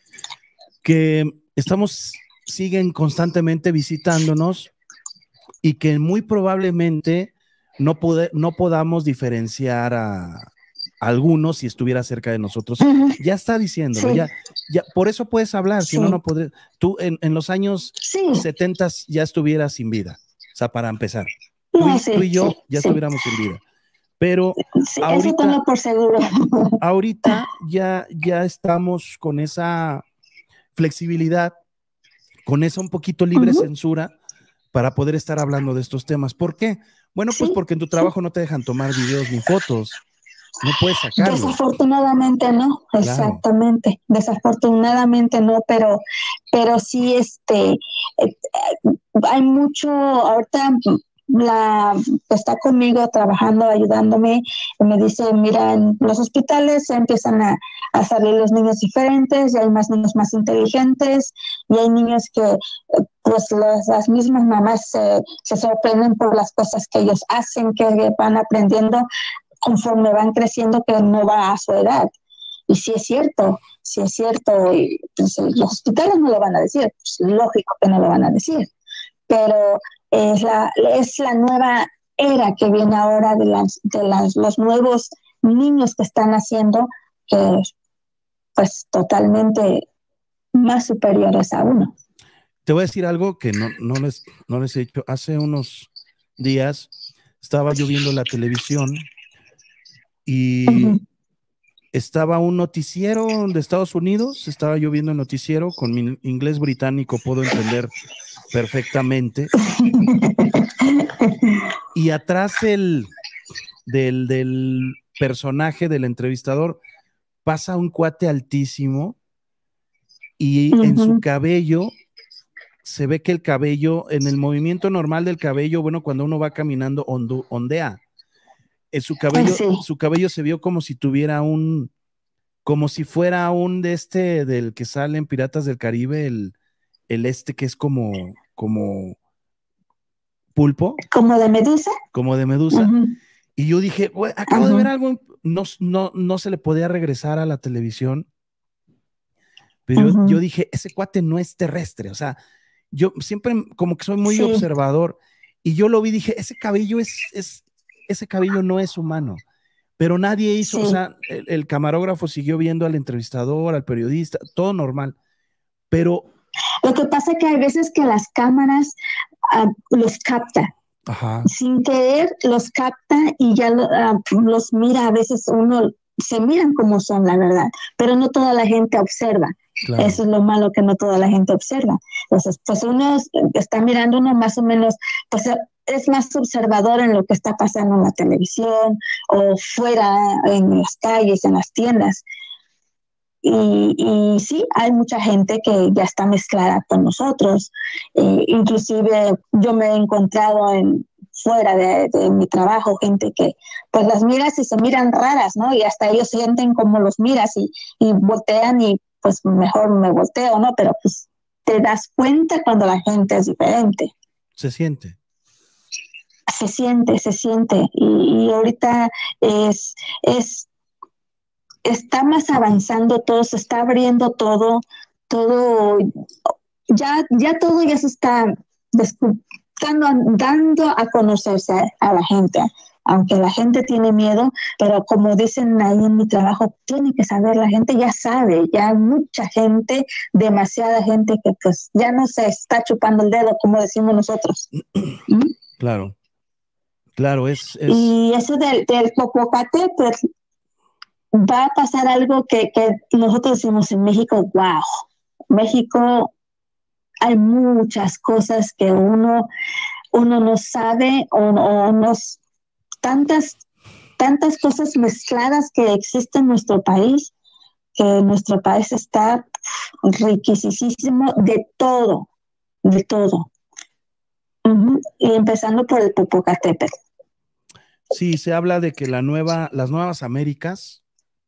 [SPEAKER 1] que estamos, siguen constantemente visitándonos y que muy probablemente no, pude, no podamos diferenciar a, a algunos si estuviera cerca de nosotros. Uh-huh. Ya está diciéndolo, sí. ya, ya, por eso puedes hablar, sí. si no, no podrías. Tú en, en los años sí. setenta ya estuvieras sin vida, o sea, para empezar. Tú, no, sí, tú y yo sí, ya sí. estuviéramos sin vida. Pero
[SPEAKER 5] sí,
[SPEAKER 1] ahorita,
[SPEAKER 5] eso tengo por seguro.
[SPEAKER 1] ahorita ya, ya estamos con esa flexibilidad, con esa un poquito libre uh-huh. censura para poder estar hablando de estos temas. ¿Por qué? Bueno, pues sí, porque en tu trabajo sí. no te dejan tomar videos ni fotos. No puedes sacarlos.
[SPEAKER 5] Desafortunadamente no, claro. Exactamente. Desafortunadamente no, pero, pero sí, este, eh, hay mucho, ahorita la está conmigo trabajando, ayudándome, me dice, mira, en los hospitales empiezan a, a salir los niños diferentes, y hay más niños más inteligentes, y hay niños que pues las, las mismas mamás se, se sorprenden por las cosas que ellos hacen, que van aprendiendo conforme van creciendo, que no va a su edad. Y sí es cierto, sí es cierto, y, pues, los hospitales no lo van a decir, pues, lógico que no lo van a decir, pero es la, es la nueva era que viene ahora de, las, de las, los nuevos niños que están haciendo, que pues totalmente más superiores a uno.
[SPEAKER 1] Te voy a decir algo que no, no, les, no les he dicho. Hace unos días estaba yo viendo la televisión y uh-huh. estaba un noticiero de Estados Unidos, estaba yo viendo el noticiero, con mi inglés británico puedo entender perfectamente, y atrás el, del, del personaje del entrevistador pasa un cuate altísimo y uh-huh. en su cabello se ve que el cabello, en el movimiento normal del cabello, bueno, cuando uno va caminando ondu, ondea, en su cabello, sí. su cabello se vio como si tuviera un, como si fuera un de este, del que sale en Piratas del Caribe, el, el este que es como, como pulpo.
[SPEAKER 5] ¿Como de medusa?
[SPEAKER 1] Como de medusa. Uh-huh. Y yo dije, bueno, acabo uh-huh. de ver algo, no, no, no se le podía regresar a la televisión, pero uh-huh. yo dije, ese cuate no es terrestre, o sea, yo siempre como que soy muy sí. observador, y yo lo vi, dije, ese cabello es, es, ese cabello no es humano, pero nadie hizo, sí. o sea, el, el camarógrafo siguió viendo al entrevistador, al periodista, todo normal, pero...
[SPEAKER 5] Lo que pasa es que hay veces que las cámaras uh, los capta,
[SPEAKER 1] Ajá.
[SPEAKER 5] sin querer los capta y ya lo, uh, los mira, a veces uno, se miran como son, la verdad, pero no toda la gente observa. Claro. Eso es lo malo, que no toda la gente observa. Entonces, pues uno está mirando, uno más o menos, pues es más observador en lo que está pasando en la televisión o fuera en las calles, en las tiendas. Y, y sí, hay mucha gente que ya está mezclada con nosotros. Eh, inclusive yo me he encontrado en, fuera de, de mi trabajo, gente que pues las miras y se miran raras, ¿no? Y hasta ellos sienten como los miras y, y voltean y pues mejor me volteo, ¿no? Pero pues te das cuenta cuando la gente es diferente.
[SPEAKER 1] Se siente.
[SPEAKER 5] Se siente, se siente. Y, y ahorita es, es está más avanzando todo, se está abriendo todo, todo, ya, ya todo ya se está descu- dando, dando a conocerse a, a la gente, aunque la gente tiene miedo, pero como dicen ahí en mi trabajo, tiene que saber, la gente ya sabe, ya mucha gente, demasiada gente que pues ya no se está chupando el dedo, como decimos nosotros. ¿Mm?
[SPEAKER 1] Claro, claro, es... es...
[SPEAKER 5] Y eso del, del Popocatépetl, pues va a pasar algo que, que nosotros decimos en México, wow, México hay muchas cosas que uno, uno no sabe o, o nos, tantas, tantas cosas mezcladas que existen en nuestro país, que nuestro país está riquísimo de todo, de todo. Uh-huh. Y empezando por el Popocatépetl.
[SPEAKER 1] Sí, se habla de que la nueva, las nuevas Américas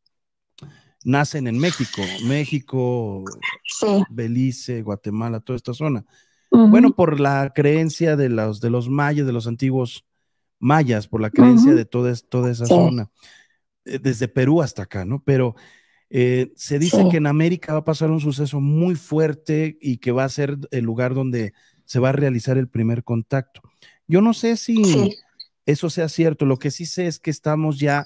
[SPEAKER 1] nacen en México, México,
[SPEAKER 5] sí.
[SPEAKER 1] Belice, Guatemala, toda esta zona.
[SPEAKER 5] Uh-huh.
[SPEAKER 1] Bueno, por la creencia de los, de los mayas, de los antiguos mayas, por la creencia uh-huh. de toda, toda esa sí. zona, desde Perú hasta acá, ¿no? Pero eh, se dice sí. que en América va a pasar un suceso muy fuerte y que va a ser el lugar donde se va a realizar el primer contacto. Yo no sé si sí. eso sea cierto, lo que sí sé es que estamos ya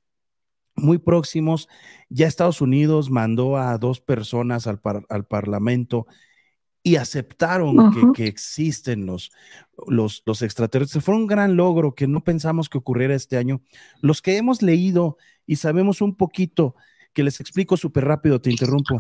[SPEAKER 1] muy próximos. Ya Estados Unidos mandó a dos personas al, par, al Parlamento y aceptaron uh-huh. que, que existen los, los, los extraterrestres. Fue un gran logro que no pensamos que ocurriera este año. Los que hemos leído y sabemos un poquito, que les explico súper rápido, te interrumpo,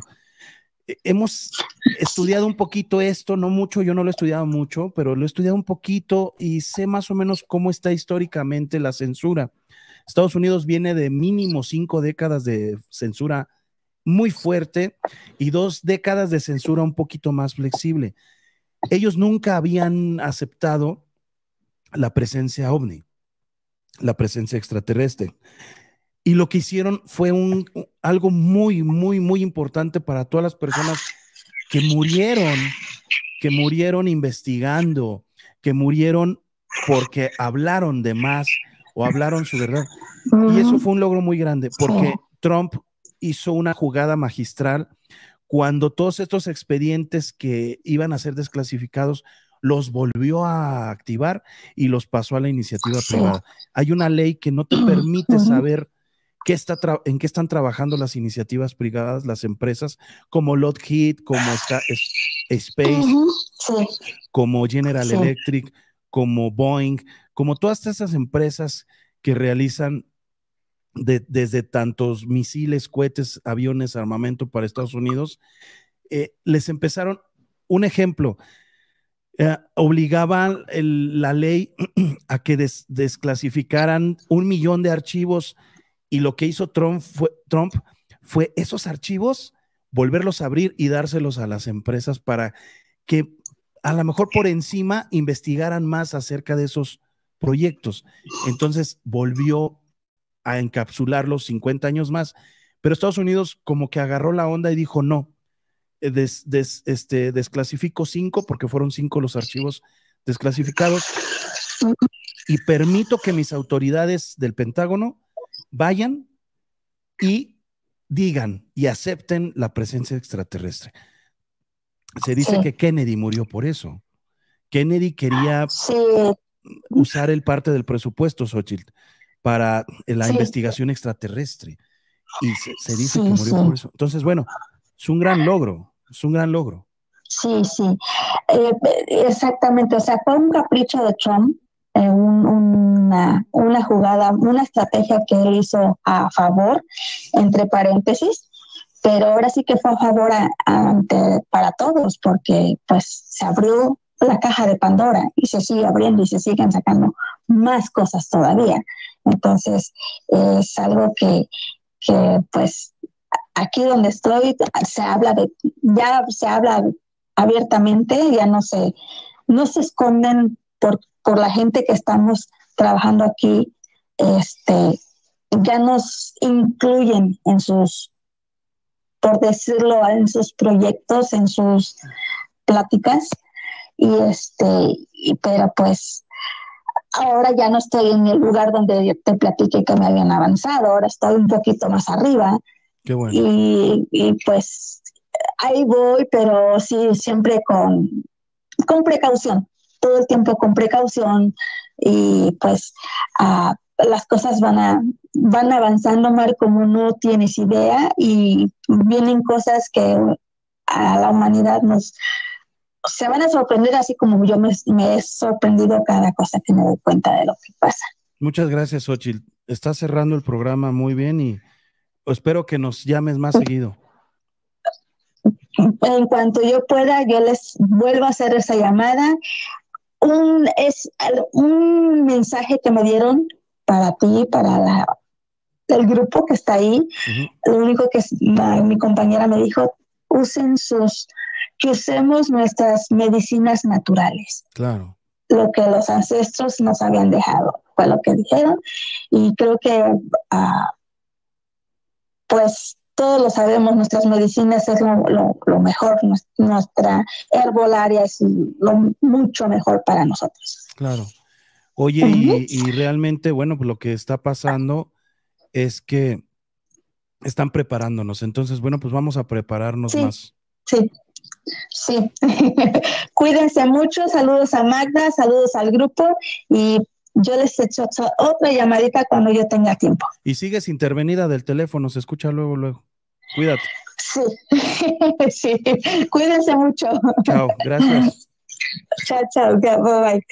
[SPEAKER 1] hemos estudiado un poquito esto, no mucho, yo no lo he estudiado mucho, pero lo he estudiado un poquito y sé más o menos cómo está históricamente la censura. Estados Unidos viene de mínimo cinco décadas de censura muy fuerte y dos décadas de censura un poquito más flexible. Ellos nunca habían aceptado la presencia ovni, la presencia extraterrestre. Y lo que hicieron fue un, algo muy, muy, muy importante para todas las personas que murieron, que murieron investigando, que murieron porque hablaron de más o hablaron su verdad. Y eso fue un logro muy grande, porque Trump hizo una jugada magistral cuando todos estos expedientes que iban a ser desclasificados los volvió a activar y los pasó a la iniciativa privada. Hay una ley que no te permite saber qué está en qué están trabajando las iniciativas privadas, las empresas, como Lockheed, como Ska Space, sí. como General sí. Electric, como Boeing, como todas esas empresas que realizan de, desde tantos misiles, cohetes, aviones, armamento para Estados Unidos, eh, les empezaron, un ejemplo, eh, obligaban el, la ley a que des, desclasificaran un millón de archivos y lo que hizo Trump fue, Trump fue esos archivos volverlos a abrir y dárselos a las empresas para que a lo mejor por encima investigaran más acerca de esos proyectos. Entonces volvió a encapsularlos cincuenta años más, pero Estados Unidos como que agarró la onda y dijo no, des, des, este, desclasifico cinco porque fueron cinco los archivos desclasificados y permito que mis autoridades del Pentágono vayan y digan y acepten la presencia extraterrestre. Se dice sí. que Kennedy murió por eso. Kennedy quería sí. usar el parte del presupuesto, Xochitl, para la sí. investigación extraterrestre. Y se, se dice sí, que murió sí. por eso. Entonces, bueno, es un gran logro, es un gran logro.
[SPEAKER 5] Sí, sí, eh, exactamente. O sea, fue un capricho de Trump, eh, un, una, una jugada, una estrategia que él hizo a favor, entre paréntesis, pero ahora sí que fue a favor a, a, ante, para todos, porque pues se abrió la caja de Pandora y se sigue abriendo y se siguen sacando más cosas todavía. Entonces, eh, es algo que, que pues aquí donde estoy se habla de, ya se habla abiertamente, ya no se, no se esconden por, por la gente que estamos trabajando aquí, este, ya nos incluyen en sus, por decirlo, en sus proyectos, en sus pláticas, y este, y, pero pues ahora ya no estoy en el lugar donde te platiqué que me habían avanzado, ahora estoy un poquito más arriba,
[SPEAKER 1] Qué bueno.
[SPEAKER 5] Y, y pues ahí voy, pero sí, siempre con, con precaución, todo el tiempo con precaución y pues uh, las cosas van, a, van avanzando, Mar, como no tienes idea y vienen cosas que a la humanidad nos se van a sorprender así como yo me, me he sorprendido cada cosa que me doy cuenta de lo que pasa.
[SPEAKER 1] Muchas gracias, Xochitl. Estás cerrando el programa muy bien y espero que nos llames más seguido.
[SPEAKER 5] En cuanto yo pueda, yo les vuelvo a hacer esa llamada. Un, es un mensaje que me dieron para ti, para la, el grupo que está ahí. Uh-huh. Lo único que la, mi compañera me dijo, usen sus, que usemos nuestras medicinas naturales.
[SPEAKER 1] Claro.
[SPEAKER 5] Lo que los ancestros nos habían dejado, fue lo que dijeron. Y creo que, uh, pues, todos lo sabemos, nuestras medicinas es lo, lo, lo mejor, nuestra herbolaria es lo mucho mejor para nosotros.
[SPEAKER 1] Claro. Oye, uh-huh. y, y realmente, bueno, pues lo que está pasando es que están preparándonos. Entonces, bueno, pues vamos a prepararnos
[SPEAKER 5] sí,
[SPEAKER 1] más.
[SPEAKER 5] Sí, sí. Cuídense mucho. Saludos a Magda, saludos al grupo y yo les echo otra llamadita cuando yo tenga tiempo.
[SPEAKER 1] Y sigues intervenida del teléfono, se escucha luego, luego. Cuídate.
[SPEAKER 5] Sí, sí. Cuídense mucho.
[SPEAKER 1] Chao, gracias.
[SPEAKER 5] Chao, chao. Bye, bye.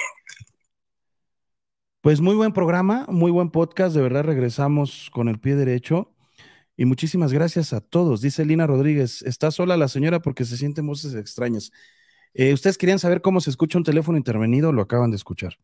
[SPEAKER 1] Pues muy buen programa, muy buen podcast. De verdad regresamos con el pie derecho. Y muchísimas gracias a todos. Dice Lina Rodríguez, está sola la señora porque se sienten voces extrañas. Eh, ¿Ustedes querían saber cómo se escucha un teléfono intervenido? Lo acaban de escuchar.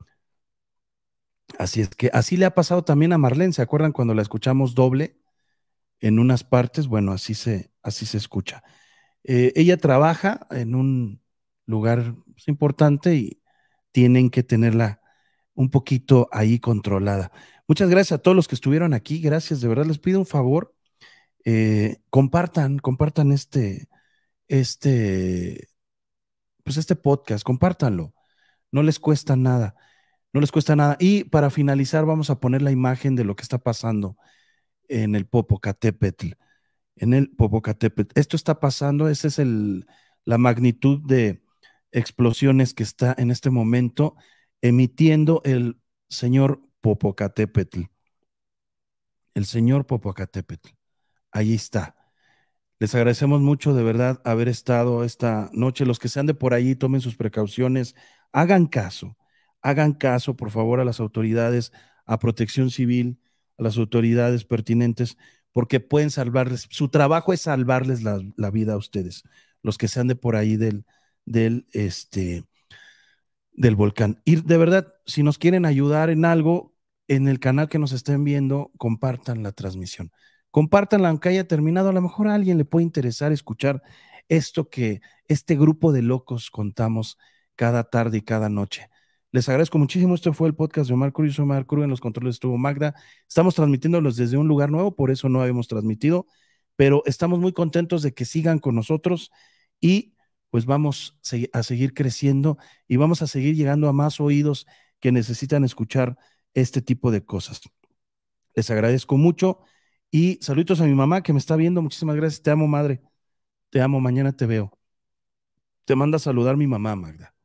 [SPEAKER 1] Así es que así le ha pasado también a Marlene. ¿Se acuerdan cuando la escuchamos doble en unas partes? Bueno, así se, así se escucha. Eh, ella trabaja en un lugar importante y tienen que tenerla un poquito ahí controlada. Muchas gracias a todos los que estuvieron aquí. Gracias, de verdad les pido un favor. Eh, compartan, compartan este, este, pues este podcast, compártanlo. No les cuesta nada. No les cuesta nada. Y para finalizar, vamos a poner la imagen de lo que está pasando en el Popocatépetl. En el Popocatépetl. Esto está pasando, esa es el, la magnitud de explosiones que está en este momento emitiendo el señor Popocatépetl. El señor Popocatépetl. Ahí está. Les agradecemos mucho de verdad haber estado esta noche. Los que sean de por ahí, tomen sus precauciones, hagan caso. Hagan caso, por favor, a las autoridades, a Protección Civil, a las autoridades pertinentes, porque pueden salvarles, su trabajo es salvarles la, la vida a ustedes, los que sean de por ahí del, del, este, del volcán. Y de verdad, si nos quieren ayudar en algo, en el canal que nos estén viendo, compartan la transmisión. Compártanla, aunque haya terminado, a lo mejor a alguien le puede interesar escuchar esto que este grupo de locos contamos cada tarde y cada noche. Les agradezco muchísimo. Este fue el podcast de Omar Cruz. Yo soy Omar Cruz, en los controles estuvo Magda. Estamos transmitiéndolos desde un lugar nuevo, por eso no habíamos transmitido, pero estamos muy contentos de que sigan con nosotros y pues vamos a seguir creciendo y vamos a seguir llegando a más oídos que necesitan escuchar este tipo de cosas. Les agradezco mucho y saludos a mi mamá que me está viendo. Muchísimas gracias. Te amo, madre. Te amo. Mañana te veo. Te manda a saludar mi mamá, Magda.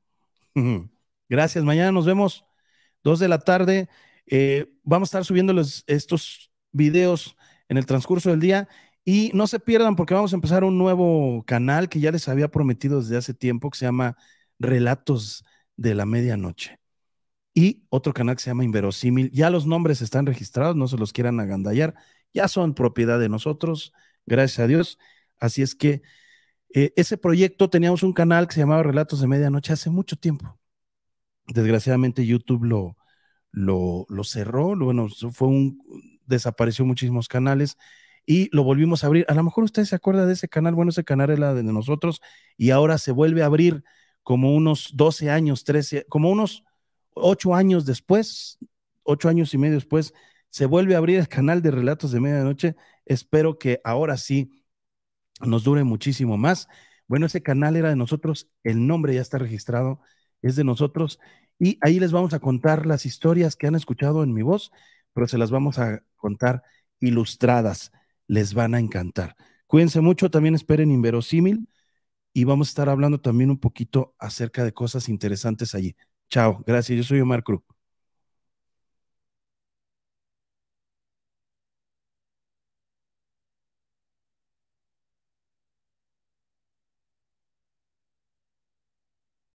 [SPEAKER 1] Gracias. Mañana nos vemos, dos de la tarde. Eh, vamos a estar subiéndoles estos videos en el transcurso del día y no se pierdan porque vamos a empezar un nuevo canal que ya les había prometido desde hace tiempo que se llama Relatos de la Medianoche. Y otro canal que se llama Inverosímil. Ya los nombres están registrados, no se los quieran agandallar, ya son propiedad de nosotros, gracias a Dios. Así es que eh, ese proyecto, teníamos un canal que se llamaba Relatos de Medianoche hace mucho tiempo. Desgraciadamente YouTube lo, lo, lo cerró, lo, bueno, fue un, desapareció muchísimos canales y lo volvimos a abrir. A lo mejor usted se acuerda de ese canal, bueno, ese canal era de nosotros y ahora se vuelve a abrir como unos doce años, trece, como unos ocho años después, ocho años y medio después, se vuelve a abrir el canal de Relatos de Medianoche. Espero que ahora sí nos dure muchísimo más. Bueno, ese canal era de nosotros, el nombre ya está registrado, es de nosotros, y ahí les vamos a contar las historias que han escuchado en mi voz, pero se las vamos a contar ilustradas. les van a encantar. Cuídense mucho, también esperen Inverosímil y vamos a estar hablando también un poquito acerca de cosas interesantes allí. Chao, gracias, yo soy Omar Cruz.